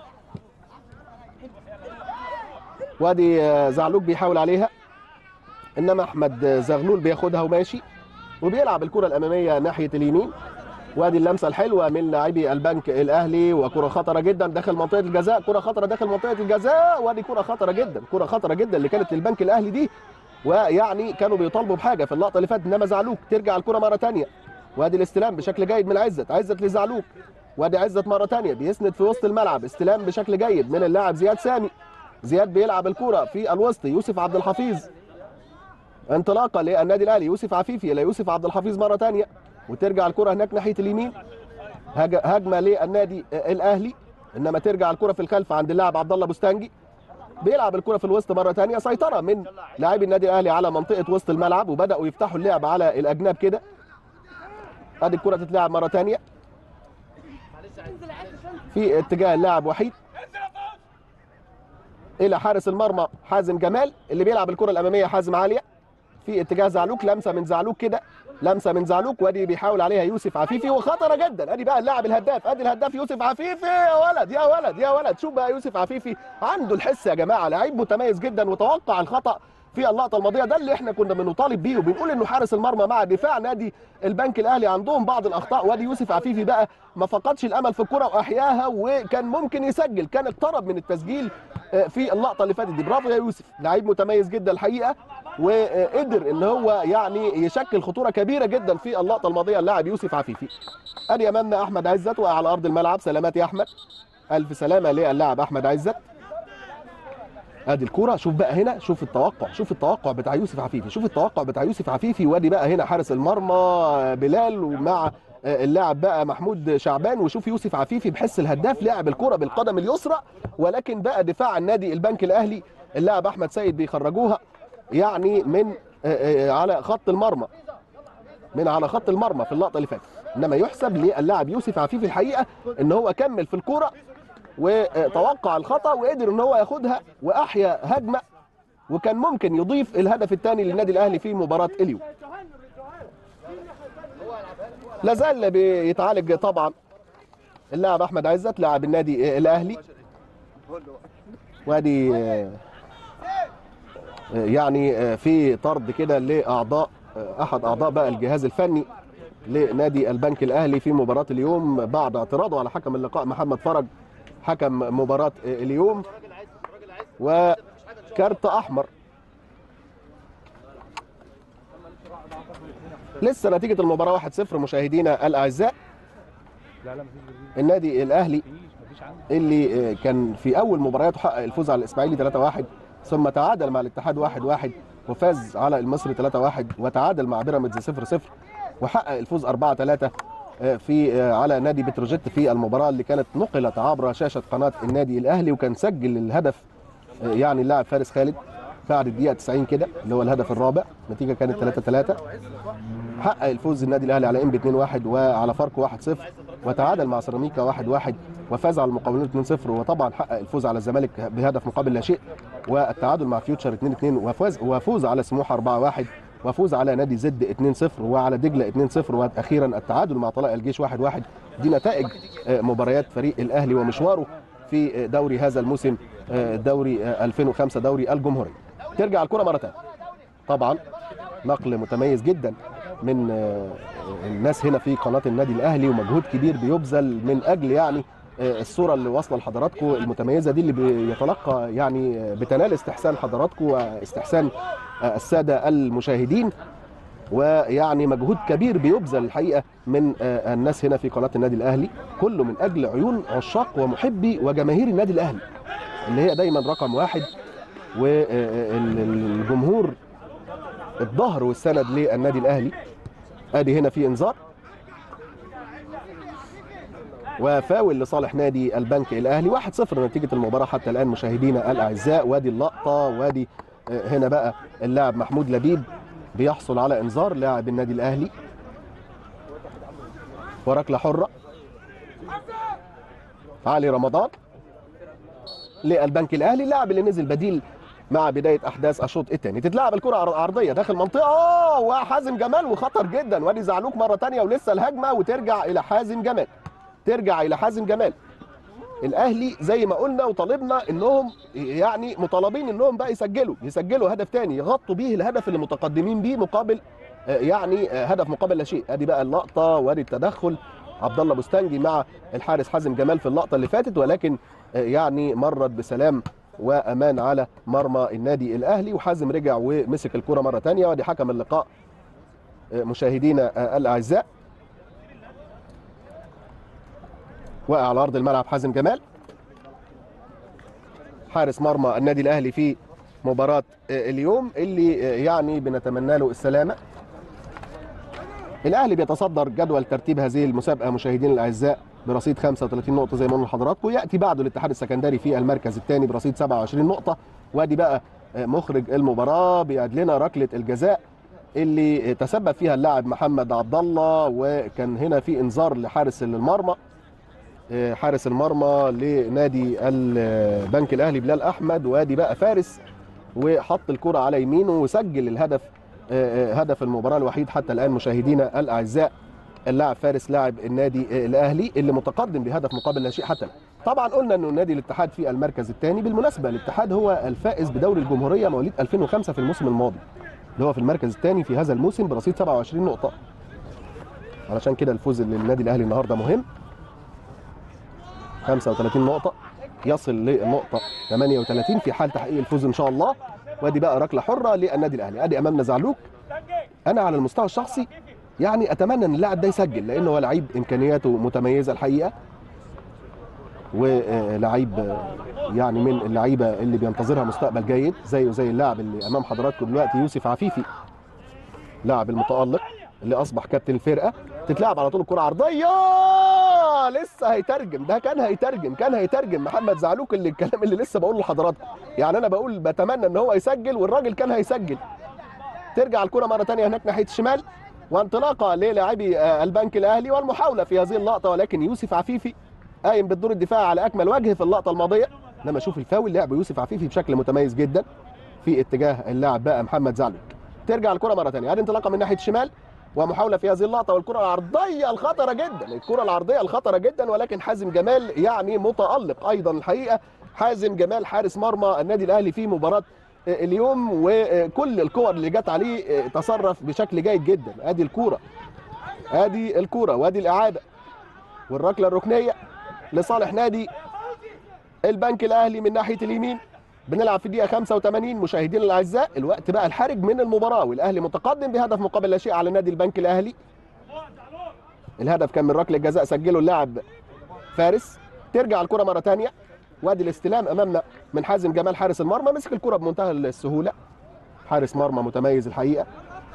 وادي زعلوك بيحاول عليها، انما احمد زغلول بياخدها وماشي وبيلعب الكره الاماميه ناحيه اليمين. وادي اللمسه الحلوه من لاعبي البنك الاهلي، وكره خطره جدا داخل منطقه الجزاء، كره خطره داخل منطقه الجزاء. وادي كره خطره جدا، كره خطره جدا اللي كانت للبنك الاهلي دي، ويعني كانوا بيطالبوا بحاجه في اللقطه اللي فاتت. انما زعلوك ترجع الكره مره ثانيه، وادي الاستلام بشكل جيد من عزت، عزت لزعلوك، وادي عزت مره ثانيه بيسند في وسط الملعب، استلام بشكل جيد من اللاعب زياد سامي. زياد بيلعب الكره في الوسط، يوسف عبد الحفيظ، انطلاقه للنادي الاهلي، يوسف عفيفي الى يوسف عبد الحفيظ مره ثانيه، وترجع الكره هناك ناحيه اليمين. هجمه للنادي الاهلي، انما ترجع الكره في الخلف عند اللاعب عبد الله بوستنجي. بيلعب الكره في الوسط مره ثانيه، سيطره من لاعبي النادي الاهلي على منطقه وسط الملعب، وبداوا يفتحوا اللعب على الاجناب كده. ادي الكره تتلعب مره ثانيه في اتجاه اللاعب وحيد الى حارس المرمى حازم جمال، اللي بيلعب الكره الاماميه حازم عاليه في اتجاه زعلوك. لمسه من زعلوك كده، لمسه من زعلوك، وادي بيحاول عليها يوسف عفيفي وخطره جدا. ادي بقى اللاعب الهداف، ادي الهداف يوسف عفيفي. يا ولد يا ولد يا ولد، شوف بقى يوسف عفيفي عنده الحس يا جماعه، لعيب متميز جدا وتوقع الخطا في اللقطه الماضيه. ده اللي احنا كنا بنطالب بيه وبنقول انه حارس المرمى مع دفاع نادي البنك الاهلي عندهم بعض الاخطاء. وادي يوسف عفيفي بقى ما فقدش الامل في الكره واحياها، وكان ممكن يسجل، كان اقترب من التسجيل في اللقطه اللي فاتت دي. برافو يا يوسف، لعيب متميز جدا الحقيقه، وقدر ان هو يعني يشكل خطوره كبيره جدا في اللقطه الماضيه اللاعب يوسف عفيفي. ادي امامنا احمد عزت وقع على ارض الملعب. سلامات يا احمد، الف سلامه للاعب احمد عزت. ادي الكوره، شوف بقى هنا، شوف التوقع، شوف التوقع بتاع يوسف عفيفي، شوف التوقع بتاع يوسف عفيفي. وادي بقى هنا حارس المرمى بلال ومع اللاعب بقى محمود شعبان، وشوف يوسف عفيفي بحس الهداف لعب الكوره بالقدم اليسرى، ولكن بقى دفاع النادي البنك الاهلي اللاعب احمد سيد بيخرجوها يعني من على خط المرمى، من على خط المرمى في اللقطه اللي فاتت. انما يحسب للاعب يوسف عفيفي الحقيقه ان هو كمل في الكوره وتوقع الخطا وقدر ان هو ياخدها واحيا هجمه، وكان ممكن يضيف الهدف الثاني للنادي الاهلي في مباراه اليوم. لازال بيتعالج طبعا اللاعب احمد عزت لاعب النادي الاهلي، وادي يعني في طرد كده لاعضاء احد اعضاء بقى الجهاز الفني لنادي البنك الاهلي في مباراه اليوم بعد اعتراضه على حكم اللقاء محمد فرج حكم مباراه اليوم، وكارت احمر. لسه نتيجه المباراه واحد صفر مشاهدينا الاعزاء. النادي الاهلي اللي كان في اول مبارياته حقق الفوز على الاسماعيلي ثلاثة واحد، ثم تعادل مع الاتحاد واحد واحد، وفاز على المصري ثلاثة واحد، وتعادل مع بيراميدز صفر صفر، وحقق الفوز أربعة ثلاثة في على نادي بتروجيت في المباراه اللي كانت نقلت عبر شاشه قناه النادي الاهلي. وكان سجل الهدف يعني اللاعب فارس خالد بعد الدقيقه تسعين كده، اللي هو الهدف الرابع. النتيجه كانت ثلاثة ثلاثة. حقق الفوز النادي الاهلي على انبي اثنين واحد وعلى فاركو واحد صفر وتعادل مع سيراميكا واحد واحد وفاز على المقاولون اتنين صفر، وطبعا حقق الفوز على الزمالك بهدف مقابل لا شيء، والتعادل مع فيوتشر اتنين اتنين، وفاز وفوز على سموحه أربعة واحد، وفوز على نادي زد اتنين صفر، وعلى دجله اتنين صفر، واخيرا التعادل مع طلائع الجيش واحد واحد. دي نتائج مباريات فريق الاهلي ومشواره في دوري هذا الموسم، دوري ألفين وخمسة، دوري الجمهوريه. ترجع الكره مره ثانيه. طبعا نقل متميز جدا من الناس هنا في قناه النادي الاهلي، ومجهود كبير بيبذل من اجل يعني الصوره اللي واصله لحضراتكم المتميزه دي، اللي بيتلقى يعني بتنال استحسان حضراتكم واستحسان الساده المشاهدين، ويعني مجهود كبير بيبذل الحقيقه من الناس هنا في قناه النادي الاهلي، كله من اجل عيون عشاق ومحبي وجماهير النادي الاهلي اللي هي دايما رقم واحد، والجمهور الظهر والسند للنادي الاهلي. ادي هنا في انذار وفاول لصالح نادي البنك الاهلي، واحد صفر نتيجه المباراه حتى الان مشاهدينا الاعزاء. وادي اللقطه، وادي هنا بقى اللاعب محمود لبيب بيحصل على انذار لاعب النادي الاهلي، وركله حره. علي رمضان للبنك الاهلي، اللاعب اللي نزل بديل مع بدايه احداث الشوط الثاني. تتلعب الكره عرضيه داخل منطقه، اه وحازم جمال وخطر جدا، وادي زعلوك مره ثانيه ولسه الهجمه، وترجع الى حازم جمال، ترجع الى حازم جمال. الاهلي زي ما قلنا وطالبنا انهم يعني مطالبين انهم بقى يسجلوا يسجلوا هدف ثاني يغطوا بيه الهدف اللي متقدمين بيه مقابل يعني هدف مقابل لا شيء. ادي بقى اللقطه وادي التدخل عبد الله بوستانجي مع الحارس حازم جمال في اللقطه اللي فاتت، ولكن يعني مرت بسلام وامان على مرمى النادي الاهلي، وحازم رجع ومسك الكره مره ثانيه. وادي حكم اللقاء مشاهدينا الاعزاء، واقع على ارض الملعب حازم جمال حارس مرمى النادي الاهلي في مباراه اليوم اللي يعني بنتمنى له السلامه. الاهلي بيتصدر جدول ترتيب هذه المسابقه مشاهدينا الاعزاء برصيد خمسة وثلاثين نقطه زي ما قلنا لحضراتكم، ياتي بعده الاتحاد السكندري في المركز الثاني برصيد سبعة وعشرين نقطه. وادي بقى مخرج المباراه بيعد لنا ركله الجزاء اللي تسبب فيها اللاعب محمد عبد الله، وكان هنا في انذار لحارس المرمى حارس المرمى لنادي البنك الاهلي بلال احمد. وادي بقى فارس وحط الكره على يمينه وسجل الهدف، هدف المباراه الوحيد حتى الان مشاهدينا الاعزاء، اللاعب فارس لاعب النادي الاهلي اللي متقدم بهدف مقابل لا شيء حتى الان. طبعا قلنا انه نادي الاتحاد في المركز الثاني. بالمناسبه الاتحاد هو الفائز بدوري الجمهوريه مواليد ألفين وخمسة في الموسم الماضي، اللي هو في المركز الثاني في هذا الموسم برصيد سبعة وعشرين نقطه. علشان كده الفوز للنادي الاهلي النهارده مهم، خمسة وثلاثين نقطه يصل للنقطه ثمانية وثلاثين في حال تحقيق الفوز ان شاء الله. وادي بقى ركله حره للنادي الاهلي. ادي امامنا زعلوك. انا على المستوى الشخصي يعني اتمنى ان اللاعب ده يسجل، لانه هو لعيب امكانياته متميزه الحقيقه، ولعيب يعني من اللعيبه اللي بينتظرها مستقبل جيد، زيه زي اللاعب اللي امام حضراتكم دلوقتي يوسف عفيفي، لاعب المتالق اللي اصبح كابتن الفرقه. تتلعب على طول الكره عرضيه، لسه هيترجم، ده كان هيترجم كان هيترجم محمد زعلوك اللي الكلام اللي لسه بقوله لحضراتكم. يعني انا بقول بتمنى ان هو يسجل والراجل كان هيسجل. ترجع الكره مره ثانيه هناك ناحيه الشمال، وانطلاقه للاعبي البنك الاهلي، والمحاوله في هذه اللقطه، ولكن يوسف عفيفي قايم بالدور الدفاعي على اكمل وجه في اللقطه الماضيه. لما اشوف الفاول لعب يوسف عفيفي بشكل متميز جدا في اتجاه اللاعب بقى محمد زعلوك. ترجع الكره مره ثانيه، ادي انطلاقه من ناحيه الشمال ومحاوله في هذه اللقطه، والكره العرضيه الخطره جدا، الكره العرضيه الخطره جدا، ولكن حازم جمال يعني متالق ايضا الحقيقه. حازم جمال حارس مرمى النادي الاهلي في مباراه اليوم، وكل الكور اللي جت عليه تصرف بشكل جيد جدا. ادي الكوره ادي الكوره وادي الاعاده والركله الركنيه لصالح نادي البنك الاهلي من ناحيه اليمين. بنلعب في الدقيقه خمسة وثمانين مشاهدينا الاعزاء، الوقت بقى الحرج من المباراه، والاهلي متقدم بهدف مقابل لا شيء على نادي البنك الاهلي. الهدف كان من ركله جزاء سجله اللاعب فارس. ترجع الكره مره ثانيه، وادي الاستلام امامنا من حازم جمال حارس المرمى، مسك الكره بمنتهى السهوله، حارس مرمى متميز الحقيقه.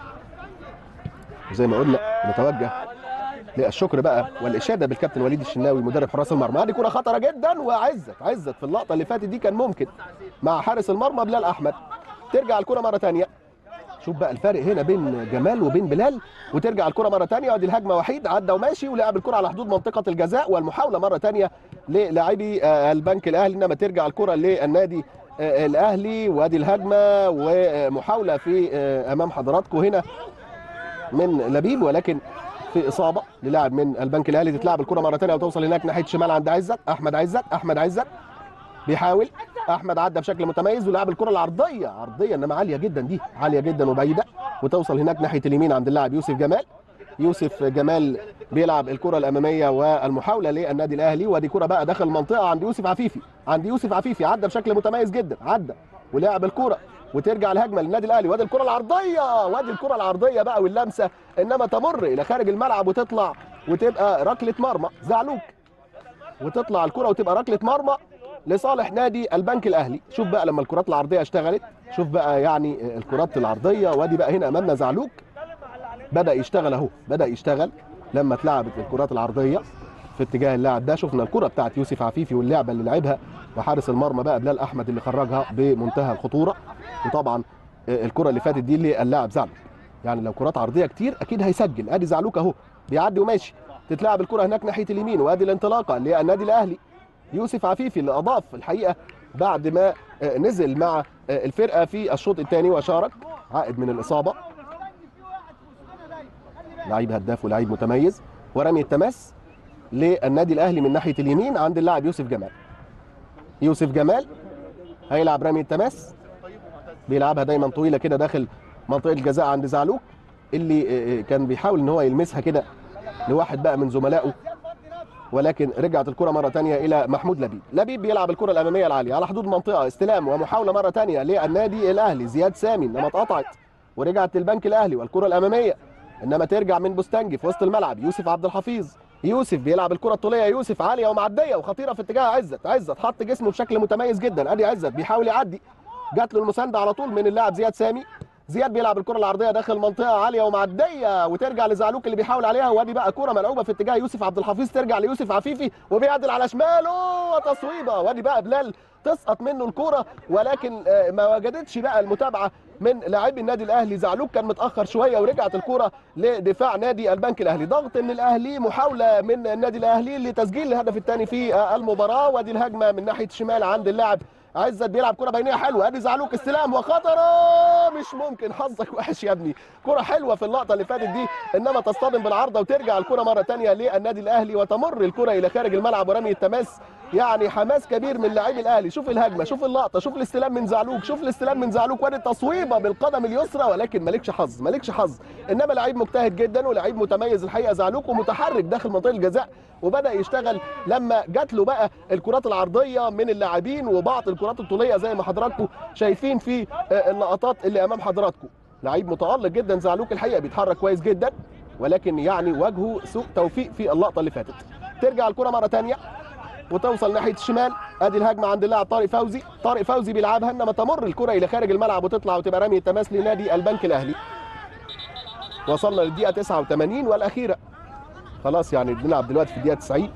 وزي ما قلنا نتوجه للشكر بقى والاشاده بالكابتن وليد الشناوي مدرب حراس المرمى. هذه كره خطره جدا، وعزت عزت في اللقطه اللي فاتت دي كان ممكن مع حارس المرمى بلال احمد. ترجع الكره مره ثانيه شوف بقى الفارق هنا بين جمال وبين بلال، وترجع الكره مره ثانيه، وادي الهجمه وحيد عدى وماشي ولعب الكره على حدود منطقه الجزاء، والمحاوله مره ثانيه للاعبي البنك الاهلي، انما ترجع الكره للنادي الاهلي، وادي الهجمه ومحاوله في امام حضراتكم هنا من لبيب، ولكن في اصابه للاعب من البنك الاهلي. تتلعب الكره مره ثانيه وتوصل هناك ناحيه الشمال عند عزت، احمد عزت، احمد عزت بيحاول، احمد عدى بشكل متميز ولعب الكره العرضيه، عرضيه انما عاليه جدا، دي عاليه جدا وبعيده، وتوصل هناك ناحيه اليمين عند اللاعب يوسف جمال. يوسف جمال بيلعب الكره الاماميه والمحاوله للنادي الاهلي، وادي كره بقى داخل المنطقه عند يوسف عفيفي، عند يوسف عفيفي عدى بشكل متميز جدا، عدى ولعب الكره وترجع الهجمه للنادي الاهلي، وادي الكره العرضيه، وادي الكره العرضيه بقى واللمسه، انما تمر الى خارج الملعب وتطلع وتبقى ركله مرمى زعلوك، وتطلع الكره وتبقى ركله مرمى لصالح نادي البنك الاهلي. شوف بقى لما الكرات العرضيه اشتغلت، شوف بقى يعني الكرات العرضيه، وادي بقى هنا امامنا زعلوك بدا يشتغل اهو، بدا يشتغل لما اتلعبت الكرات العرضيه في اتجاه اللاعب ده. شفنا الكره بتاعت يوسف عفيفي واللعبه اللي لعبها، وحارس المرمى بقى بلال احمد اللي خرجها بمنتهى الخطوره، وطبعا الكره اللي فاتت دي للاعب زعلوك، يعني لو كرات عرضيه كتير اكيد هيسجل. ادي زعلوك اهو بيعدي وماشي، تتلعب الكره هناك ناحيه اليمين، وادي الانطلاقه للنادي الاهلي. يوسف عفيفي اللي اضاف الحقيقه بعد ما نزل مع الفرقه في الشوط الثاني وشارك، عائد من الاصابه، لعيب هداف ولعيب متميز. ورمي التماس للنادي الاهلي من ناحيه اليمين عند اللاعب يوسف جمال. يوسف جمال هيلعب رمي التماس، بيلعبها دايما طويله كده داخل منطقه الجزاء عند زعلوك، اللي كان بيحاول ان هو يلمسها كده لواحد بقى من زملائه، ولكن رجعت الكره مره ثانيه الى محمود لبيب. لبيب بيلعب الكره الاماميه العاليه على حدود المنطقه، استلام ومحاوله مره ثانيه للنادي الاهلي، زياد سامي انما اتقطعت ورجعت للبنك الاهلي، والكره الاماميه انما ترجع من بوستانجي في وسط الملعب. يوسف عبد الحفيظ، يوسف بيلعب الكره الطوليه، يوسف عاليه ومعديه وخطيره في اتجاه عزت، عزت حط جسمه بشكل متميز جدا، ادي عزت بيحاول يعدي، جات له المسانده على طول من اللاعب زياد سامي. زياد بيلعب الكره العرضيه داخل المنطقه عاليه ومعديه، وترجع لزعلوك اللي بيحاول عليها، وادي بقى كره ملعوبه في اتجاه يوسف عبد الحفيظ، ترجع ليوسف عفيفي وبيعدل على شماله وتصويبه، وادي بقى بلال تسقط منه الكره، ولكن ما وجدتش بقى المتابعه من لاعبي النادي الاهلي. زعلوك كان متاخر شويه ورجعت الكره لدفاع نادي البنك الاهلي. ضغط من الاهلي، محاوله من النادي الاهلي لتسجيل الهدف الثاني في المباراه، وادي الهجمه من ناحيه الشمال عند اللاعب عزت بيلعب كره بينيه حلوه، ادي زعلوك استلام وخطره، مش ممكن، حظك وحش يا ابني، كره حلوه في اللقطه اللي فاتت دي، انما تصطدم بالعارضه وترجع الكره مره ثانيه للنادي الاهلي، وتمر الكره الى خارج الملعب ورمي التماس. يعني حماس كبير من لاعبي الاهلي. شوف الهجمه، شوف اللقطه، شوف الاستلام من زعلوك، شوف الاستلام من زعلوك، وادي التصويبه بالقدم اليسرى، ولكن مالكش حظ، مالكش حظ، انما لعيب مجتهد جدا ولعيب متميز الحقيقه زعلوك، ومتحرك داخل منطقه الجزاء، وبدا يشتغل لما جات له بقى الكرات العرضيه من اللاعبين وبعض الكرات الطوليه زي ما حضراتكم شايفين في اللقطات اللي امام حضراتكم. لعيب متالق جدا زعلوك الحقيقه، بيتحرك كويس جدا، ولكن يعني وجهه سوء توفيق في اللقطه اللي فاتت. ترجع الكره مره ثانيه وتوصل ناحيه الشمال، ادي الهجمه عند اللاعب طارق فوزي، طارق فوزي بيلعبها انما تمر الكره الى خارج الملعب وتطلع وتبقى رمي التماس لنادي البنك الاهلي. وصلنا للدقيقه تسعة وثمانين والاخيره، خلاص يعني بنلعب دلوقتي في الدقيقه تسعين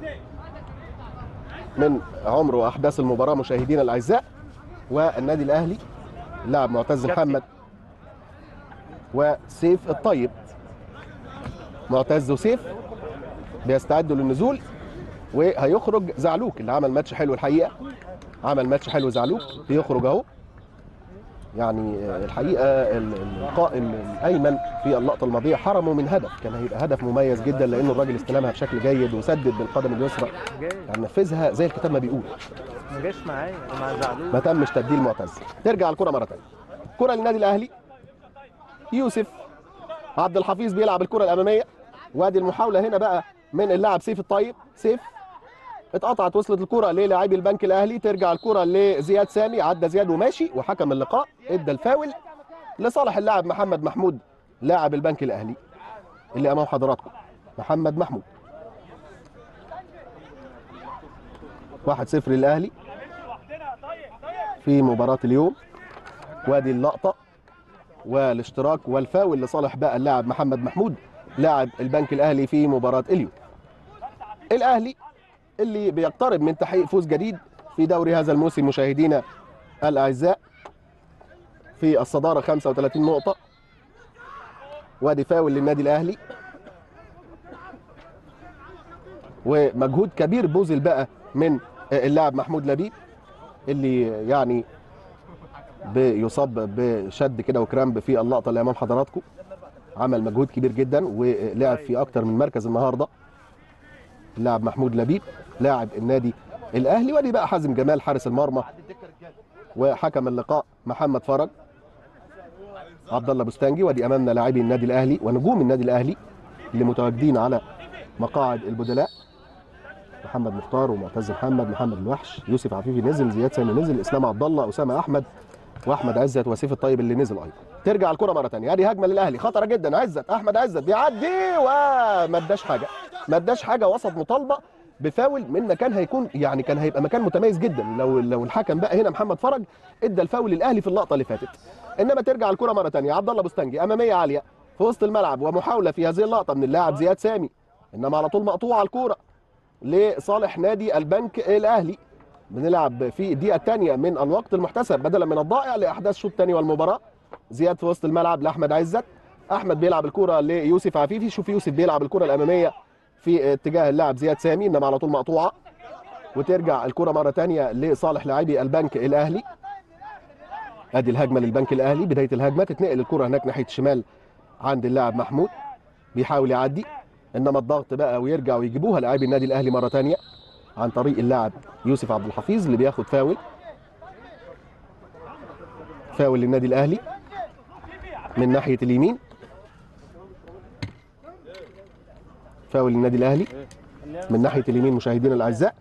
من عمر واحداث المباراه مشاهدينا الاعزاء. والنادي الاهلي لاعب معتز محمد وسيف الطيب، معتز وسيف بيستعدوا للنزول، وهيخرج زعلوك اللي عمل ماتش حلو الحقيقه، عمل ماتش حلو زعلوك، بيخرج اهو. يعني الحقيقه القائم الايمن في اللقطه الماضيه حرمه من هدف، كان هيبقى هدف مميز جدا لانه الراجل استلمها بشكل جيد وسدد بالقدم اليسرى، يعني نفذها زي الكتاب ما بيقول. ما جاش معايا مع زعلوك، ما تمش تبديل معتز. ترجع الكره مره ثانيه، كره للنادي الاهلي، يوسف عبد الحفيظ بيلعب الكره الاماميه، وادي المحاوله هنا بقى من اللاعب سيف الطيب، سيف اتقطعت، وصلت الكره للاعبي البنك الاهلي، ترجع الكره لزياد سامي، عدى زياد وماشي، وحكم اللقاء ادى الفاول لصالح اللاعب محمد محمود لاعب البنك الاهلي اللي امام حضراتكم، محمد محمود. واحد صفر للاهلي في مباراه اليوم، وادي اللقطه والاشتراك والفاول لصالح بقى اللاعب محمد محمود لاعب البنك الاهلي في مباراه اليوم. الاهلي اللي بيقترب من تحقيق فوز جديد في دوري هذا الموسم مشاهدينا الاعزاء، في الصداره خمسة وثلاثين نقطه، وادي فاول للنادي الاهلي، ومجهود كبير بذل بقى من اللاعب محمود لبيب اللي يعني بيصاب بشد كده وكرامب في اللقطه اللي امام حضراتكم. عمل مجهود كبير جدا ولعب في اكتر من مركز النهارده اللاعب محمود لبيب لاعب النادي الاهلي. وادي بقى حازم جمال حارس المرمى، وحكم اللقاء محمد فرج عبد الله بستانجي. وادي امامنا لاعبي النادي الاهلي ونجوم النادي الاهلي اللي متواجدين على مقاعد البدلاء: محمد مختار ومعتز محمد، محمد الوحش، يوسف عفيفي نزل، زياد سامي نزل، اسلام عبد الله، اسامه احمد، واحمد عزت، وسيف الطيب اللي نزل ايضا. ترجع الكره مره ثانيه، ادي هجمه للاهلي خطره جدا، عزت احمد عزت بيعدي وما اداش حاجه، ما اداش حاجه، وسط مطالبه بفاول من مكان هيكون يعني كان هيبقى مكان متميز جدا لو لو الحكم بقى هنا محمد فرج ادى الفاول للاهلي في اللقطه اللي فاتت. انما ترجع الكره مره ثانيه، عبد الله بستنجي اماميه عاليه في وسط الملعب، ومحاوله في هذه اللقطه من اللاعب زياد سامي، انما على طول مقطوعه الكوره لصالح نادي البنك الاهلي. بنلعب في الدقيقه الثانيه من الوقت المحتسب بدلا من الضائع لاحداث الشوط الثاني والمباراه. زياد في وسط الملعب لاحمد عزت، احمد بيلعب الكره ليوسف عفيفي، شوف يوسف بيلعب الكره الاماميه في اتجاه اللاعب زياد سامي، انما على طول مقطوعه. وترجع الكره مره ثانيه لصالح لاعبي البنك الاهلي. ادي الهجمه للبنك الاهلي، بدايه الهجمه تتنقل الكره هناك ناحيه الشمال عند اللاعب محمود بيحاول يعدي، انما الضغط بقى ويرجع ويجيبوها لاعبي النادي الاهلي مره ثانيه عن طريق اللاعب يوسف عبد الحفيظ اللي بياخد فاول. فاول للنادي الاهلي من ناحيه اليمين، فاول للنادي الاهلي من ناحيه اليمين مشاهدينا الاعزاء.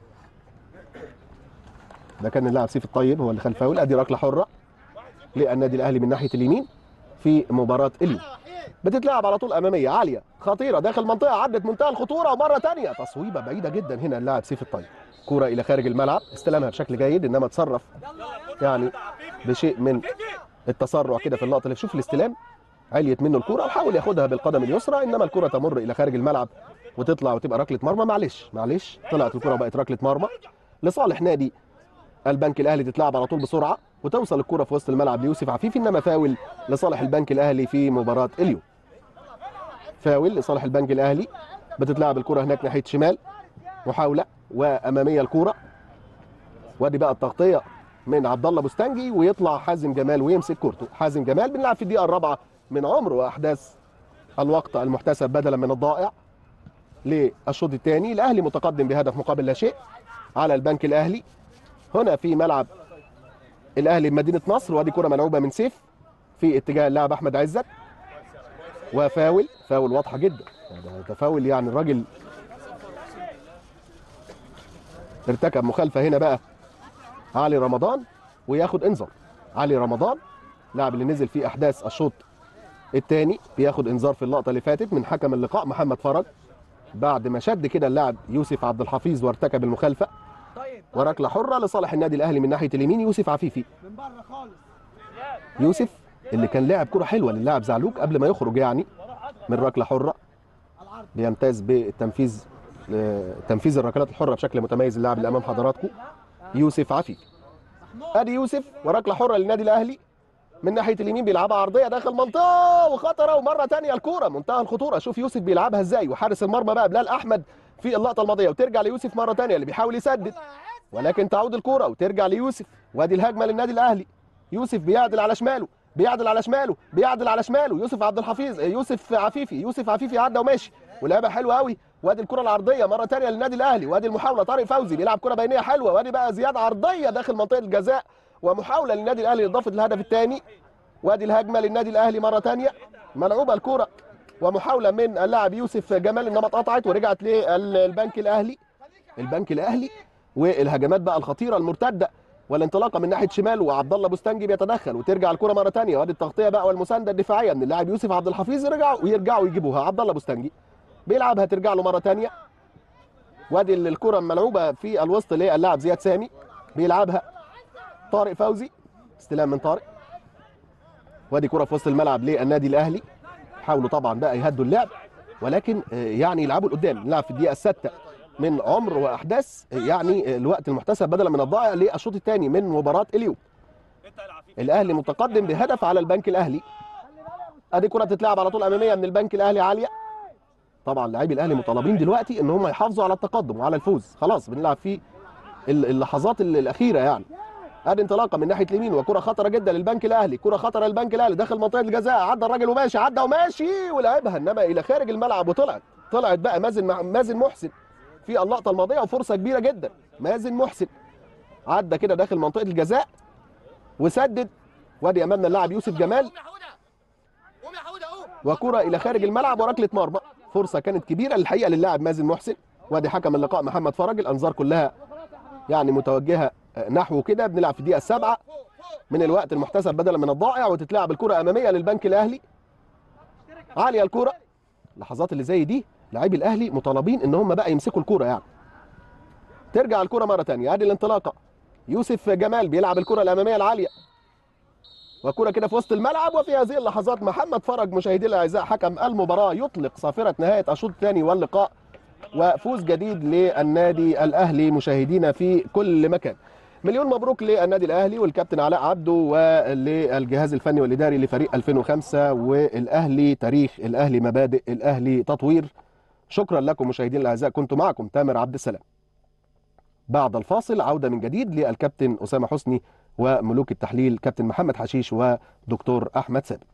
ده كان اللاعب سيف الطيب هو اللي خد فاول. ادي ركله حره للنادي الاهلي من ناحيه اليمين في مباراه اليوم. بتتلعب على طول اماميه عاليه خطيره داخل منطقه عدت منتهى الخطوره، ومره ثانيه تصويبه بعيده جدا هنا اللاعب سيف الطيب، كوره الى خارج الملعب، استلمها بشكل جيد انما تصرف يعني بشيء من التسرع كده في اللقطه اللي شوف الاستلام، عليت منه الكوره وحاول ياخدها بالقدم اليسرى، انما الكوره تمر الى خارج الملعب وتطلع وتبقى ركله مرمى. معلش معلش طلعت الكوره بقت ركله مرمى لصالح نادي البنك الاهلي. تتلعب على طول بسرعه وتوصل الكوره في وسط الملعب ليوسف عفيفي، انما فاول لصالح البنك الاهلي في مباراه اليوم. فاول لصالح البنك الاهلي. بتتلعب الكره هناك ناحيه شمال، محاوله واماميه الكوره، وادي بقى التغطيه من عبد الله بستانجي ويطلع حازم جمال ويمسك كورته. حازم جمال بنلعب في الدقيقه الرابعه من عمر واحداث الوقت المحتسب بدلا من الضائع للشوط الثاني. الاهلي متقدم بهدف مقابل لا شيء على البنك الاهلي هنا في ملعب الاهلي بمدينه نصر. وادي كره ملعوبه من سيف في اتجاه اللاعب احمد عزت، وفاول فاول واضحه جدا، ده فاول يعني الراجل ارتكب مخالفه هنا بقى علي رمضان وياخد انذار. علي رمضان لاعب اللي نزل في احداث الشوط الثاني بياخد انذار في اللقطه اللي فاتت من حكم اللقاء محمد فرج بعد ما شد كده اللاعب يوسف عبد الحفيظ وارتكب المخالفه. وركله حره لصالح النادي الاهلي من ناحيه اليمين يوسف عفيفي. يوسف اللي كان لاعب كره حلوه للاعب زعلوك قبل ما يخرج يعني من ركله حره، بيمتاز بالتنفيذ تنفيذ الركلات الحره بشكل متميز اللاعب اللي امام حضراتكم يوسف عفيفي. ادي يوسف وركله حره للنادي الاهلي من ناحيه اليمين بيلعبها عرضيه داخل منطقه وخطره، ومره ثانيه الكوره منتهى الخطوره. شوف يوسف بيلعبها ازاي، وحارس المرمى بقى بلال احمد في اللقطه الماضيه، وترجع ليوسف مره ثانيه اللي بيحاول يسدد ولكن تعود الكوره وترجع ليوسف. وادي الهجمه للنادي الاهلي، يوسف بيعدل على شماله بيعدل على شماله بيعدل على شماله يوسف عبد الحفيظ يوسف عفيفي يوسف عفيفي عدى وماشي ولعبها حلوه قوي. وادي الكره العرضيه مره ثانيه للنادي الاهلي، وادي المحاوله طارق فوزي بيلعب كره بينيه حلوه، وادي بقى زياد عرضيه داخل منطقه الجزاء ومحاوله للنادي الاهلي لاضافه الهدف الثاني. وادي الهجمه للنادي الاهلي مره ثانيه ملعوبه الكره ومحاوله من اللاعب يوسف جمال انما اتقطعت ورجعت للبنك الاهلي. البنك الاهلي والهجمات بقى الخطيره المرتده والانطلاقه من ناحيه شمال وعبد الله بستانجي بيتدخل وترجع الكره مره ثانيه، وادي التغطيه بقى والمسانده الدفاعيه من اللاعب يوسف عبد الحفيظ يرجعوا ويرجعوا يجيبوها. عبد الله بستانجي بيلعبها ترجع له مره ثانيه، وادي الكره الملعوبه في الوسط للاعب زياد سامي بيلعبها طارق فوزي، استلام من طارق، وادي كره في وسط الملعب للنادي الاهلي. حاولوا طبعا بقى يهدوا اللعب ولكن يعني يلعبوا لقدام. نلعب في الدقيقه السادسه من عمر واحداث يعني الوقت المحتسب بدلا من الضائع للشوط الثاني من مباراه اليوم. الاهلي متقدم بهدف على البنك الاهلي. ادي كره بتتلعب على طول اماميه من البنك الاهلي عاليه. طبعا لاعبي الاهلي مطالبين دلوقتي ان هم يحافظوا على التقدم وعلى الفوز، خلاص بنلعب في اللحظات الاخيره يعني. ادي انطلاقه من ناحيه اليمين وكره خطره جدا للبنك الاهلي، كره خطره للبنك الاهلي داخل منطقه الجزاء، عدى الراجل وماشي، عدى وماشي ولعبها انما الى خارج الملعب وطلعت طلعت بقى مازن مازن محسن في اللقطه الماضيه وفرصه كبيره جدا. مازن محسن عدى كده داخل منطقه الجزاء وسدد، وادي امامنا اللاعب يوسف جمال وكره الى خارج الملعب وركله مرمى. فرصه كانت كبيره الحقيقه للاعب مازن محسن، وادي حكم اللقاء محمد فرج. الانظار كلها يعني متوجهه نحو كده. بنلعب في الدقيقه السابعه من الوقت المحتسب بدلا من الضائع، وتتلعب الكره اماميه للبنك الاهلي عاليه الكره. اللحظات اللي زي دي لاعبي الاهلي مطالبين ان هم بقى يمسكوا الكره يعني. ترجع الكره مره ثانيه، ادي الانطلاقه يوسف جمال بيلعب الكره الاماميه العاليه وكره كده في وسط الملعب. وفي هذه اللحظات محمد فرج مشاهدي الاعزاء حكم المباراه يطلق صافره نهايه الشوط الثاني واللقاء، وفوز جديد للنادي الاهلي مشاهدينا في كل مكان. مليون مبروك للنادي الاهلي والكابتن علاء عبده وللجهاز الفني والاداري لفريق ألفين وخمسة. والاهلي تاريخ، الاهلي مبادئ، الاهلي تطوير. شكرا لكم مشاهدينا الاعزاء، كنت معكم تامر عبد السلام. بعد الفاصل عوده من جديد للكابتن اسامه حسني وملوك التحليل كابتن محمد حشيش ودكتور احمد ثابت.